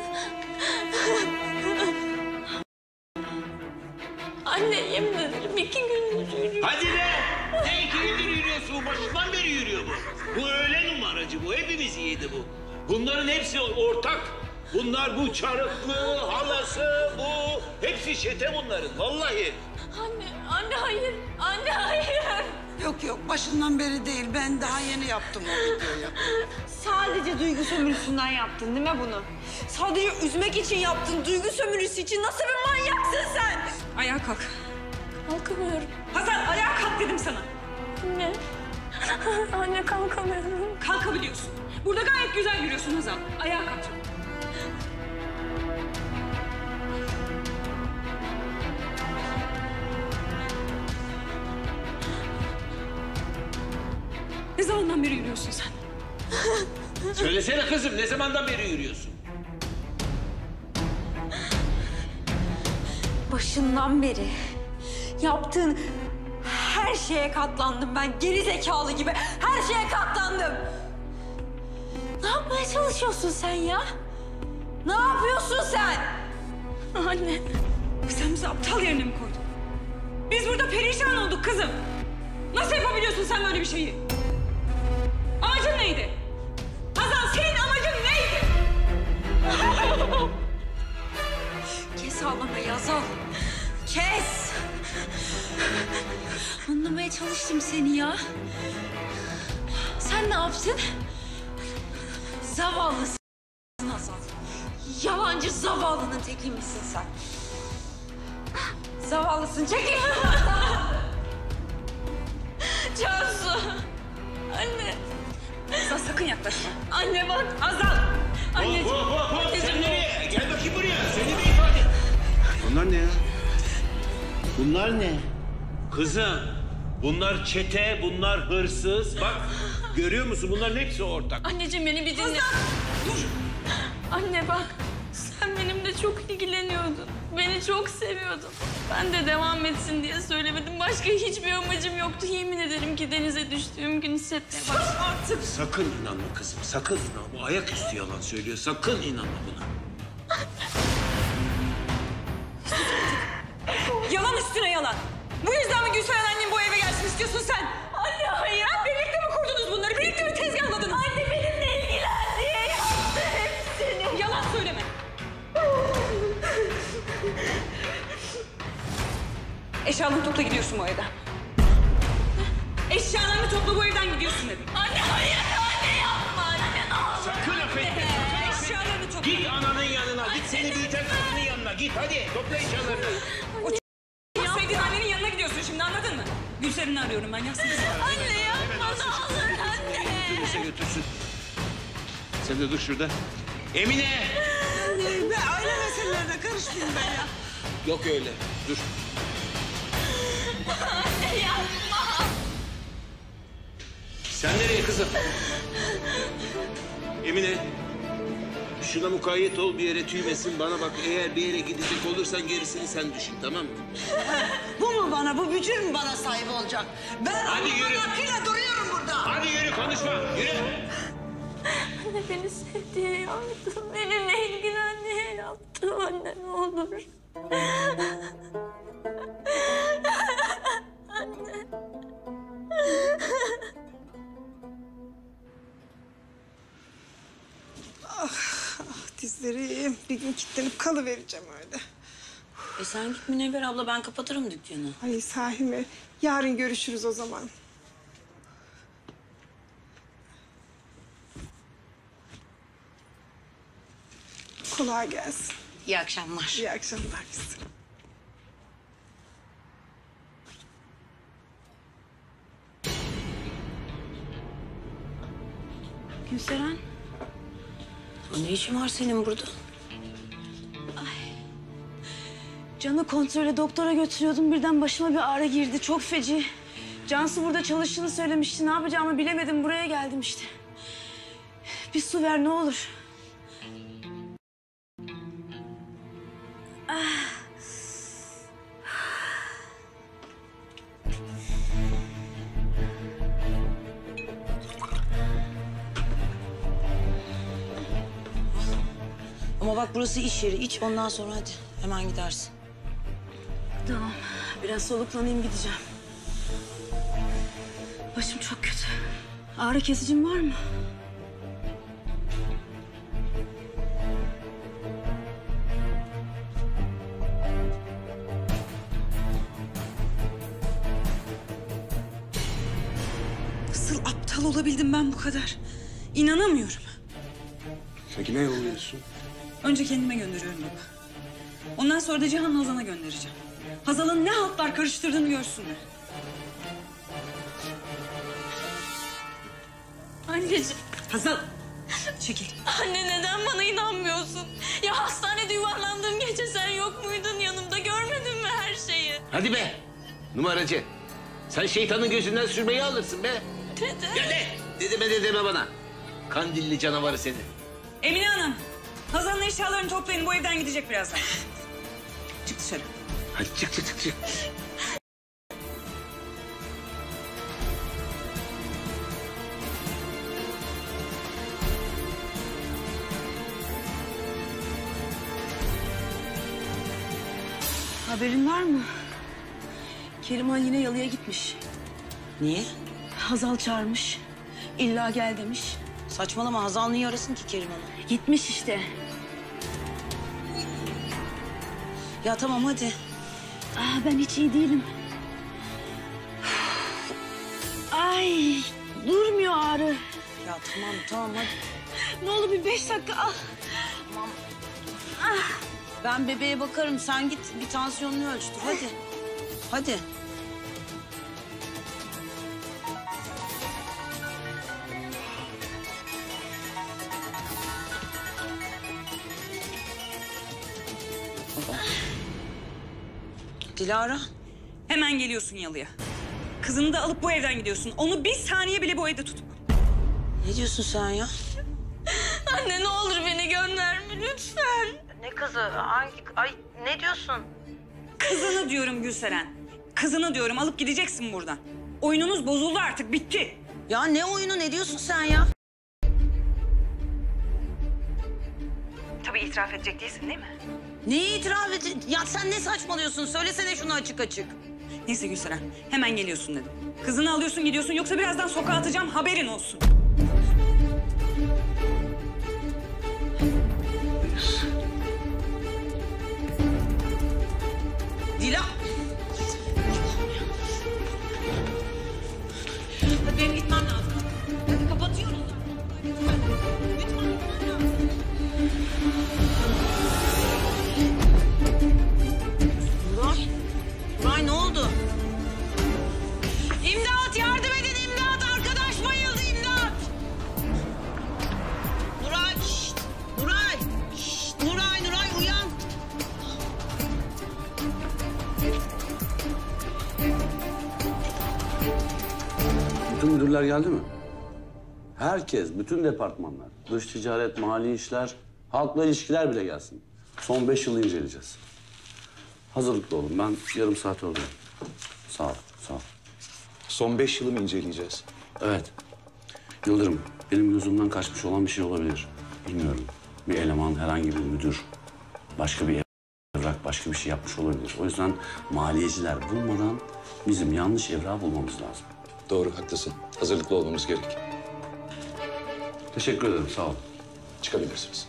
Anne yemin ederim iki gündür yürüyorum. Hadi be! Ne iki gündür yürüyorsun? Bu başından beri yürüyor bu. Bu öğle numaracı bu. Hepimizi yedi bu. Bunların hepsi ortak. Bunlar bu çarıklı, halası, bu. Hepsi çete bunların. Vallahi. Anne, anne hayır. Anne hayır. Yok yok başından beri değil. Ben daha yeni yaptım o videoyu. Sadece duygu sömürüsünden yaptın değil mi bunu? Sadece üzmek için yaptın. Duygu sömürüsü için nasıl bir manyaksın sen? Ayağa kalk. Kalkamıyorum. Hazan ayağa kalk dedim sana. Anne. Anne kalkamıyorum. Kalkabiliyorsun. Burada gayet güzel yürüyorsun Hazan. Ayağa kalk. Ne zamandan beri yürüyorsun sen? Söylesene kızım, ne zamandan beri yürüyorsun? Başından beri yaptığın her şeye katlandım ben. Geri zekalı gibi her şeye katlandım. Ne yapmaya çalışıyorsun sen ya? Ne yapıyorsun sen? Anne, sen bizi aptal yerine mi koydun? Biz burada perişan olduk kızım. Nasıl yapabiliyorsun sen böyle bir şeyi? Amacın neydi? Hazan senin amacın neydi? Kes ağlamayı Hazal. Kes. Anlamaya çalıştım seni ya. Sen ne yaptın? Zavallısın Hazal. Yalancı zavallının teki misin sen? Zavallısın. Çekil. Cansu. Anne. Hazal sakın yaklaşma. Anne bak. Hazal. Anneciğim. Hop hop hop hop. Sen nereye? Gel bakayım buraya. Seni bir ifade. Bunlar ne ya? Bunlar ne? Kızım. Bunlar çete, bunlar hırsız. Bak görüyor musun? Bunların hepsi ortak. Anneciğim beni bir dinle. Dur. Anne bak. Sen benim de çok ilgileniyordun. Beni çok seviyordun. Ben de devam etsin diye söylemedim. Başka hiçbir amacım yoktu. Yemin ederim ki denize düştüğüm gün hissetmeye başladım. Artık. Sakın inanma kızım, sakın inanma. Bu ayaküstü yalan söylüyor. Sakın inanma buna. Yalan üstüne yalan. Bu yüzden mi Gülseren annem bu eve gelsin istiyorsun sen? Anne hayır. Ha, birlikte mi kurdunuz bunları? Birlikte mi tezgahladınız? Anne benimle ilgilendi. Yaptı hepsini. Yalan söyleme. Eşyalarını topla gidiyorsun bu evden. Eşyalarını topla bu evden gidiyorsun dedim. Anne hayır. Anne yapma. Anne ne olur. Sakın affetme. Eşyalarını topla. Git ananın yanına, git seni büyüten kadının yanına. Git hadi, topla eşyalarını. O sevdiğin annenin yanına gidiyorsun şimdi, anladın mı? Gülseren'i arıyorum ben, yazsın. Anne yapma ne olur anne. Götürürse götürsün. Sen de dur şurada. Emine! Ben aile meselelerine karışmayayım ben ya. Yok öyle, dur. Anne yapma. Sen nereye kızım? Emine. Şuna mukayyet ol, bir yere tüymesin. Bana bak, eğer bir yere gidecek olursan gerisini sen düşün, tamam mı? Bu mu bana, bu bücür mü bana sahip olacak? Ben Hadi yürü. hakkıyla duruyorum burada. Hadi yürü, konuşma, yürü. Anne beni sevdiği yaptı. Benimle ilgilendiği yaptı. Anne ne olur. Anne. Ah, ah dizlerim. Bir gün kilitlenip kalıvereceğim öyle. E sen git Münevver abla, ben kapatırım dükkanı. Ay sahi mi? Yarın görüşürüz o zaman. Kolay gelsin. İyi akşamlar. İyi akşamlar kızım. Gülseren. Ne işin var senin burada? Can'ı kontrole doktora götürüyordum. Birden başıma bir ağrı girdi. Çok feci. Cansu burada çalıştığını söylemişti. Ne yapacağımı bilemedim. Buraya geldim işte. Bir su ver ne olur. Ah. Ama bak burası iş yeri. İç ondan sonra hadi. Hemen gidersin. Tamam. Biraz soluklanayım gideceğim. Başım çok kötü. Ağrı kesicim var mı? Nasıl aptal olabildim ben bu kadar? İnanamıyorum. Sen kime yolluyorsun? Önce kendime gönderiyorum baba. Ondan sonra da Cihan'la Ozan'a göndereceğim. Hazal'ın ne haltlar karıştırdığını görsünler. Anneciğim. Hazal, çekil. Anne neden bana inanmıyorsun? Ya hastanede yuvarlandığım gece sen yok muydun yanımda? Görmedin mi her şeyi? Hadi be, numaracı. Sen şeytanın gözünden sürmeyi alırsın be. Dede. Dede, dedeme dedeme bana. Kandilli canavarı seni. Emine Hanım, Hazal'ın eşyalarını toplayın. Bu evden gidecek birazdan. Çık dışarı. Hadi çık çık çık çık. Haberin var mı? Keriman yine yalıya gitmiş. Niye? Hazal çağırmış. İlla gel demiş. Saçmalama, Hazal niye arasın ki Keriman'ı? Gitmiş işte. Ya tamam hadi. Ah, ben hiç iyi değilim. Ay, durmuyor ağrı. Ya tamam tamam hadi. Ne olur bir beş dakika al. Tamam. Ah. Ben bebeğe bakarım, sen git bir tansiyonunu ölçtür hadi. Hadi. Dilara. Hemen geliyorsun yalıya. Kızını da alıp bu evden gidiyorsun. Onu bir saniye bile bu evde tutma. Ne diyorsun sen ya? Anne ne olur beni gönderme lütfen. Ne kızı? Hangi... Ay ne diyorsun? Kızını diyorum Gülseren. Kızını diyorum, alıp gideceksin buradan. Oyununuz bozuldu artık, bitti. Ya ne oyunu, ne diyorsun sen ya? Tabii itiraf edecek değilsin değil mi? Neyi itiraf et? Ya sen ne saçmalıyorsun? Söylesene şunu açık açık. Neyse Gülseren, hemen geliyorsun dedim. Kızını alıyorsun gidiyorsun, yoksa birazdan sokağa atacağım, haberin olsun. Dila! Hadi benim gitmem lazım. Hadi kapatıyoruz. Lütfen. Lütfen gitmem lazım. Nuray. Nuray ne oldu? İmdat, yardım edin imdat. Arkadaş bayıldı, imdat. Nuray. Şşt. Nuray. Şşt. Nuray, Nuray uyan. Bütün müdürler geldi mi? Herkes, bütün departmanlar, dış ticaret, mali işler, halkla ilişkiler bile gelsin. Son beş yılı inceleyeceğiz. Hazırlıklı olun. Ben yarım saat oradayım. Sağ ol, sağ ol. Son beş yılı mı inceleyeceğiz? Evet. Yıldırım, benim gözümden kaçmış olan bir şey olabilir. Bilmiyorum. Bir eleman, herhangi bir müdür, başka bir evrak, başka bir şey yapmış olabilir. O yüzden maliyeciler bulmadan bizim yanlış evrağı bulmamız lazım. Doğru, haklısın. Hazırlıklı olmamız gerek. Teşekkür ederim, sağ ol. Çıkabilirsiniz.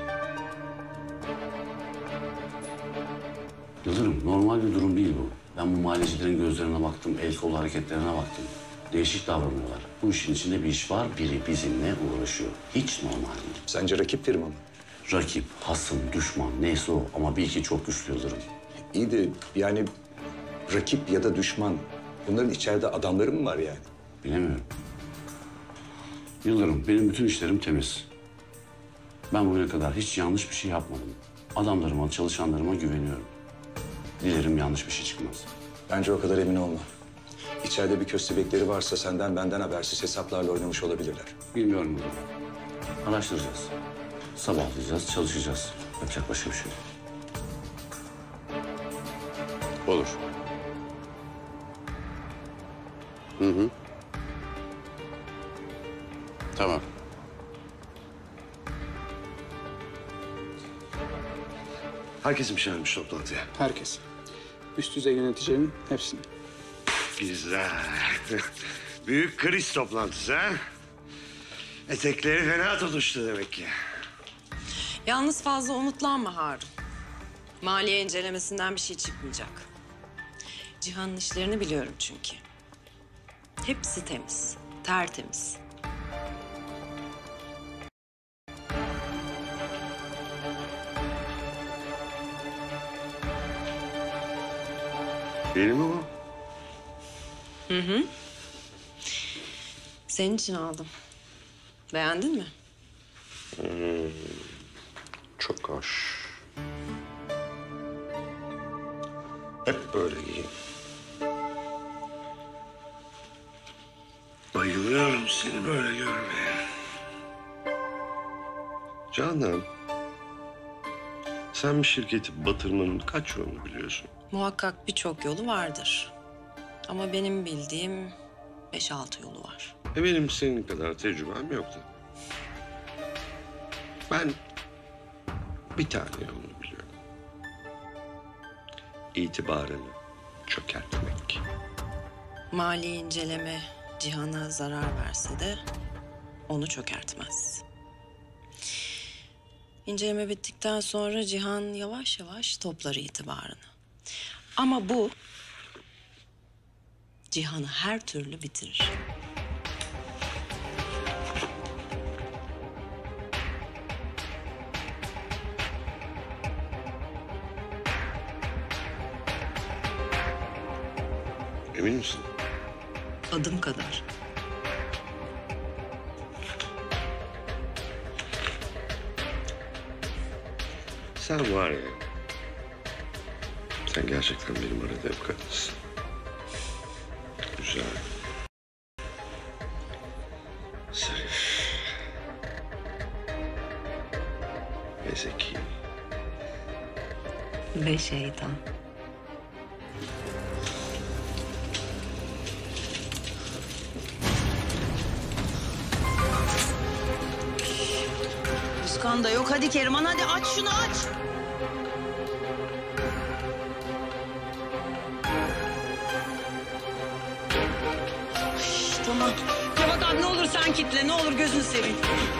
Yıldırım, normal bir durum değil bu. Ben bu maliyecilerin gözlerine baktım, el kol hareketlerine baktım. Değişik davranıyorlar. Bu işin içinde bir iş var, biri bizimle uğraşıyor. Hiç normal değil. Sence rakip firma mı? Rakip, hasım, düşman, neyse o. Ama bir iki çok güçlü Yıldırım. İyi de yani rakip ya da düşman, bunların içeride adamları mı var yani? Bilemiyorum. Yıldırım, benim bütün işlerim temiz. Ben bugüne kadar hiç yanlış bir şey yapmadım. Adamlarıma, çalışanlarıma güveniyorum. Dilerim yanlış bir şey çıkmaz. Bence o kadar emin olma. İçeride bir köstebekleri varsa senden benden habersiz hesaplarla oynamış olabilirler. Bilmiyorum Yıldırım. Araştıracağız. Sabahlayacağız, çalışacağız. Yapacak başka bir şey yok. Olur. Hı hı. Tamam. Herkes mi çağırmış toplantıya? Herkes. Üst düzey yöneticilerin hepsini. Güzel. Büyük kriz toplantısı ha? Etekleri fena tutuştu demek ki. Yalnız fazla umutlanma Harun. Maliye incelemesinden bir şey çıkmayacak. Cihan'ın işlerini biliyorum çünkü. Hepsi temiz, tertemiz. Benim mi bu? Hı hı. Senin için aldım. Beğendin mi? Hmm, çok hoş. Hep böyle giyin. Bayılıyorum seni böyle görmeye. Canan, sen bir şirketi batırmanın kaç yolunu biliyorsun? Muhakkak birçok yolu vardır. Ama benim bildiğim beş altı yolu var. E benim senin kadar tecrübem yoktu. Ben bir tane yolunu biliyorum. İtibarını çökertmek. Mali inceleme Cihan'a zarar verse de onu çökertmez. İnceleme bittikten sonra Cihan yavaş yavaş toplar itibarını. Ama bu Cihan'ı her türlü bitirir. Emin misin? Adım kadar. Sen var ya, sen gerçekten benim aradığım kadınsın. Güzel. Zarif. Ve zeki. ve şeytan. Özkan da yok. Hadi Keriman, hadi aç şunu, aç. Ay, tamam. Kapat abi, ne olur sen kitle, ne olur gözünü seveyim.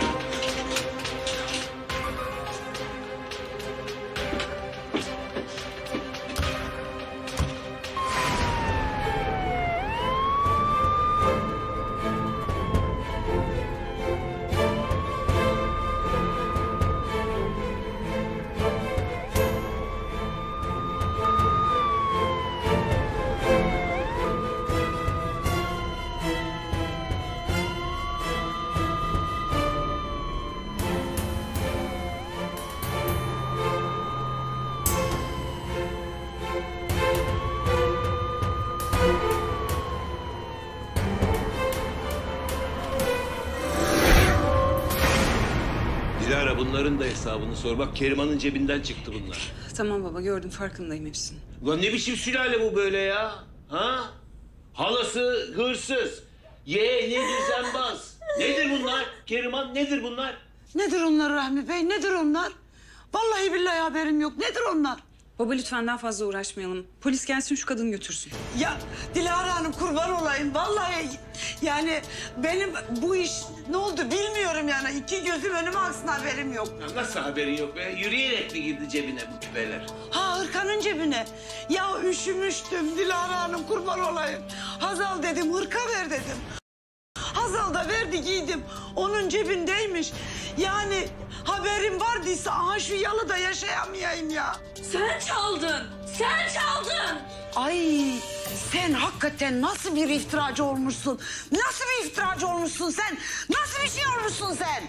Dilara, bunların da hesabını sor. Bak Keriman'ın cebinden çıktı bunlar. Tamam baba, gördüm, farkındayım hepsinin. Ulan ne biçim sülale bu böyle ya? Ha? Halası hırsız. Yeğeni düzenbaz. Nedir bunlar? Keriman, nedir bunlar? Nedir onlar Rahmi Bey, nedir onlar? Vallahi billahi haberim yok. Nedir onlar? Baba lütfen daha fazla uğraşmayalım. Polis gelsin, şu kadını götürsün. Ya Dilara Hanım, kurban olayım. Vallahi yani benim bu iş ne oldu bilmiyorum yani. İki gözüm önüme aksın, haberim yok. Ya nasıl haberin yok be? Yürüyerek mi girdi cebine bu küpeler? Ha, hırkanın cebine. Ya üşümüştüm Dilara Hanım, kurban olayım. Hazal dedim, hırka ver dedim. Hazal da verdi, giydim. Onun cebindeymiş. Yani haberim vardıysa aha şu yalıda yaşayamayayım ya. Sen çaldın. Sen çaldın. Ay sen hakikaten nasıl bir iftiracı olmuşsun? Nasıl bir iftiracı olmuşsun sen? Nasıl bir şey olmuşsun sen?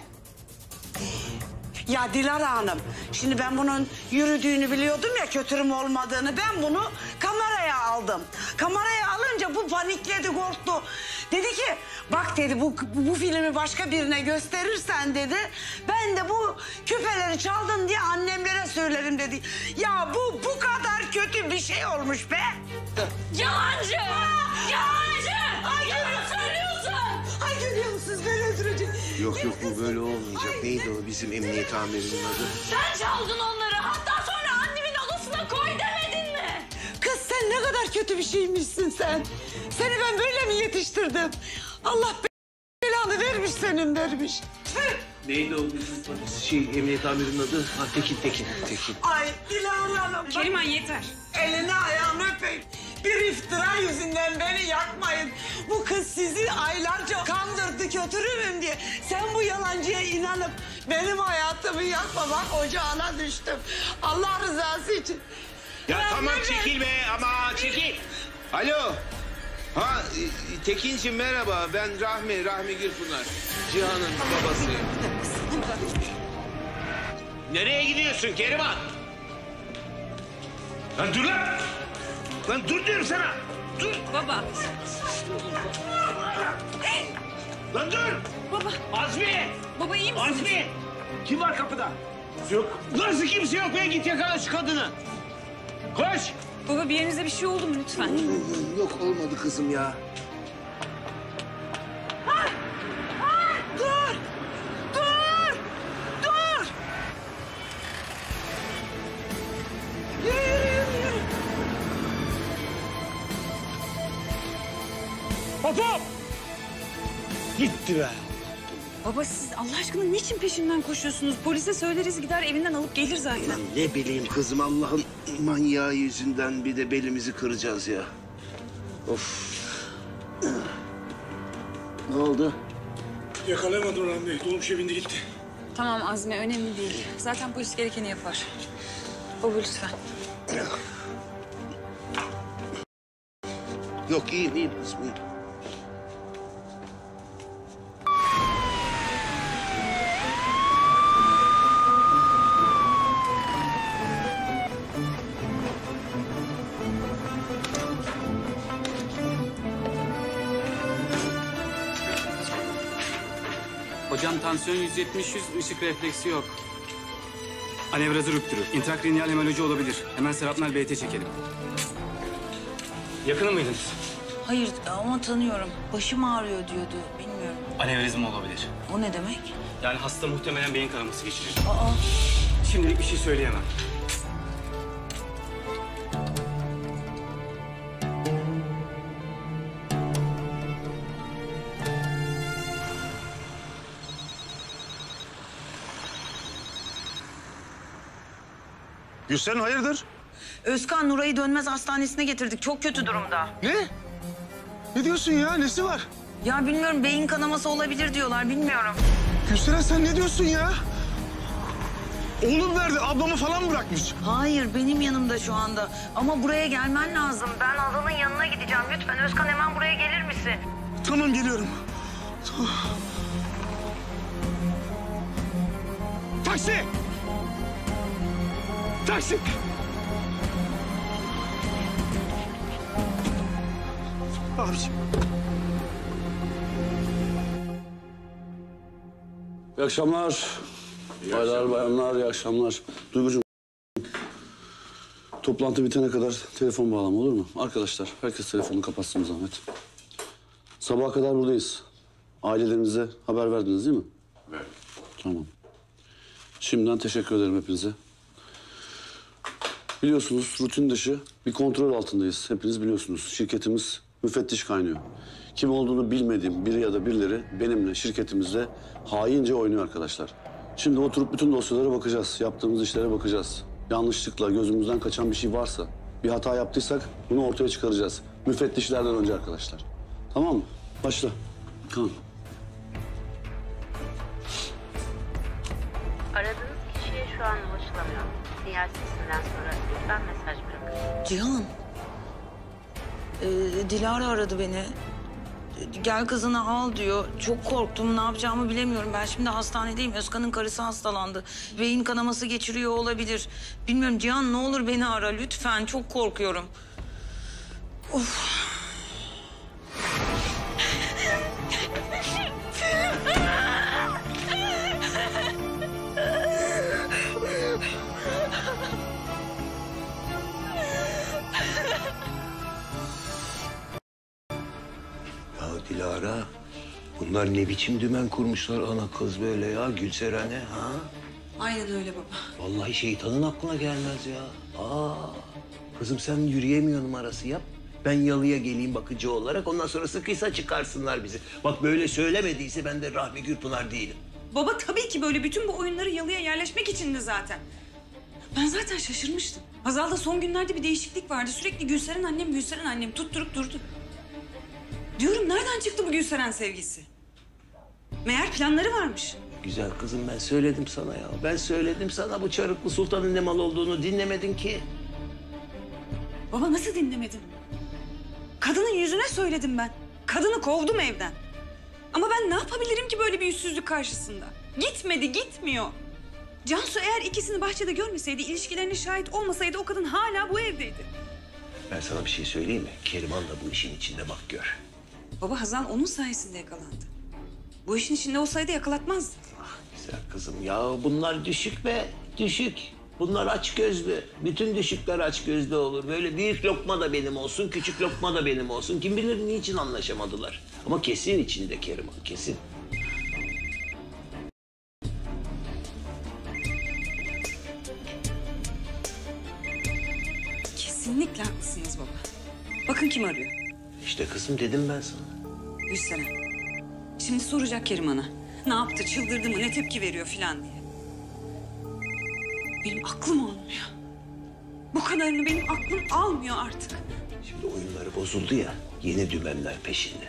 Ya Dilara Hanım, şimdi ben bunun yürüdüğünü biliyordum ya, kötürüm olmadığını. Ben bunu kameraya aldım. Kameraya alınca bu panikledi, korktu. Dedi ki, bak dedi, bu, bu filmi başka birine gösterirsen dedi, ben de bu küpeleri çaldın diye annemlere söylerim dedi. Ya bu bu kadar kötü bir şey olmuş be. Yalancı! Yalancı! Ay, Yalan söylüyorsun! Ay, görüyor musunuz, beni öldürecek. Yok yok, bu böyle olmayacak. Neydi o bizim emniyet amirinin adı? Sen çaldın onları. Hatta sonra annemin odasına koy demedin mi? Kız sen ne kadar kötü bir şeymişsin sen. Seni ben böyle mi yetiştirdim? Allah belanı vermiş senin, vermiş. Neydi o bizim şey emniyet amirinin adı? Ha, Tekin, Tekin, Tekin. Ay Dilara Hanım. Keriman yeter. Elini ayağını öpeyim. Bir iftira yüzünden beni yakmayın. Bu kız sizi aylarca kandırdı, kötürümüm diye. Sen bu yalancıya inanıp benim hayatımı yakma, bak ocağına düştüm. Allah rızası için. Ya Ben tamam de- çekil be, ama çekil. Alo. Ha e, Tekin'cim merhaba, ben Rahmi, Rahmi Gürpınar. Cihan'ın babasıyım. Nereye gidiyorsun Keriman? Lan dur lan! Lan dur diyorum sana! Dur! Baba. Lan dur! Baba. Azmi! Baba iyi misin? Azmi! Kim var kapıda? Yok. Nasıl kimse yok be? Git yakala şu kadını. Koş! Baba bir yerinize bir şey oldu mu lütfen? Yok olmadı kızım ya. Dur! Dur! Dur! Yürü, yürü, yürü, yürü. Hop hop! Gitti be. Baba siz Allah aşkına niçin peşinden koşuyorsunuz? Polise söyleriz, gider evinden alıp gelir zaten. Ne bileyim kızım, Allah'ın manyağı yüzünden bir de belimizi kıracağız ya. Of. Ne oldu? Yakalayamadım Rahmi Bey. Dolmuşa bindi gitti. Tamam Azmi, önemli değil. Zaten polis gerekeni yapar. Baba lütfen. Yok iyiyim iyiyim kızım iyiyim. Hocam tansiyon yüz yetmiş yüz, ışık refleksi yok. Anevrazı rüptürü. İntrakrinyal hemoloji olabilir. Hemen Serapnal B T çekelim. Yakını mıydınız? Hayır ama tanıyorum. Başım ağrıyor diyordu. Bilmiyorum. Anevrizma olabilir. O ne demek? Yani hasta muhtemelen beyin kanaması geçirir. Aa. Şimdilik bir şey söyleyemem. Gülseren hayırdır? Özkan Nuray'ı Dönmez Hastanesi'ne getirdik. Çok kötü durumda. Ne? Ne diyorsun ya? Nesi var? Ya bilmiyorum, beyin kanaması olabilir diyorlar. Bilmiyorum. Gülseren sen ne diyorsun ya? Oğlum nerede? Ablamı falan mı bırakmış? Hayır, benim yanımda şu anda. Ama buraya gelmen lazım. Ben Azal'ın yanına gideceğim. Lütfen Özkan, hemen buraya gelir misin? Tamam, geliyorum. Tamam. Taksi! Taksi! Abiciğim. İyi akşamlar. Baylar, bayanlar, iyi akşamlar. Duygucuğum, toplantı bitene kadar telefon bağlama olur mu? Arkadaşlar, herkes telefonunu kapatsın zahmet. Sabaha kadar buradayız. Ailelerinize haber verdiniz değil mi? Evet. Tamam. Şimdiden teşekkür ederim hepinize. Biliyorsunuz rutin dışı bir kontrol altındayız. Hepiniz biliyorsunuz. Şirketimiz müfettiş kaynıyor. Kim olduğunu bilmediğim biri ya da birileri benimle, şirketimizle haince oynuyor arkadaşlar. Şimdi oturup bütün dosyalara bakacağız. Yaptığımız işlere bakacağız. Yanlışlıkla gözümüzden kaçan bir şey varsa, bir hata yaptıysak bunu ortaya çıkaracağız. Müfettişlerden önce arkadaşlar. Tamam mı? Başla. Kan. Aradığınız kişiye şu an ulaşılamıyor. Sinyal sesinden sonra lütfen mesaj bırakın. Cihan. Ee, Dilara aradı beni. Gel kızını al diyor. Çok korktum. Ne yapacağımı bilemiyorum. Ben şimdi hastanedeyim. Özkan'ın karısı hastalandı. Beyin kanaması geçiriyor olabilir. Bilmiyorum Cihan, ne olur beni ara lütfen. Çok korkuyorum. Of. Ya Dilara, bunlar ne biçim dümen kurmuşlar ana kız böyle ya Gülseren'e ha? Aynen öyle baba. Vallahi şeytanın aklına gelmez ya. Aa, kızım sen yürüyemiyor numarası yap. Ben yalıya geleyim bakıcı olarak, ondan sonra sıkıysa çıkarsınlar bizi. Bak böyle söylemediyse ben de Rahmi Gürpınar değilim. Baba tabii ki böyle bütün bu oyunları yalıya yerleşmek içindi zaten. Ben zaten şaşırmıştım. Hazal'da son günlerde bir değişiklik vardı. Sürekli Gülseren annem, Gülseren annem tutturup durdu. Diyorum nereden çıktı bu Gülseren sevgisi? Meğer planları varmış. Güzel kızım, ben söyledim sana ya. Ben söyledim sana, bu Çarıklı Sultan'ın ne mal olduğunu dinlemedin ki. Baba nasıl dinlemedin? Kadının yüzüne söyledim ben. Kadını kovdum evden. Ama ben ne yapabilirim ki böyle bir yüzsüzlük karşısında? Gitmedi, gitmiyor. Cansu eğer ikisini bahçede görmeseydi, ilişkilerine şahit olmasaydı o kadın hala bu evdeydi. Ben sana bir şey söyleyeyim mi? Keriman da bu işin içinde, bak gör. Baba Hazal onun sayesinde yakalandı. Bu işin içinde olsaydı yakalatmazdı. Ah güzel kızım ya, bunlar düşük be, düşük. Bunlar aç gözlü. Bütün düşükler aç gözlü olur. Böyle büyük lokma da benim olsun, küçük lokma da benim olsun. Kim bilir niçin anlaşamadılar. Ama kesin içinde Keriman, kesin. Kesinlikle haklısınız baba. Bakın kim arıyor. İşte kızım dedim ben sana. Gülseren. Şimdi soracak Keriman'a. Ne yaptı, çıldırdı mı, ne tepki veriyor filan diye. Benim aklım almıyor. Bu kadarını benim aklım almıyor artık. Şimdi oyunları bozuldu ya, yeni dümenler peşinde.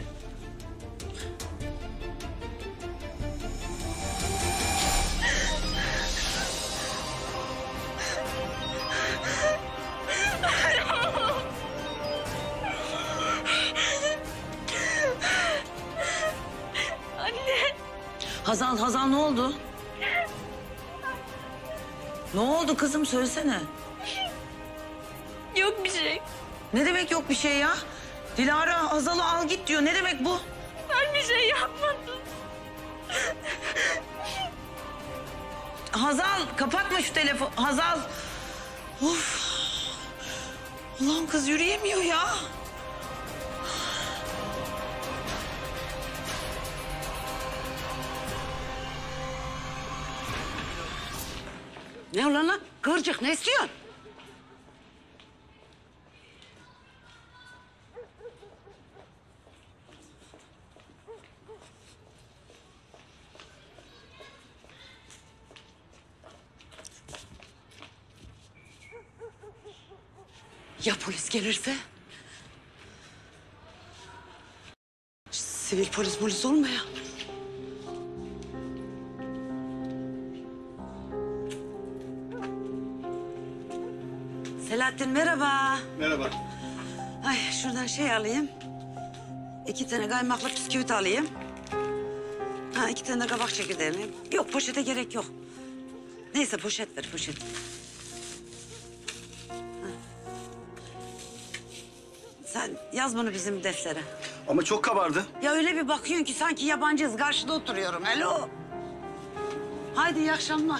Anne. Hazal, Hazal ne oldu? Ne oldu kızım, söylesene. Yok bir şey. Ne demek yok bir şey ya? Dilara Hazal'ı al git diyor. Ne demek bu? Ben bir şey yapmadım. Hazal kapatma şu telefon. Hazal. Of. Ulan kız yürüyemiyor ya. Ne ulan lan? Kıvırcık ne istiyorsun? Ya polis gelirse? Sivil polis polis olma ya. Selahattin merhaba. Merhaba. Ay şuradan şey alayım. İki tane kaymaklı bisküvit alayım. Ha iki tane de kabak çekirdeği alayım. Yok poşete gerek yok. Neyse poşet ver poşet. Sen yaz bunu bizim deftere. Ama çok kabardı. Ya öyle bir bakıyorsun ki sanki yabancıyız. Karşıda oturuyorum. Alo. Haydi iyi akşamlar.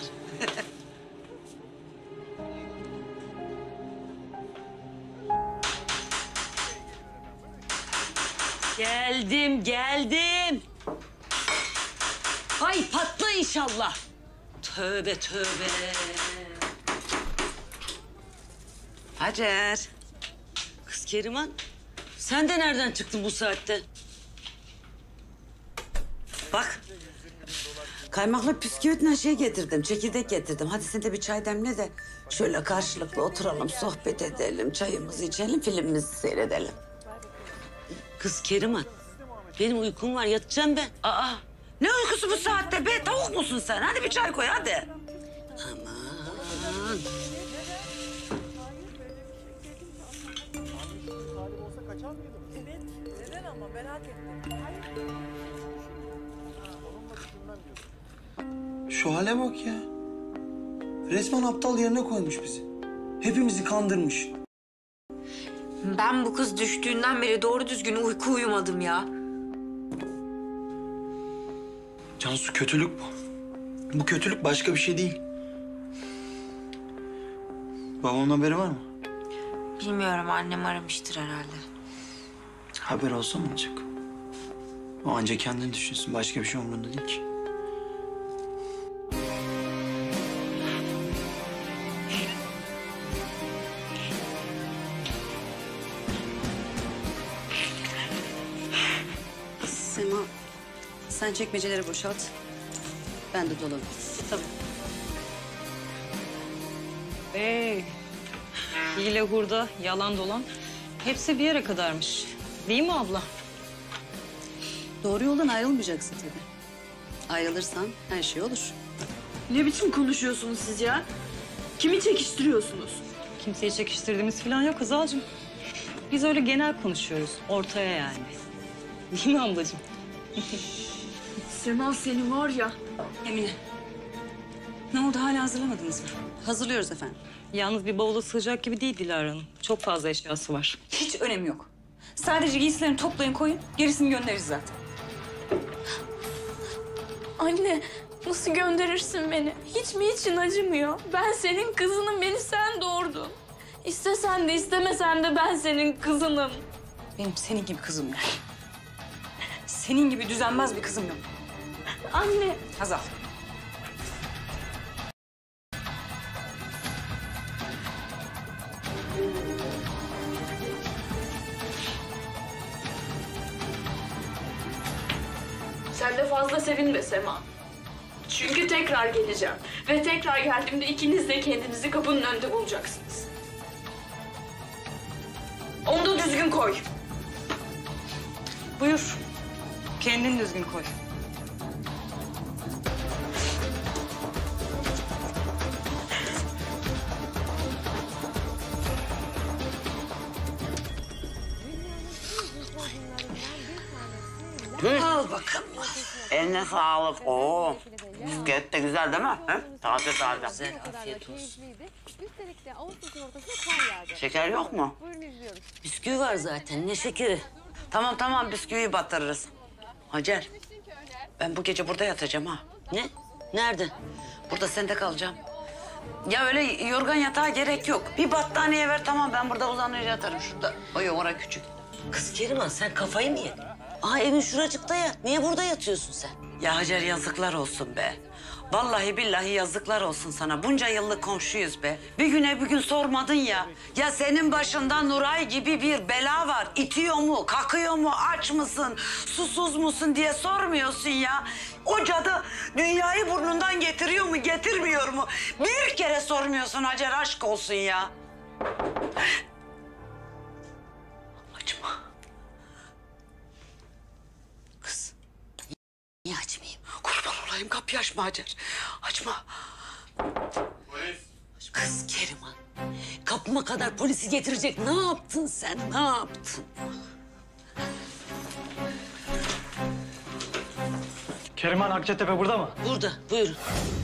Geldim, geldim. Ay patla inşallah. Tövbe tövbe. Hacer. Kız Keriman, sen de nereden çıktın bu saatte? Bak, kaymaklı bisküvitle şey getirdim, çekirdek getirdim. Hadi sen de bir çay demle de şöyle karşılıklı oturalım, sohbet edelim, çayımızı içelim, filmimizi seyredelim. Kız Keriman, benim uykum var, yatacağım ben. Aa, ne uykusu bu saatte be? Tavuk musun sen? Hadi bir çay koy, hadi. Aman. Şu hale bak ya. Resmen aptal yerine koymuş bizi. Hepimizi kandırmış. Ben bu kız düştüğünden beri doğru düzgün uyku uyumadım ya. Cansu kötülük bu. Bu kötülük başka bir şey değil. Babamın haberi var mı? Bilmiyorum, annem aramıştır herhalde. Haber olsa mı olacak? O anca kendini düşünsün. Başka bir şey umurunda değil ki. Sema, sen çekmeceleri boşalt. Ben de dolabı. Tabii. Ee, hile hurda, yalan dolan hepsi bir yere kadarmış. Değil mi abla? Doğru yoldan ayrılmayacaksın tabii. Ayrılırsan her şey olur. Ne biçim konuşuyorsunuz siz ya? Kimi çekiştiriyorsunuz? Kimseyi çekiştirdiğimiz falan yok Hazal'cığım. Biz öyle genel konuşuyoruz, ortaya yani. Değil mi ablacığım? Sema seni var ya. Emine. Ne oldu, hala hazırlamadınız mı? Hazırlıyoruz efendim. Yalnız bir bavula sığacak gibi değil Dilara Hanım. Çok fazla eşyası var. Hiç önemi yok. Sadece giysilerini toplayın koyun, gerisini göndeririz zaten. Anne, nasıl gönderirsin beni? Hiç mi için acımıyor? Ben senin kızınım, beni sen doğurdun. İstesen de istemesen de ben senin kızınım. Benim senin gibi kızım yok. Senin gibi düzenbaz bir kızım yok. Anne. Hazal. Sen de fazla sevinme Sema. Çünkü tekrar geleceğim. Ve tekrar geldiğimde ikiniz de kendinizi kapının önünde bulacaksınız. Onu da düzgün koy. Buyur. Kendin düzgün koy. Al bakalım. Eline sağlık. Oo. Bisküvit de güzel değil mi? He? Taze taze. Güzel, afiyet olsun. Şeker yok mu? Bisküvi var zaten, ne şekeri? Tamam tamam, bisküviyi batırırız. Hacer, ben bu gece burada yatacağım ha. Ne? Nerede? Burada sende kalacağım. Ya öyle yorgan yatağa gerek yok. Bir battaniye ver tamam ben burada uzanır yatarım şurada. O yuvara küçük. Kız Keriman sen kafayı mı yedin? Aa evin şuracıkta yat. Niye burada yatıyorsun sen? Ya Hacer yazıklar olsun be. Vallahi billahi yazıklar olsun sana. Bunca yıllık komşuyuz be. Bir güne bir gün sormadın ya. Ya senin başında Nuray gibi bir bela var. İtiyor mu, kakıyor mu, aç mısın, susuz musun diye sormuyorsun ya. O cadı dünyayı burnundan getiriyor mu, getirmiyor mu? Bir kere sormuyorsun Hacer, aşk olsun ya. Açma. Kız. Niye açmayayım? Kurban olayım kapıyı açma Hacer. Açma. Polis. Kız Keriman. Kapıma kadar polisi getirecek. Ne yaptın sen? Ne yaptın? Keriman Akçatepe burada mı? Burada. Buyurun.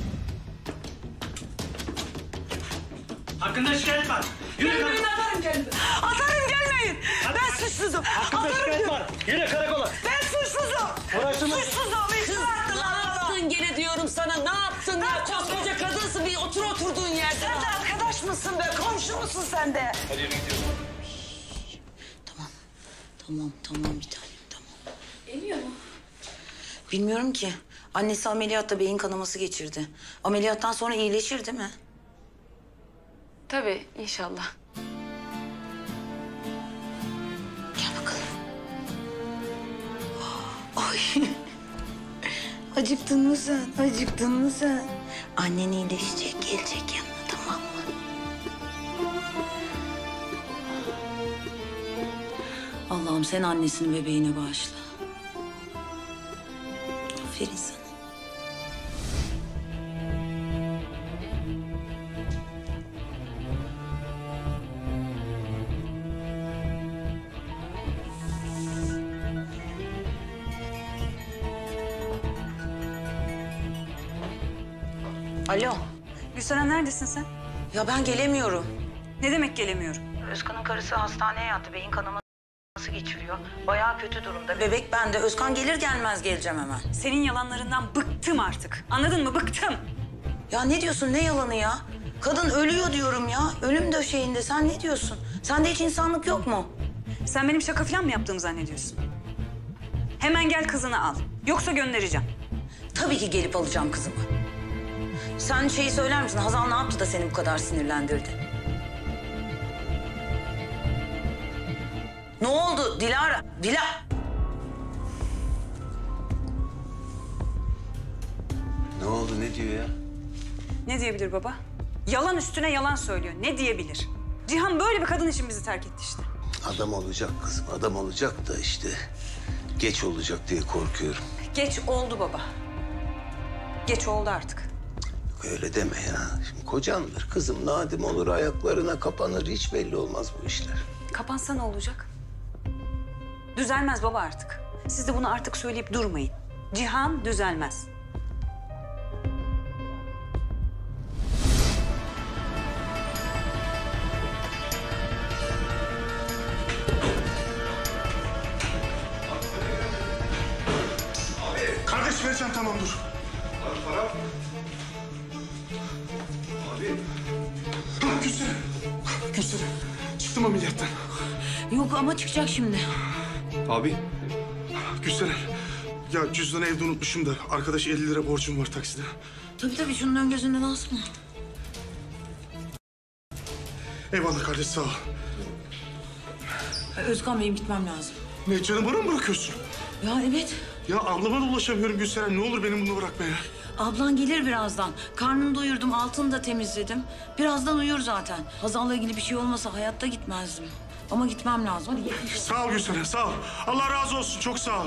Hakkında şikayet var. Yürü Gelmeyin atarım kendimi. Atarım gelmeyin. Ben suçsuzum. Hakkında Atarım şikayet diyorum. var. Yürü karakola. Ben suçsuzum. Uğraştırma. Suçsuzum. Kız ne yaptın gene diyorum sana. Ne yaptın ya? Koskoca kadınsın. Bir otur oturduğun yerde. Sen de arkadaş mısın be? Komşu musun sen de? Hadi yürü gidiyoruz. Tamam. Tamam tamam bir tanem tamam. Geliyor mu? Bilmiyorum ki. Annesi ameliyatta beyin kanaması geçirdi. Ameliyattan sonra iyileşir değil mi? Tabii inşallah. Gel bakalım. Ay. Acıktın mı sen? Acıktın mı sen? Annen iyileşecek, gelecek yanına tamam mı? Allah'ım sen annesini bebeğine bağışla. Aferin sana. Alo. Gülseren neredesin sen? Ya ben gelemiyorum. Ne demek gelemiyorum? Özkan'ın karısı hastaneye yattı. Beyin kanaması geçiriyor. Bayağı kötü durumda. Bebek bende. Özkan gelir gelmez geleceğim hemen. Senin yalanlarından bıktım artık. Anladın mı? Bıktım. Ya ne diyorsun? Ne yalanı ya? Kadın ölüyor diyorum ya. Ölüm döşeğinde. Sen ne diyorsun? Sende hiç insanlık yok mu? Sen benim şaka falan mı yaptığımı zannediyorsun? Hemen gel kızını al. Yoksa göndereceğim. Tabii ki gelip alacağım kızımı. Sen şeyi söyler misin? Hazal ne yaptı da seni bu kadar sinirlendirdi? Ne oldu Dilara? Dila... Ne oldu? Ne diyor ya? Ne diyebilir baba? Yalan üstüne yalan söylüyor. Ne diyebilir? Cihan böyle bir kadın için bizi terk etti işte. Adam olacak kızım. Adam olacak da işte geç olacak diye korkuyorum. Geç oldu baba. Geç oldu artık. Öyle deme ya. Şimdi kocandır kızım. Nadim olur ayaklarına kapanır. Hiç belli olmaz bu işler. Kapansa ne olacak? Düzelmez baba artık. Siz de bunu artık söyleyip durmayın. Cihan düzelmez. Kardeş vereceğim tamam dur. Abi para. Abi. Ha Gülseren. Gülseren. Çıktım ameliyattan. Yok ama çıkacak şimdi. Abi. Gülseren. Ya cüzdanı evde unutmuşum da arkadaş elli lira borcum var takside. Tabii tabii şunun ön gözünden asma. Eyvallah kardeş sağ ol. Özkan benim gitmem lazım. Ne canım bana mı bırakıyorsun? Ya evet. Ya ablama da ulaşamıyorum Gülseren. Ne olur benim bunu bırakma ya. Ablan gelir birazdan. Karnını doyurdum, altını da temizledim. Birazdan uyur zaten. Hazal'la ilgili bir şey olmasa hayatta gitmezdim. Ama gitmem lazım. Hadi git. Sağ ol Gülseren sağ ol. Allah razı olsun çok sağ ol.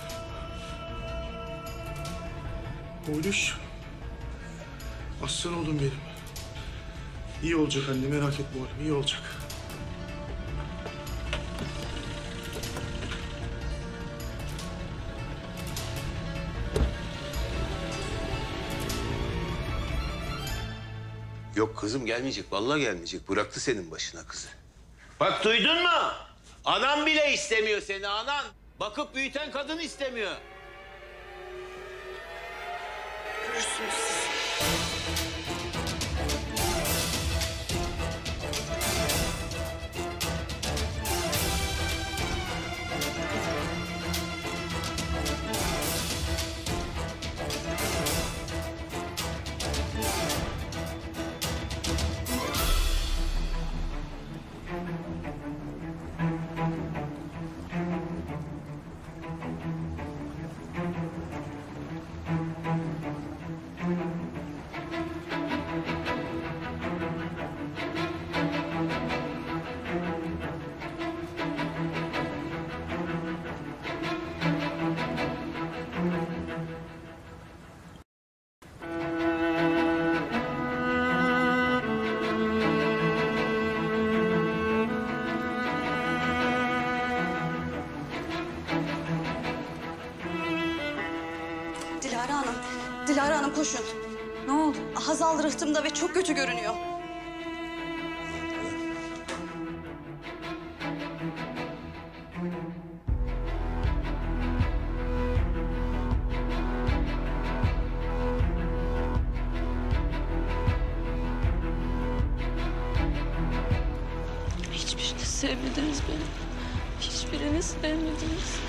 Oğluş. Aslan oğlum benim. İyi olacak anne merak etme oğlum iyi olacak. Yok kızım gelmeyecek. Vallahi gelmeyecek. Bıraktı senin başına kızı. Bak duydun mu? Anan bile istemiyor seni anan. Bakıp büyüten kadın istemiyor. Görürsünüz siz. Dilara Hanım, Dilara Hanım koşun. Ne oldu? Hazal rıhtımda ve çok kötü görünüyor. Hiçbirini sevmediniz beni. Hiçbirini sevmediniz.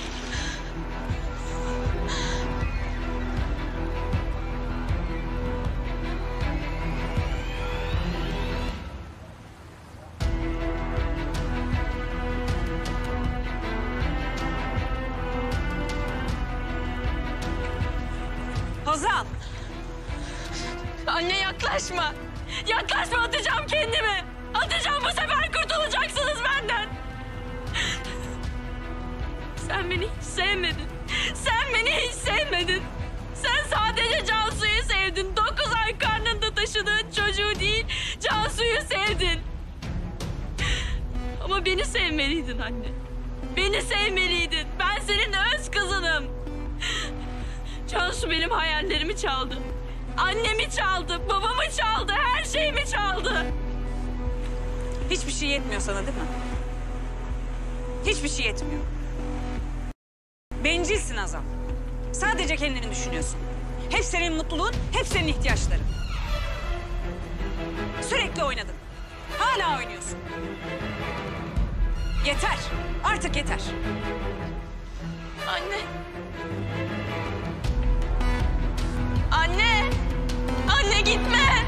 Hazal! Anne yaklaşma. Yaklaşma, atacağım kendimi. Atacağım, bu sefer kurtulacaksınız benden. Sen beni hiç sevmedin. Sen beni hiç sevmedin. Sen sadece Cansu'yu sevdin. Dokuz ay karnında taşıdığın çocuğu değil, Cansu'yu sevdin. Ama beni sevmeliydin anne. Beni sevmeliydin. Ben senin öz kızınım. Cansu benim hayallerimi çaldı. Annemi çaldı, babamı çaldı, her şeyimi çaldı. Hiçbir şey yetmiyor sana değil mi? Hiçbir şey yetmiyor. Bencilsin Hazal. Sadece kendini düşünüyorsun. Hep senin mutluluğun, hep senin ihtiyaçların. Sürekli oynadın. Hala oynuyorsun. Yeter. Artık yeter. Anne. Anne! Anne gitme!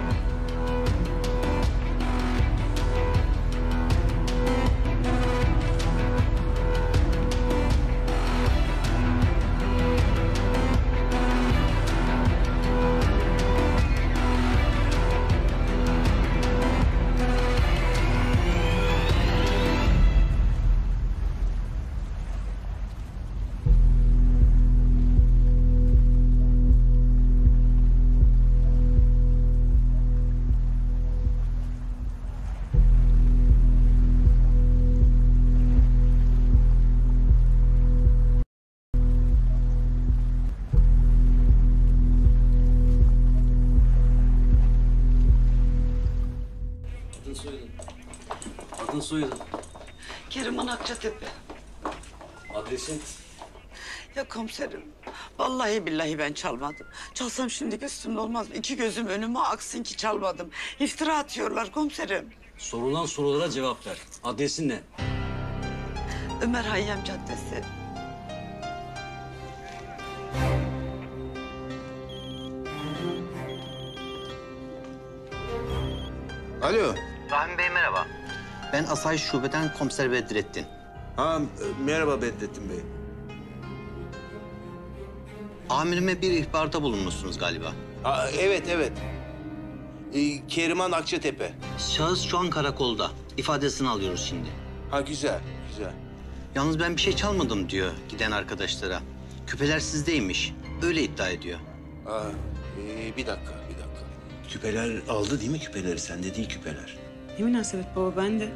Adın soyadın. Adın soyadın. Keriman Akçatepe. Adresin. Ya komiserim, vallahi billahi ben çalmadım. Çalsam şimdi üstümde olmaz mı? İki gözüm önüme aksın ki çalmadım. İftira atıyorlar komiserim. Sorulan sorulara cevap ver. Adresin ne? Ömer Hayyam Caddesi. Alo. Rahmi Bey merhaba. Ben Asayiş Şube'den Komiser Bedrettin. Ha, merhaba Bedrettin Bey. Amirime bir ihbarda bulunmuşsunuz galiba. Ha, evet, evet. Ee, Keriman Akçatepe. Şahıs şu an karakolda. İfadesini alıyoruz şimdi. Ha, güzel, güzel. Yalnız ben bir şey çalmadım diyor giden arkadaşlara. Küpeler sizdeymiş. Öyle iddia ediyor. Ha, ee, bir dakika, bir dakika. Küpeler aldı değil mi küpeleri? Sende değil küpeler. Ne münasebet baba, ben de.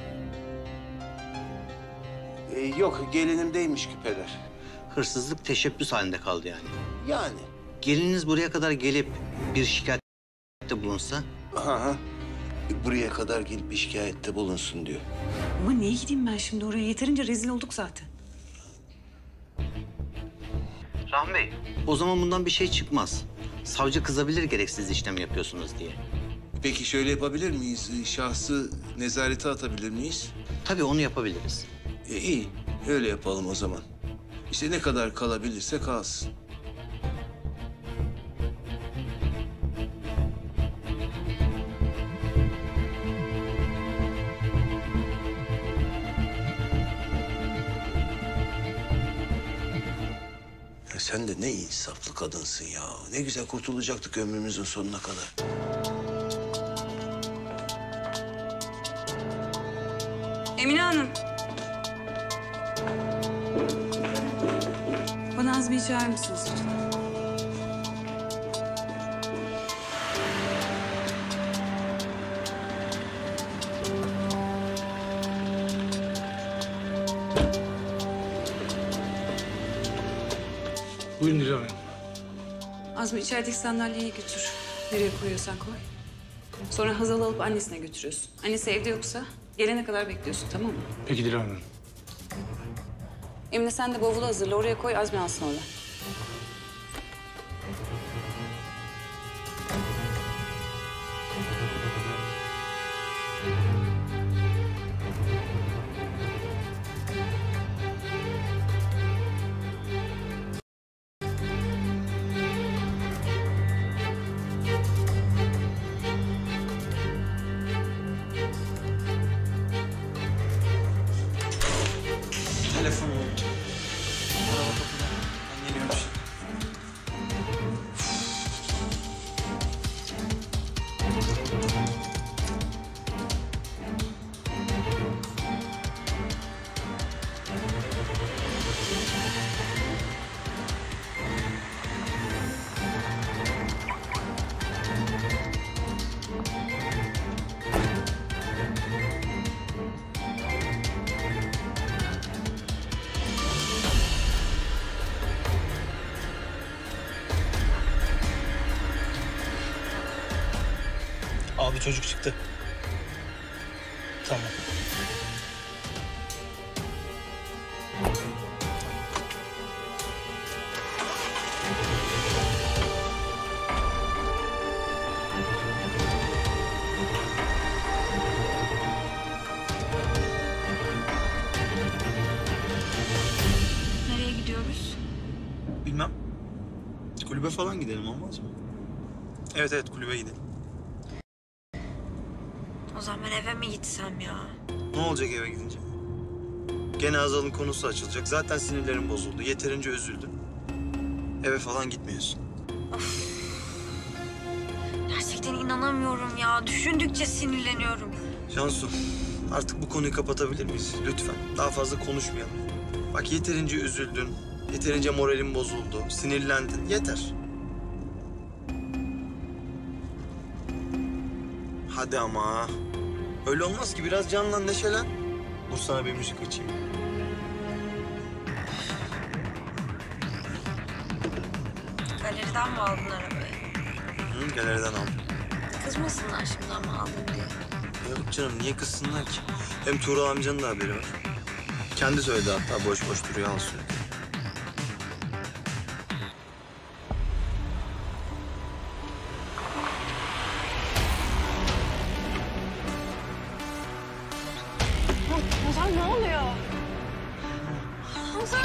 Ee, yok, gelinimdeymiş küpeler. Hırsızlık teşebbüs halinde kaldı yani. Yani. Gelininiz buraya kadar gelip bir şikayette bulunsa? Ha ha. Buraya kadar gelip bir şikayette bulunsun diyor. Ama niye gideyim ben şimdi oraya? Yeterince rezil olduk zaten. Rahmi Bey. O zaman bundan bir şey çıkmaz. Savcı kızabilir gereksiz işlem yapıyorsunuz diye. Peki şöyle yapabilir miyiz? Şahsı nezarete atabilir miyiz? Tabii onu yapabiliriz. E, iyi, öyle yapalım o zaman. İşte ne kadar kalabilirse kalsın. Ya sen de ne insaflı kadınsın ya. Ne güzel kurtulacaktık ömrümüzün sonuna kadar. Emine Hanım. Bana Azmi'yi çağırır mısınız lütfen? Buyurun Dilan Hanım. Azmi içerideki sandalyeyi götür. Nereye koyuyorsan koy. Sonra Hazal'ı alıp annesine götürüyorsun. Annesi evde yoksa gelene kadar bekliyorsun, tamam mı? Peki Dilan Hanım. Emine sen de bavulu hazırla, oraya koy, Azmi alsın oradan. Telefonu unuttum. Araba kapıda. Ben geliyorum şimdi. Abi çocuk çıktı. Tamam. Nereye gidiyoruz? Bilmem. Kulübe falan gidelim, olmaz mı? Evet evet, kulübe gidelim. O zaman ben eve mi gitsem ya? Ne olacak eve gidince? Gene Hazal'ın konusu açılacak. Zaten sinirlerim bozuldu. Yeterince üzüldüm. Eve falan gitmiyorsun. Gerçekten inanamıyorum ya. Düşündükçe sinirleniyorum. Cansu, artık bu konuyu kapatabilir miyiz? Lütfen. Daha fazla konuşmayalım. Bak yeterince üzüldün. Yeterince moralin bozuldu. Sinirlendin. Yeter. Hadi ama. Öyle olmaz ki. Biraz canlan, neşelen. Dur sana bir müzik açayım. Galeriden mi aldın arabayı? Hı, galeriden aldım. Kızmasınlar şimdi ama aldın diye. Yok canım, niye kızsınlar ki? Hem Tuğrul amcanın da haberi var. Kendi söyledi hatta, boş boş duruyor al sürekli. Hazal ne oluyor? Hazal.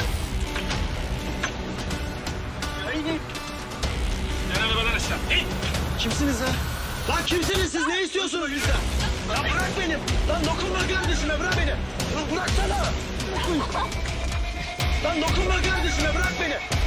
Haydi. Gel arabadan aşağı. Hey! Kimsiniz ya? Lan kimsiniz siz? Ne istiyorsunuz bizden? Ya bırak beni. Lan dokunma kardeşime, bırak beni. Lan bıraksana. Lan dokunma kardeşime, bırak beni.